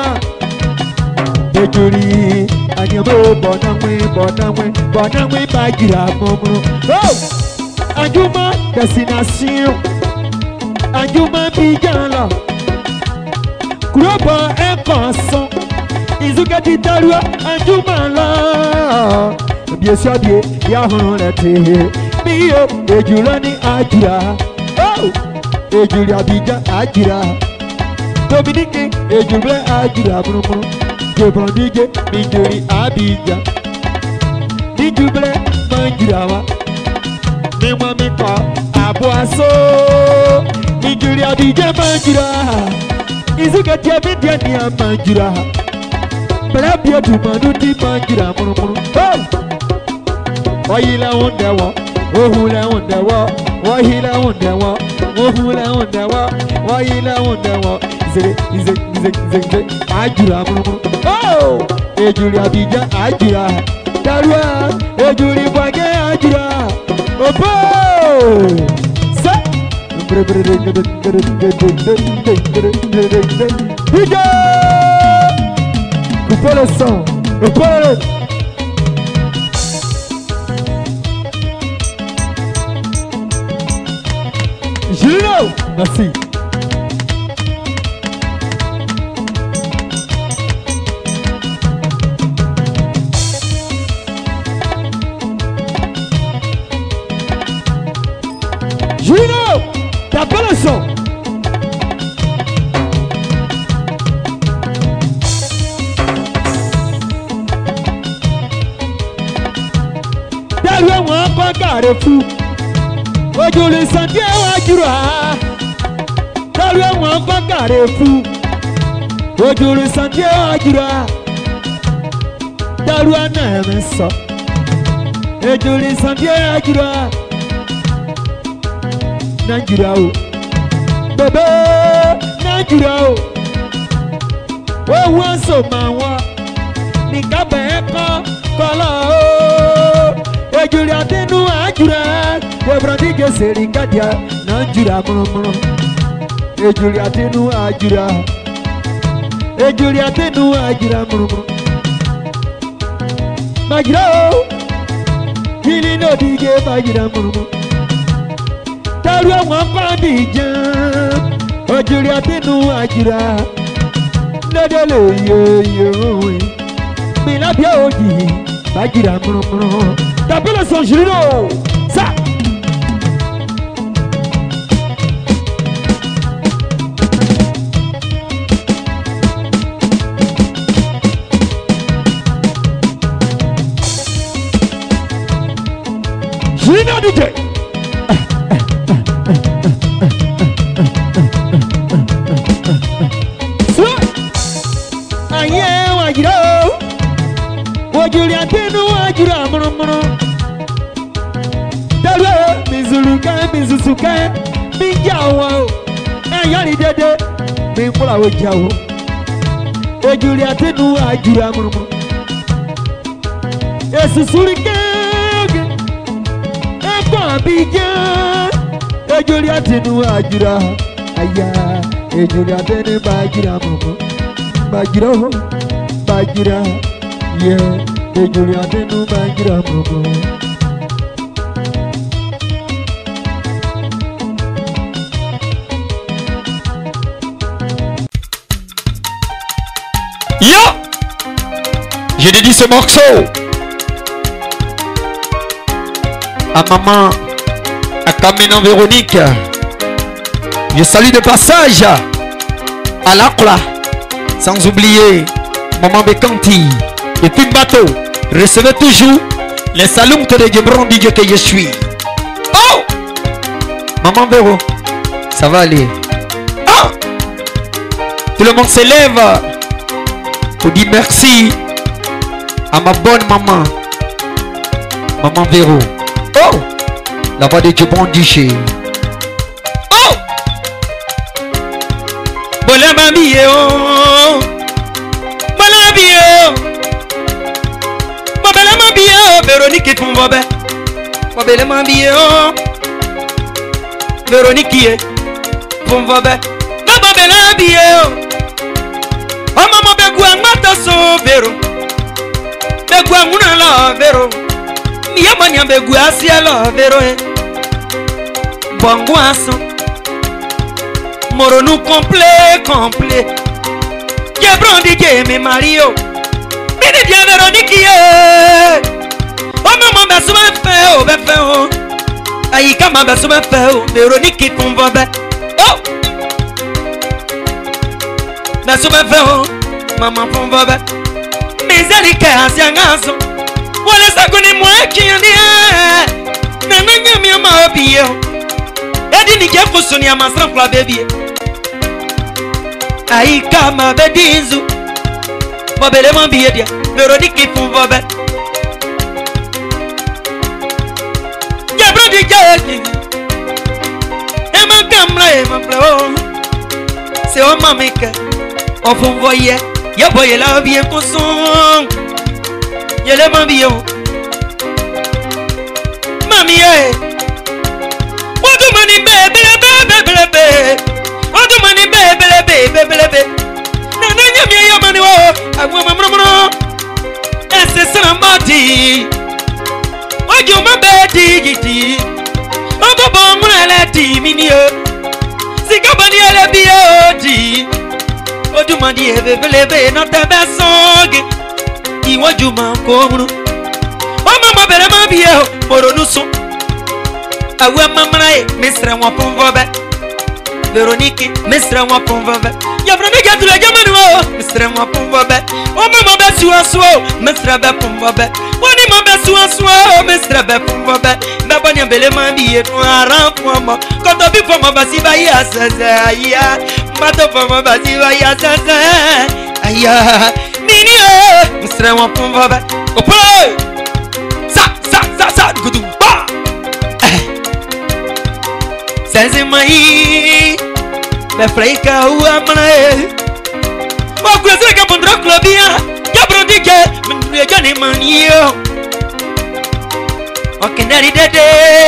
Bojuri Anyamo bonamwe bonamwe bonamwe bajura momo Oh Anjuma destination Anjuma Bidjan Kuroba Enkanson Izuka Titarua Anjuma la Bien sûr bien Yahon lete Miyo Ejulani Ajira Oh Ejuli Abidjan Ajira Dominique Ejule Ajira Bruno Jebondije Mijuri Abidjan Nijule Manjirawa Mimwa mika abuaso Nijuri Abidjan manjura Izuka tia Bidjan ni a manjura Bela bia tu manu di manjura munu munu Wahila undewa Wahula undewa Wahila undewa Wahula undewa Wahila undewa Zere zere zere zere Ajura munu munu Oh Ejuri Abidjan ajura Darua Ejuri Bwage ajura Opo! Sa! D J! Coupez le son! Coupez-le! Julio! Merci! Julio, tapez le son. Derrière moi, pas carré fou. Ojo le sentier wajura. Derrière moi, pas carré fou. Ojo le sentier wajura. Derrière moi, ça. Ojo le sentier wajura. Nigeria o bebe Nigeria o o wọn so ma wọn ní kábẹ kọ kọlọ o ejuri atinu ajura ebrandi geseri kadia Nigeria mọrọmọrọ ejuri atinu ajura ejuri atinu ajura mọrọmọrọ majira o kini no dige majira mọrọmọrọ taru àwọn pàdé jẹun ojúri àtẹnu àjìrà lédèlè yòòyò mi lábẹ́ òjì bàjìrà mọ̀rọ̀mọ̀rọ̀ tàbí lè sọ ṣìrìrò sá. ṣìrìrò díje. Ojúri àtẹnu àjùrà mọ̀rọ̀mọ̀rọ̀ dẹ́rẹ́ mizuluka mizusuka mi jà wọ́n o ẹ̀yọ́ ni dédé mi múra o jà wọ́n ojúri àtẹnu àjùrà mọ̀rọ̀mọ̀rọ̀ èsùsùrì kéèké ẹ̀kọ́ àbíjẹ́ ojúri àtẹnu àjùrà àyà ojúri àtẹnu bàjìrà mọ̀rọ̀mọ̀rọ̀ bàjìrà o bàjìrà yẹ. Ejuri atenu banjira momo. Yo, j'ai dédié ce morceau à maman, à Kamena Véronique. Je salue de passage à l'Akla, sans oublier maman Bekanti. Et puis bateau, recevez toujours les salutes de Gebron Dieu que je suis. Oh! Maman Véro, ça va aller. Ah! Tout le monde s'élève pour dire merci à ma bonne maman. Maman Véro. Oh! La voix de Gebron Dieu. Oh! Bolé mamie, oh! Bolé mamie, Véronique font bobe, Bobele mambio, Véronique font bobe, ma Bobele bio, oh maman begua mata so Vero, begua muna la Vero, miya manya begua siela Vero eh, bongoaso, moronou complet complet, Gebron Dieu me Mario, mini bien Véronique eh. Oh maman bɛ suma fɛ o bɛ fɛ o ayi kama bɛ suma fɛ o Véronique tun fɔ bɛ o bɛ suma fɛ o mama tun fɔ bɛ misɛri kɛ asianga so wale sagoni mu ekiyandi yɛ nana nyamiya ma o bi ye o edi ni kɛ kusuni a ma siran fila bɛ bi ye ayi kama bɛ di nzu mɔbɛlɛ ma bi ye diɛ Véronique tun fɔ bɛ. C'est au mamika, on vous voyait, y'a voyé la vie pour son, y'a les mambions, mamie, what do money baby, baby, baby, what do money baby, baby, baby, nana y'a y'a money, I want my mama, and c'est ça mati, what you my baby, oh, go bon, when I let him in you. Sikabani ele bioti Odumadi eve velebe no tebe songe Iwa juma komunu O mama bere ma biye moro nusu Awe mama e misre wa ponvobe Véronique misre wa ponvobe Ya Véronique ya tule jamani wo misre wa ponvobe O mama be suwa suwa misre be ponvobe Wani ma be suwa suwa misre be ponvobe Ndabanya bele ma biye no aran foma Koto bi foma basi ba ya sese aya Mato foma basi ba ya sese aya Nini e misre wa ponvobe Opo Sa sa sa sa gudu ba Sense mai me freika o amane o kwese ka pondro klobia ya brodike me jani manio o kendari dede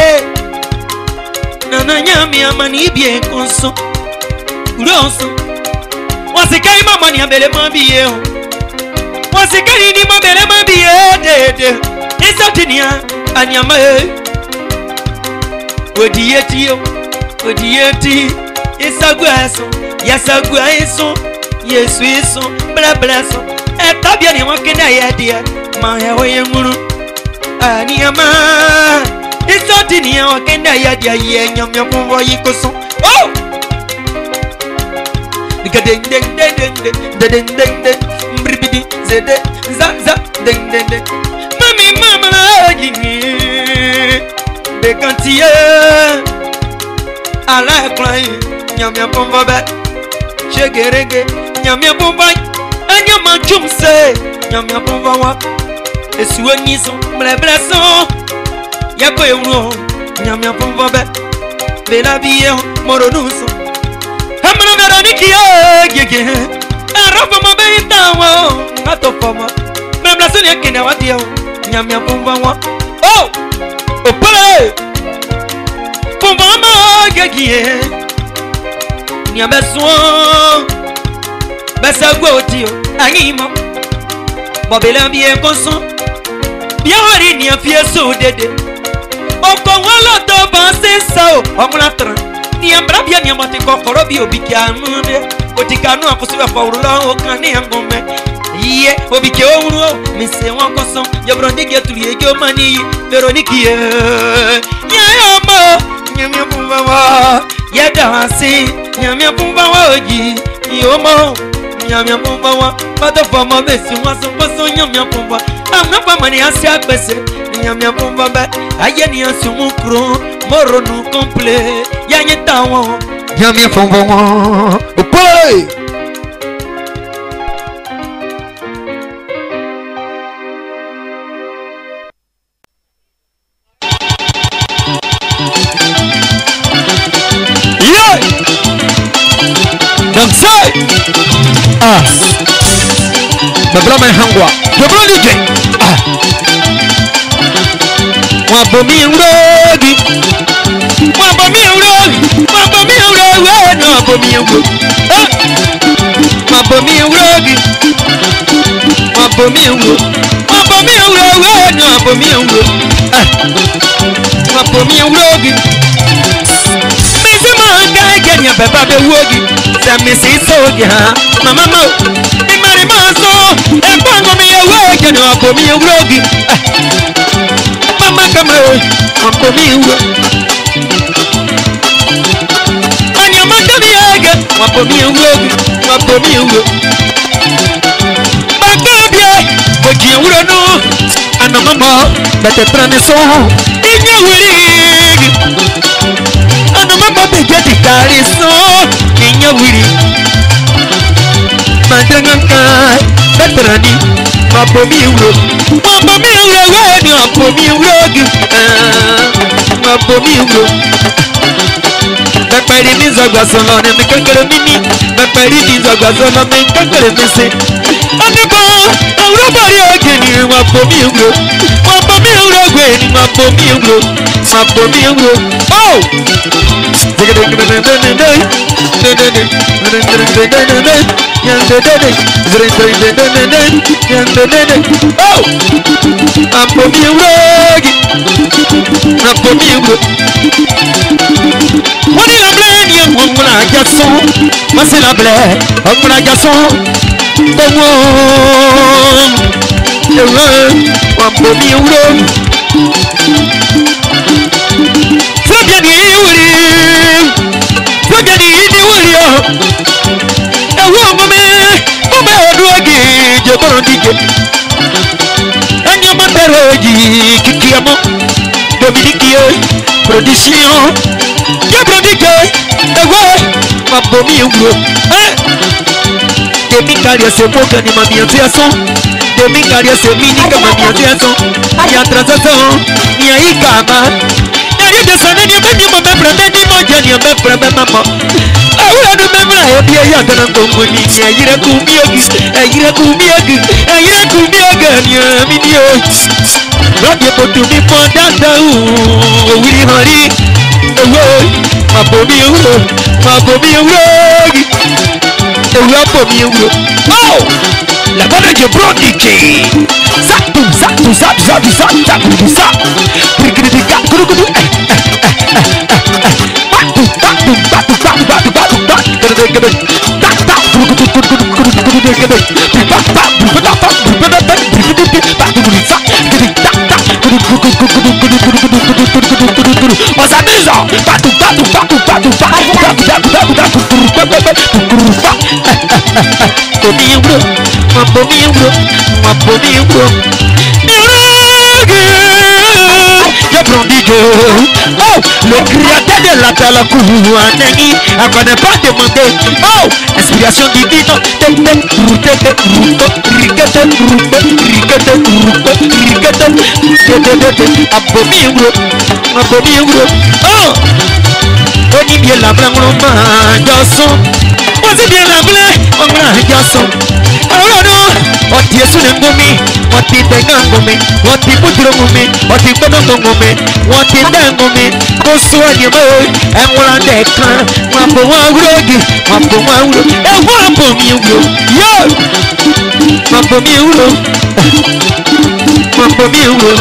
nana nyami amani bien konso uronso wasikai mama ni abele mabie wasikai ni mabele mabie dede isatinia anyama odietio odieti isagwaso yasagwaiso yesu iso blablaso etabia ni wakenda yadia ma yawe yenguru aniama isatinia wakenda yadia yenyamya mwo yikoso oh ding ding ding ding ding ding ding bribidi zede za za ding ding ding mami mama la jini de kantie ala klai nyamya pomba ba chegerege nyamya pomba anyama chumse nyamya pomba wa esuaniso blablaso yako euro nyamya pomba ba bela biye moronuso amana meronikia gege arafa mabenta wa atofama blablaso ni akina wadia nyamya pomba wa oh opale pomba ma gege ni abeso besa gwotio animo bobela bien konso bien wari ni afieso dede oko wala to banse sao omulatra ni ambra bien ni amate kokoro bi obikianude otikanu akoso fa urula okani angome iye obike owuro mise won konso yobrondige tulie jo mani veronique ya mo nyame pumba wa ya dansi nyame pumba wa oji yomo nyame pumba wa bado fama besi waso waso nyame pumba amna fama ni asia gbese nyame pumba ba aye ni asumu kro moro nu complet ya nyeta won nyame pumba wa opole Dansai ah Babra hangwa Babra D J ah Wabomi urogi Wabomi urogi Wabomi urogi no wabomi urogi ah Wabomi urogi Wabomi urogi Wabomi urogi no wabomi urogi ah Wabomi urogi Kenya beba be wogi samisi soja mama mo ni mari maso e bango mi wogi no apo mi wogi mama kamro apo mi wogi anya manda mi aga apo mi wogi apo mi wogi bakabie wogi wuro no ana mama bete trameso inya wuri ana mama beje di kariso inya wiri madanganka betrani mabomi uro mabomi uro wani mabomi uro gi mabomi uro beperi mi zagwa solo ne mi kankere mimi beperi mi zagwa solo me kankere misi anibo uro bari ogeni mabomi uro mabomi uro gweni mabomi uro mabomi uro oh oh apomi urogi apomi urogi woni la bleni ngona jason mase la ble ngona jason tomo ewe apomi urogi Soja ni wuri Soja ni ni wuri yo Ewo mame Mame oduagi Jeboro dike Anya materoji Kikiamo Dominique Production Jeboro dike Ewo Mabomi ugro Eh Demi karia se moka ni mami antiason Demi karia se mini kama mi antiason Aya transason Ni aika ama Maria de Sané, ni même mon même frère, ni mon Dieu, ni même frère, même maman. Ah oui, nous même là, et bien, il y a dans le communie, il y a une combien, il y a combien, il y a combien, il y a midi. Radio pour tout le monde, dans oui, Marie, oui, ma pommi, ma pommi, oui, ma pommi, oh, la bonne de Brody, ça, tout ça, tout ça, tout ça, tout ça, tout ça, tout ça, on s'amuse, partout, partout, partout, partout, oh, le créateur de la Talakou, on connaît pas demandé. Oh, inspiration divine. Oh, on y vient la blanc, on garçon. On y vient la blanc, on garçon. Oh non, on tient sous le gomi, on tient des gangomé, on tient poudre gomi, on tient pas de gomi, on tient d'un gomi, on soigne moi, et on l'a déclin, on peut voir Rogi, on peut voir Rogi, et on peut mieux, yo, on peut mieux, on peut mieux.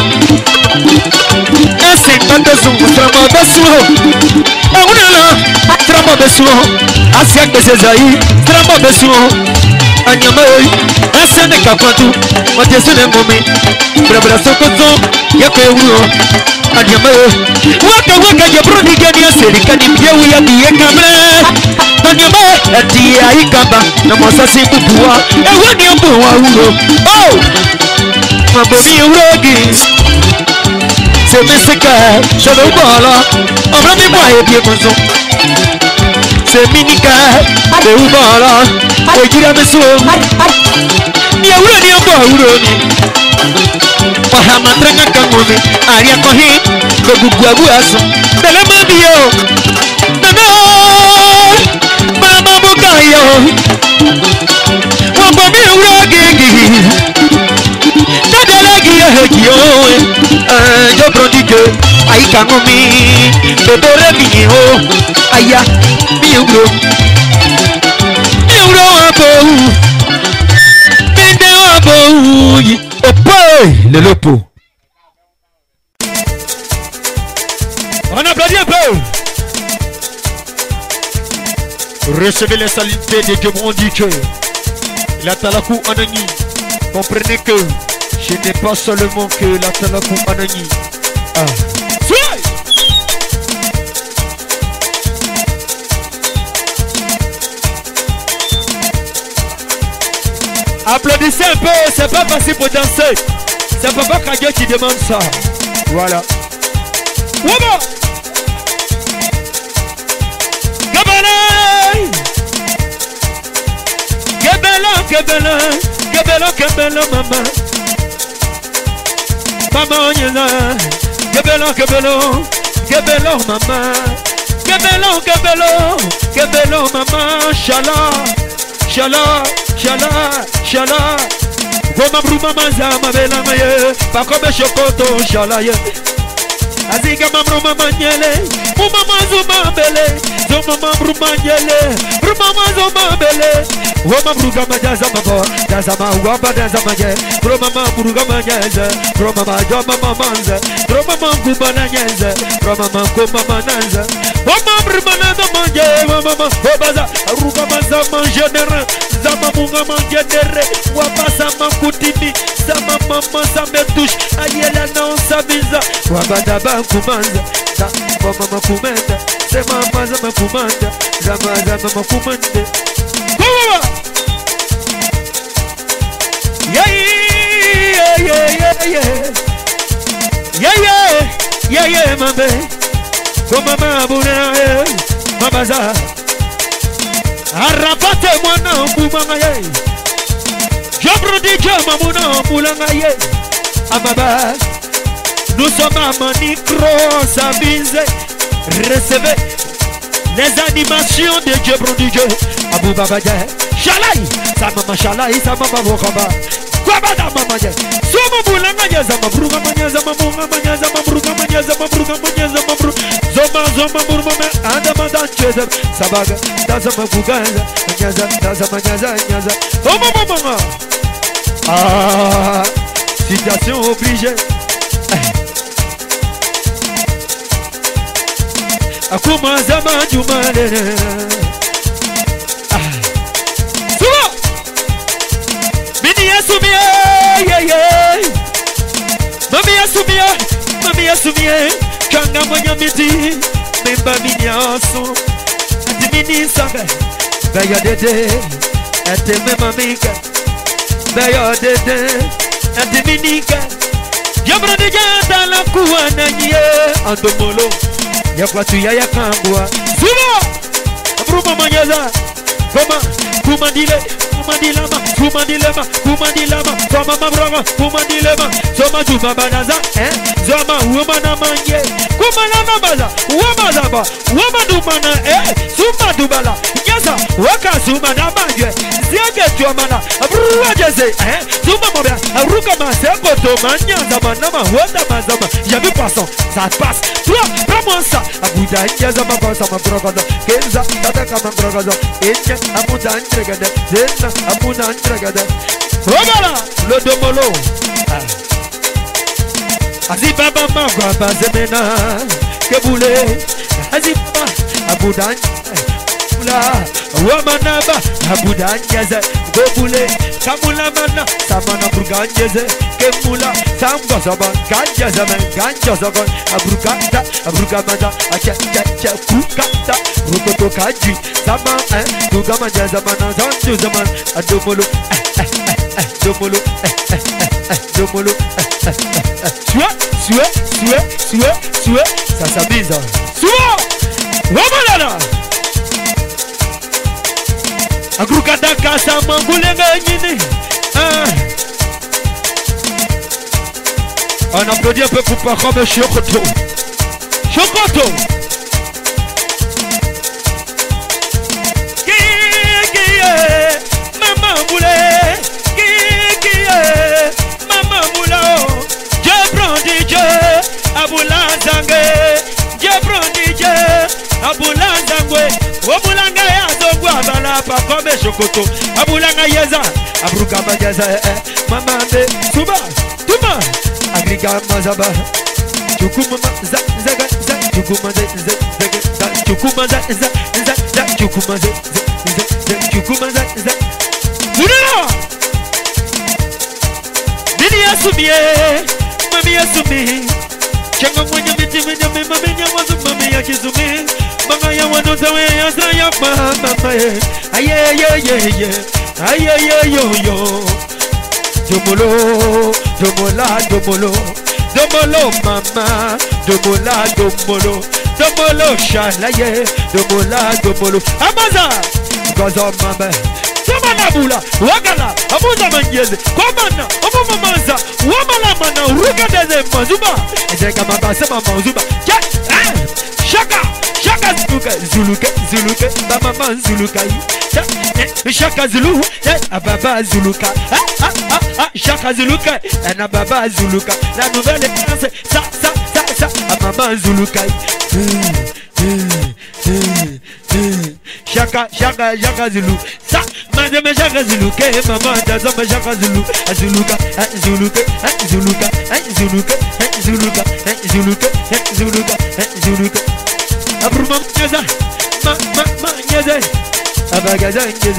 Esse tanto zum tramo besuo, é um lá, tramo besuo, assim que se aí, tramo besuo. Anyamai, essa ne kafantu, mate sune ngome, brabra sokozo, yako euro. Anyamai, waka waka ya brodi gani ya serikali mjewu ya biye kamle. Anyamai, eti ya ikamba, na masasi kubua, ewa ni ambu wa euro. Oh, mabomi eurogi, se meseka, shalo bala, amrami mwae biye konzo. Se minika, de ubala, ejira meso. Ni euro ni ambo euro ni. Wahama tranga kangomi, aria kohi, begugu abu aso. Bele mabio, nana, mama bukayo. Wabomi euro gigi, dadala giya hekio. Yo prodike, ai kangomi, bebere miho, aya. Euro, euro abo, bende abo, ope, le lopo. On applaudit un peu. Recevez les salutés de Dieu mon Dieu. La Talakou Anani. Comprenez que je n'ai pas seulement que la Talakou Anani. Ah. Applaudissez un peu, c'est pas facile pour danser. C'est Papa Kagyo qui demande ça. Voilà. Waba! Gabala! Gabala, Gabala, Gabala, Gabala, maman. Maman, y'en a. Gabala, Gabala, Gabala, maman. Gabala, Gabala, Gabala, maman. Shala, Shala. Shala, shala, goma bruma maza mabela maye, pakobe shokoto shala ye. Aziga mamruma manyele, muma mazu mabele, zoma mamruma nyele, bruma mazu mabele. Goma bruga majaza mabo, jaza ma waba jaza maye, bruma mamruga manyeze, bruma majoma mamanze, bruma manguba nanyeze, bruma manguma mananze. Goma bruma nazo manje, goma ma, gobaza, ruga maza manjenere. Sama munga mangenere, wapasa makutimi, sama mama sama touche, ayela na onsabiza, wabada bankumanza, sa mama makumenda, se mama zama kumanda, zama zama makumende. Kowa! Yeah yeah yeah yeah yeah, yeah yeah yeah yeah mambe, koma mabuna eh, mabaza. Arabate mwana mbumanga ye, Jabro di jama muna mbulanga ye, Amaba, Nous sommes à Manicro, s'amuser. Recevez les animations de Dieu prodigieux. Abou Baba Dieu. Shalai, sa maman Shalai, sa maman Bokaba. Kwabada mama Dieu. Soma bulanga Dieu, zama bruga manya, zama bunga manya, zama bruga manya, zama bruga manya, zama bruga. Zoma zoma burma me, anda madan cheza. Sabaga, dazama bugaza, nyaza, dazama nyaza, nyaza. Oh mama mama. Ah, situation obligée. Akuma zama jumale. Suwa. Mini yasumie, yeah yeah. Mami yasumie, mami yasumie. Kanga mwanya miti, memba mini aso. Ati mini sabe, beya dede. Ate mema mika, beya dede. Ati mini ka. Yabra de jata la kuana nye. Andomolo. Yakwa tuya ya kambua. Suba. Bruma manyaza. Koma. Kumandile. Kumandilama. Kumandilama. Kumandilama. Soma mabroga. Kumandilama. Soma juma banaza. Eh. Zoma uomana manye. Kumalama baza. Uomazaba. Uomadumana. Eh. Suma dubala. Nyasa. Waka suma na manje. Ziage tuamana. Brua jeze. Eh. Suma mobia. Ruka maseko to manyaza manama. Wanda mazama. J'avais poisson. Ça passe. Toi, prends-moi ça. Abuja, Nyaza, ma bossa, ma brogoda. Kenza, Tata, ma brogoda. Enya, Abuja, Andregade. Zena, Abuja, Andregade. Regala, le domolo. Azi baba, ma guapa, zemena. Kebule. Azi baba, Abuja, Abuja. Wamanaba, Abuja, Nyaza. Gobule. Kamula mana, Samana, Bruga, Nyaza. Kemula, Samgo, Saban, Ganja, Zaman, Ganja, Saban. Abrukata, abrukamata, acha cha cha kukata, rukoto kaji, sama eh, tugama jazamana, zanju zaman, adomolo, eh eh eh eh, domolo, eh eh eh eh, domolo, eh eh eh, sue, sue, sue, sue, sue, ça s'amuse, sue, wamalala, abrukata kasa mangulenga nyini, ah. On applaudit un peu pour pas comme Chocoto. Chocoto. Qui qui est maman moulé? Qui qui est maman moula? Je prends du Dieu à Boulanzangé. Je prends du Dieu à Boulanzangé. Au Boulanga ya Zongwa bala pas comme Chocoto. À Boulanga yeza, à Brukaba yeza, maman de Suba, Tuma. Agriga mazaba, chukuma za zaga za chukuma za zaga za chukuma za za za za chukuma za za za chukuma za za. Muna! Dini asumie, mami asumi, changa mwanya miti mwanya mimi mwanya wazu mami ya kizumi, manga ya wanoza we ya za ya mama ye, aye ye ye ye, aye ye yo yo. Domolo, domola, domolo, domolo mama, domola, domolo, domolo shalaye, domola, domolo, amaza, gozo mama, Samanabula, Wagala, Abuza Manyeze, Komana, Omomaza, Wamala Mana, Rugadeze Mazuba, Ezekamaba Sama Mazuba, Shaka, Shaka Zuluka, Zuluka, Zuluka, Mama Zuluka, Shaka Zulu, Ababa Zuluka, Shaka Zuluka, and Ababa Zuluka, la nouvelle France, ça, ça, ça, ça, Mama Zuluka. Shaka, Shaka, Shaka Zulu, ça, Madame Shaka Zulu, Maman, Dazama Shaka Zulu, Zuluka, Zuluka, Zuluka, Zuluka, Zuluka, Zuluka, Zuluka, Zuluka. Abruma Nyaza, Ma, Ma, Ma, Nyaza, Abagaza Nyaza.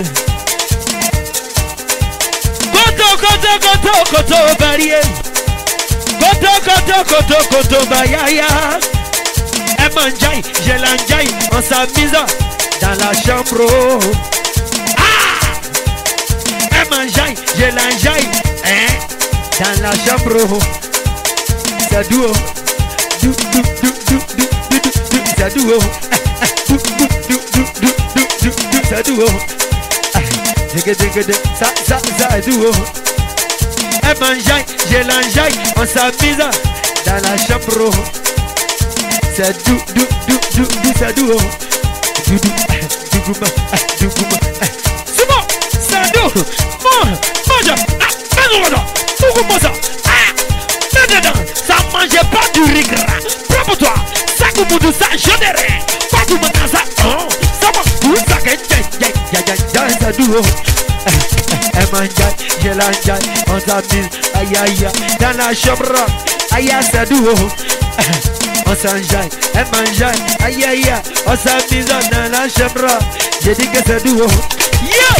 Koto, Koto, Koto, Koto, Barrier. Koto, Koto, Koto, Koto, Bayaya. Emanjai, Jelanjai, on s'amuse dans la chambre. Ah! Emanjai, Jelanjai, hein? Dans la chambre. Ça duo. Du, du, du, du, du, du, du, ça duo. Du, du, du, du, du, du, du, du, ça duo. Dégé, dégé, dégé, ça, ça, ça duo. Emanjai, Jelanjai, on s'amuse dans la chambre. C'est dou, dou, dou, dou, dou, c'est dou. Dou, dou, dou, gouma, dou, gouma. C'est bon, c'est dou. Mange, mange. Ah, fais-nous là. Tout comme ça. Ah, mets dedans. Ça mange pas du riz gras. Prends pour toi. Ça coupe tout ça, je dirais. Pas tout le monde ça. Oh, ça va. Tout ça, que ya, ya, ya, ya, ça dou. Elle mange, je l'enjaille, on s'amuse, aïe aïe, dans la chambre, aïe c'est doux, on s'enjaille, elle mange, aïe aïe, on s'amuse dans la chambre, j'ai dit que c'est doux, yeah!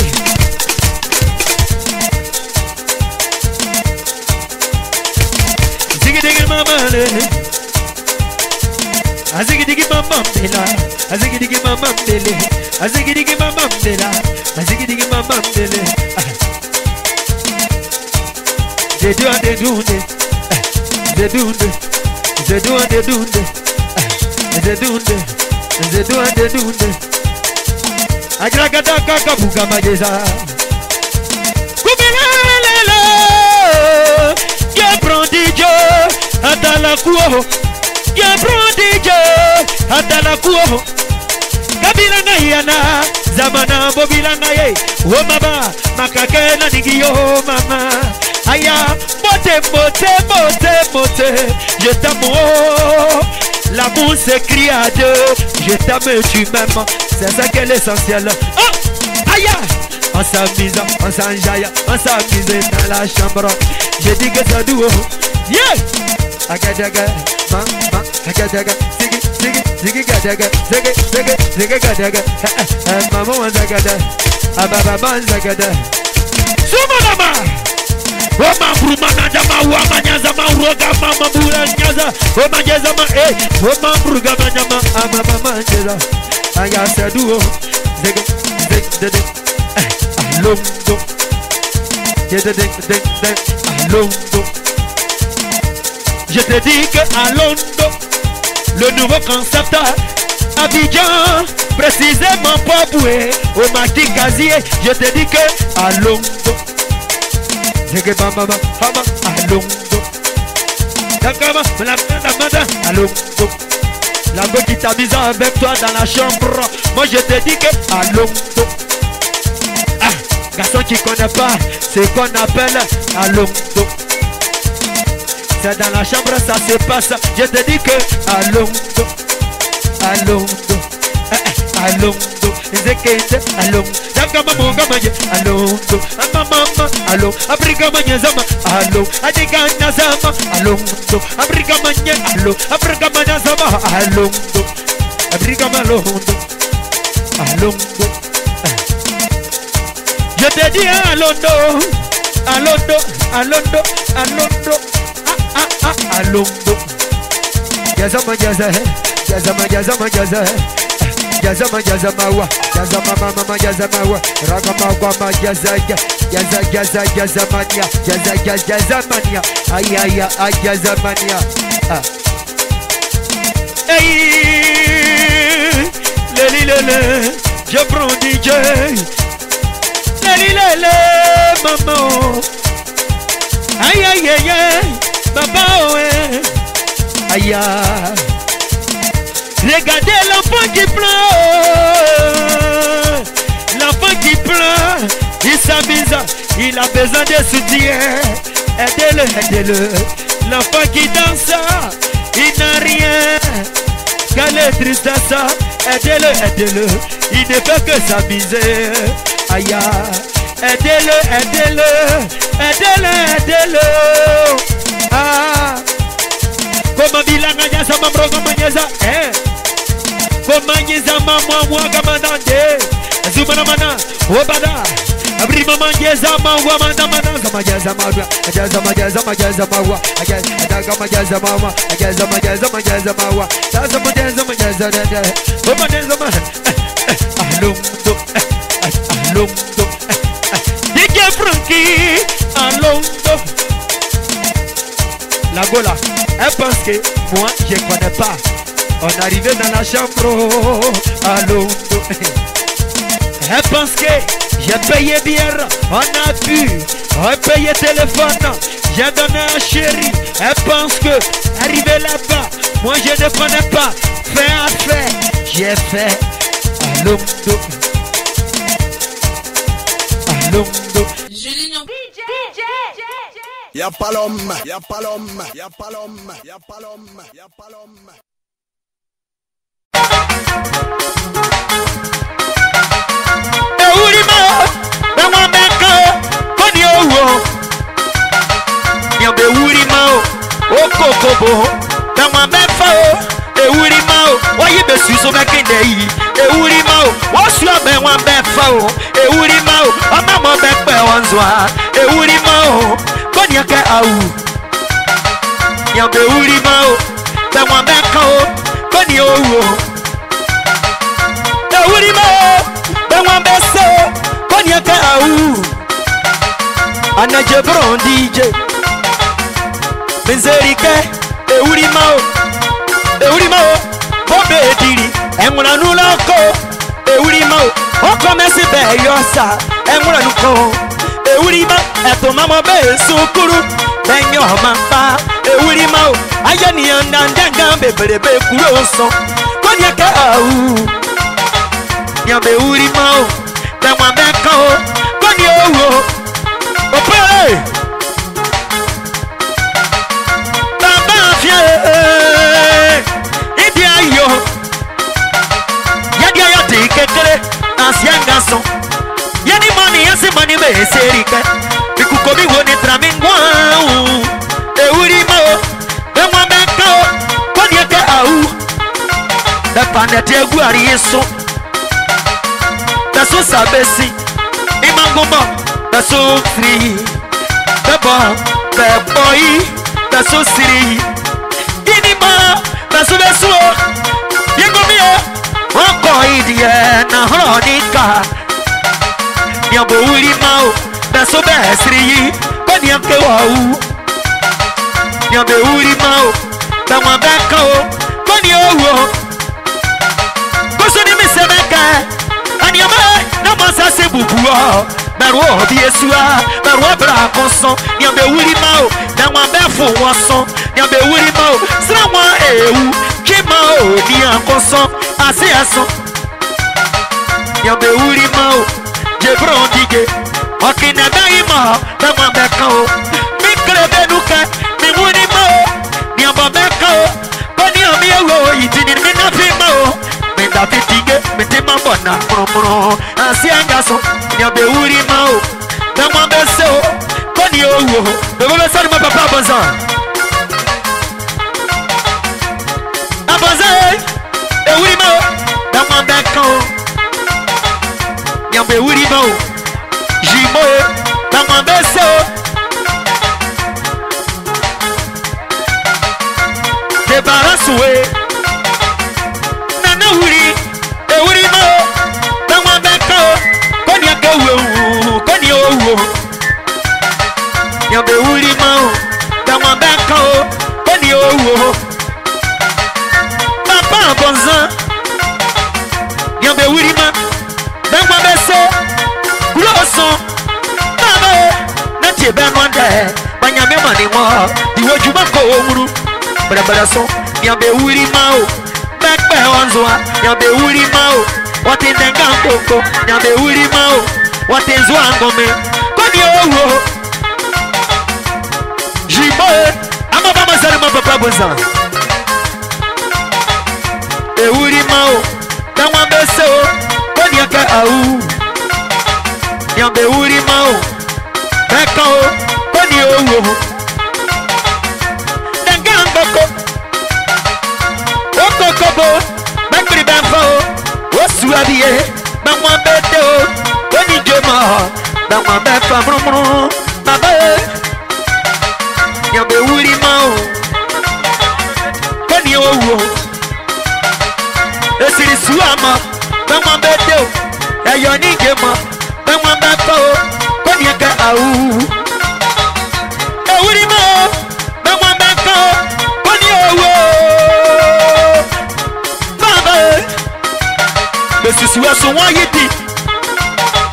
Ziggy diggy mama, ziggy diggy mama, ziggy diggy mama, ziggy diggy mama, ziggy diggy mama, they do and they do it. They do it. They do and they do it. They do it. They do and they do it. Agragada kaka buga majeza. Kubilele. Ye prondijo atala kuo. Ye prondijo atala kuo. Kabila na yana zamana bobila na ye. Oh mama makake na nigiyo mama. Aya, moté, moté, moté, moté, je t'aime, oh, l'amour s'écrit à deux, je t'aime, tu m'aimes, c'est ça qui est l'essentiel. Oh, aya, on s'amuse, on s'enjaille, on s'amuse dans la chambre, je dis que ça doux, yeah, agadaga, ma, ma, agadaga, zigi, zigi, zigi, gadaga, zigi, zigi, zigi, gadaga, maman, zagada, ababa, zagada, sumonama. Oma brumana jama wama nyaza ma uroga mama bura nyaza Oma nyaza ma eh Oma bruga ma nyama ama mama nyaza Aya seduo Zege zeg dede eh Alongo Yede deg deg deg Alongo Je te dis que Alondo le nouveau concept Abidjan précisément pas boué Au Maki Kazié je te dis que Alondo Zege mama mama Alondo Dakama la mada Alondo La go qui t'amuse avec toi dans la chambre Moi je te dis que Alondo Ah garçon qui connaît pas C'est qu'on appelle Alondo C'est dans la chambre ça se passe Je te dis que Alondo Alondo Alondo Zekete Alondo Dakama monga manje Alondo Mama Alo Afrika manje zama Alo Adigana zama Alondo Afrika manje Alo Afrika manje zama Alondo Afrika malondo Alondo Je te dis Alondo Alondo Alondo Alondo Ah ah ah Alondo Yazama yazahe Yazama yazama yazahe Yazama yazama wa Yazama mama mama yazama wa Ragama wama yazaga Yaza yaza yazamania Yaza yaza yazamania Ay ay ay yazamania Ah Hey Leli lele Je prends D J Leli lele maman Aïe aïe aïe aïe Papa ouais Aïe aïe Regardez l'enfant qui pleure L'enfant qui pleure Il s'amuse Il a besoin de soutien Aidez-le, aidez-le L'enfant qui danse Il n'a rien Qu'à le tristesse Aidez-le, aidez-le Il ne fait que s'amuser Aïe Aidez-le, aidez-le Aidez-le, aidez-le Ah Comment bilanga nyasa mamroga manyeza Eh Comment nyeza mamwa mwa kamandande Zumana mana Obada Abri mama nyeza mamwa mana mana Zama nyeza mamwa Nyeza majeza majeza mamwa Nyeza majeza mamwa Nyeza majeza majeza mamwa Nyeza majeza majeza nende Oma nyeza ma Alondo Alondo D J Frankie Alondo La Gola, elle pense que moi je connais pas. On arrivait dans la chambre, Alondo, Elle pense que j'ai payé bière, on a bu, on a payé téléphone, j'ai donné un chéri. Elle pense que arrivé là-bas, moi je ne connais pas. Fait à fait, j'ai fait à l'omdo. À l'omdo. Y'a pas l'homme, y'a pas l'homme, y'a pas l'homme, y'a pas l'homme, y'a pas l'homme. Eurima, ben moi meka, koni owo. Nyambe eurima o kokobo, ben moi mefa o. Eurima o, wayi be suso mekinde yi. Eurima o, wasu ben moi mefa o. Eurima o, ama mo be pe onzwa. Eurima o, koni ake au. Nyambe eurima o, ben moi meka o, koni owo. Eurima o, ben moi beso, koni ake au. Anaje bron D J. Benzerike, Eurima o, Eurima o, Bobe Diri, Emuna Nulako, Eurima o, Okomesi be yosa, Emuna Nuko, Eurima, Eto Mama be Sukuru, Benyo Mamba, Eurima o, Ayani Andanga be Bebe Kuroso, Konyaka au, Nyambe Eurima o, Benwa Beka o, Konyo o, Opere! Kekere, ancien garçon. Y'a ni money, y'a si money, mais c'est riche. Piku komi woni tramingwa. E urimo, e mwambeka, kwenye ke au. Da panete guari yeso. Da so sabesi, imanguma, da so free. Beba, beboy, da so siri. Inima, da so beso. Yengomie. Oko idie na hronika Nyambo uri mau Na so besri Koni amke wau Nyambo uri mau Na mwambeka o Koni owo Koso ni misemeka Anyama Na masa se bubuo Meru obi esua Meru abra konson Nyambo uri mau Na mwambefu wason Nyambo uri mau Sramwa ewu Kima o ni ankonson Asi aso Nyambe uri mao Jebron dige Okine daima Dama beka o Mikre benuke Mi wuni mao Nyamba beka o Koni ami ewo Itini mina fi mao Minda fi tige Mitima bona Muro Asi angaso Nyambe uri mao Dama bese o Koni owo Bebo besa ni mapapa abazan Abazan Ewuri mao Dama beka o Nyambe ewuri mao Jimo e Dama bese o Debarasu e Nana ewuri Ewuri mao Dama beka o Koni ake uwe Koni owo Nyambe ewuri mao Dama beka o Koni owo Papa bonzan Nyambe ewuri ma Dama bese Kuloso Mama Nati ebe nwande Banyame mani mo Diwo juma ko omuru Bada bada so Nyambe ewuri ma o Bekpe onzwa Nyambe ewuri ma o Wati ndenga nkoko Nyambe ewuri ma o Wati nzwa ngome Koni owo Jiboe Ama bama sari ma papa bozan Ewuri ma o Dama bese o Koni ake au Nyambe ewuri ma o Beka o Koni owo Denga ngoko Okokobo Bekri benfa o Osu abie Bamwa bete o Koni jema Bamwa benfa mrumru Baba e Nyambe ewuri ma o Koni owo Esiri suama Bamwa bete o Eyo ni jema Bamwa benfa o Koni ake au Ewuri ma o Bamwa benfa o Koni owo Baba e Besisi weso wa yidi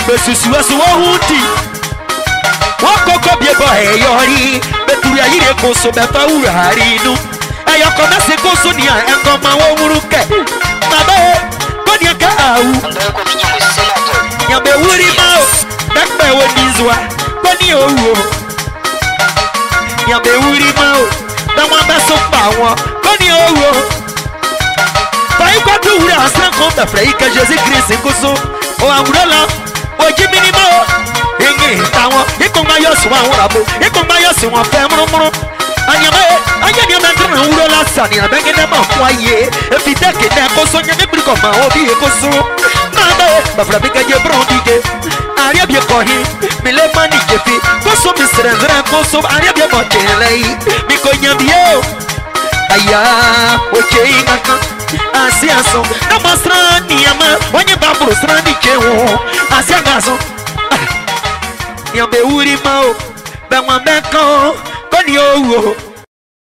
besusu asu wo huti wokoko biebo eyori beturi ayire koso befa urari nu eyo komese koso ni enko ma wo wuruke mabe konia ka au nyambe wuri mao bekpe wo nizwa koni owo nyambe wuri mao dawa beso pa won koni owo fai kwatu wura asan ko da freika Jesus Christ koso o awurala o jimini mao engi tawon ikonga yosu awon rabo ikonga yosu won fe murumuru anyama anya ni amandro wuro la sani abengene ma fun aye efiteke na koso nyame briko ma obi koso mama bafra bika je brondike aria bie kohi mile mani kefi koso misrenzra koso aria bie motelei miko nyambio aya okay ngaka asiaso na masra ni ama onye baburu sra ni kewo asiagaso nyambe uri mao benwa beko koni owo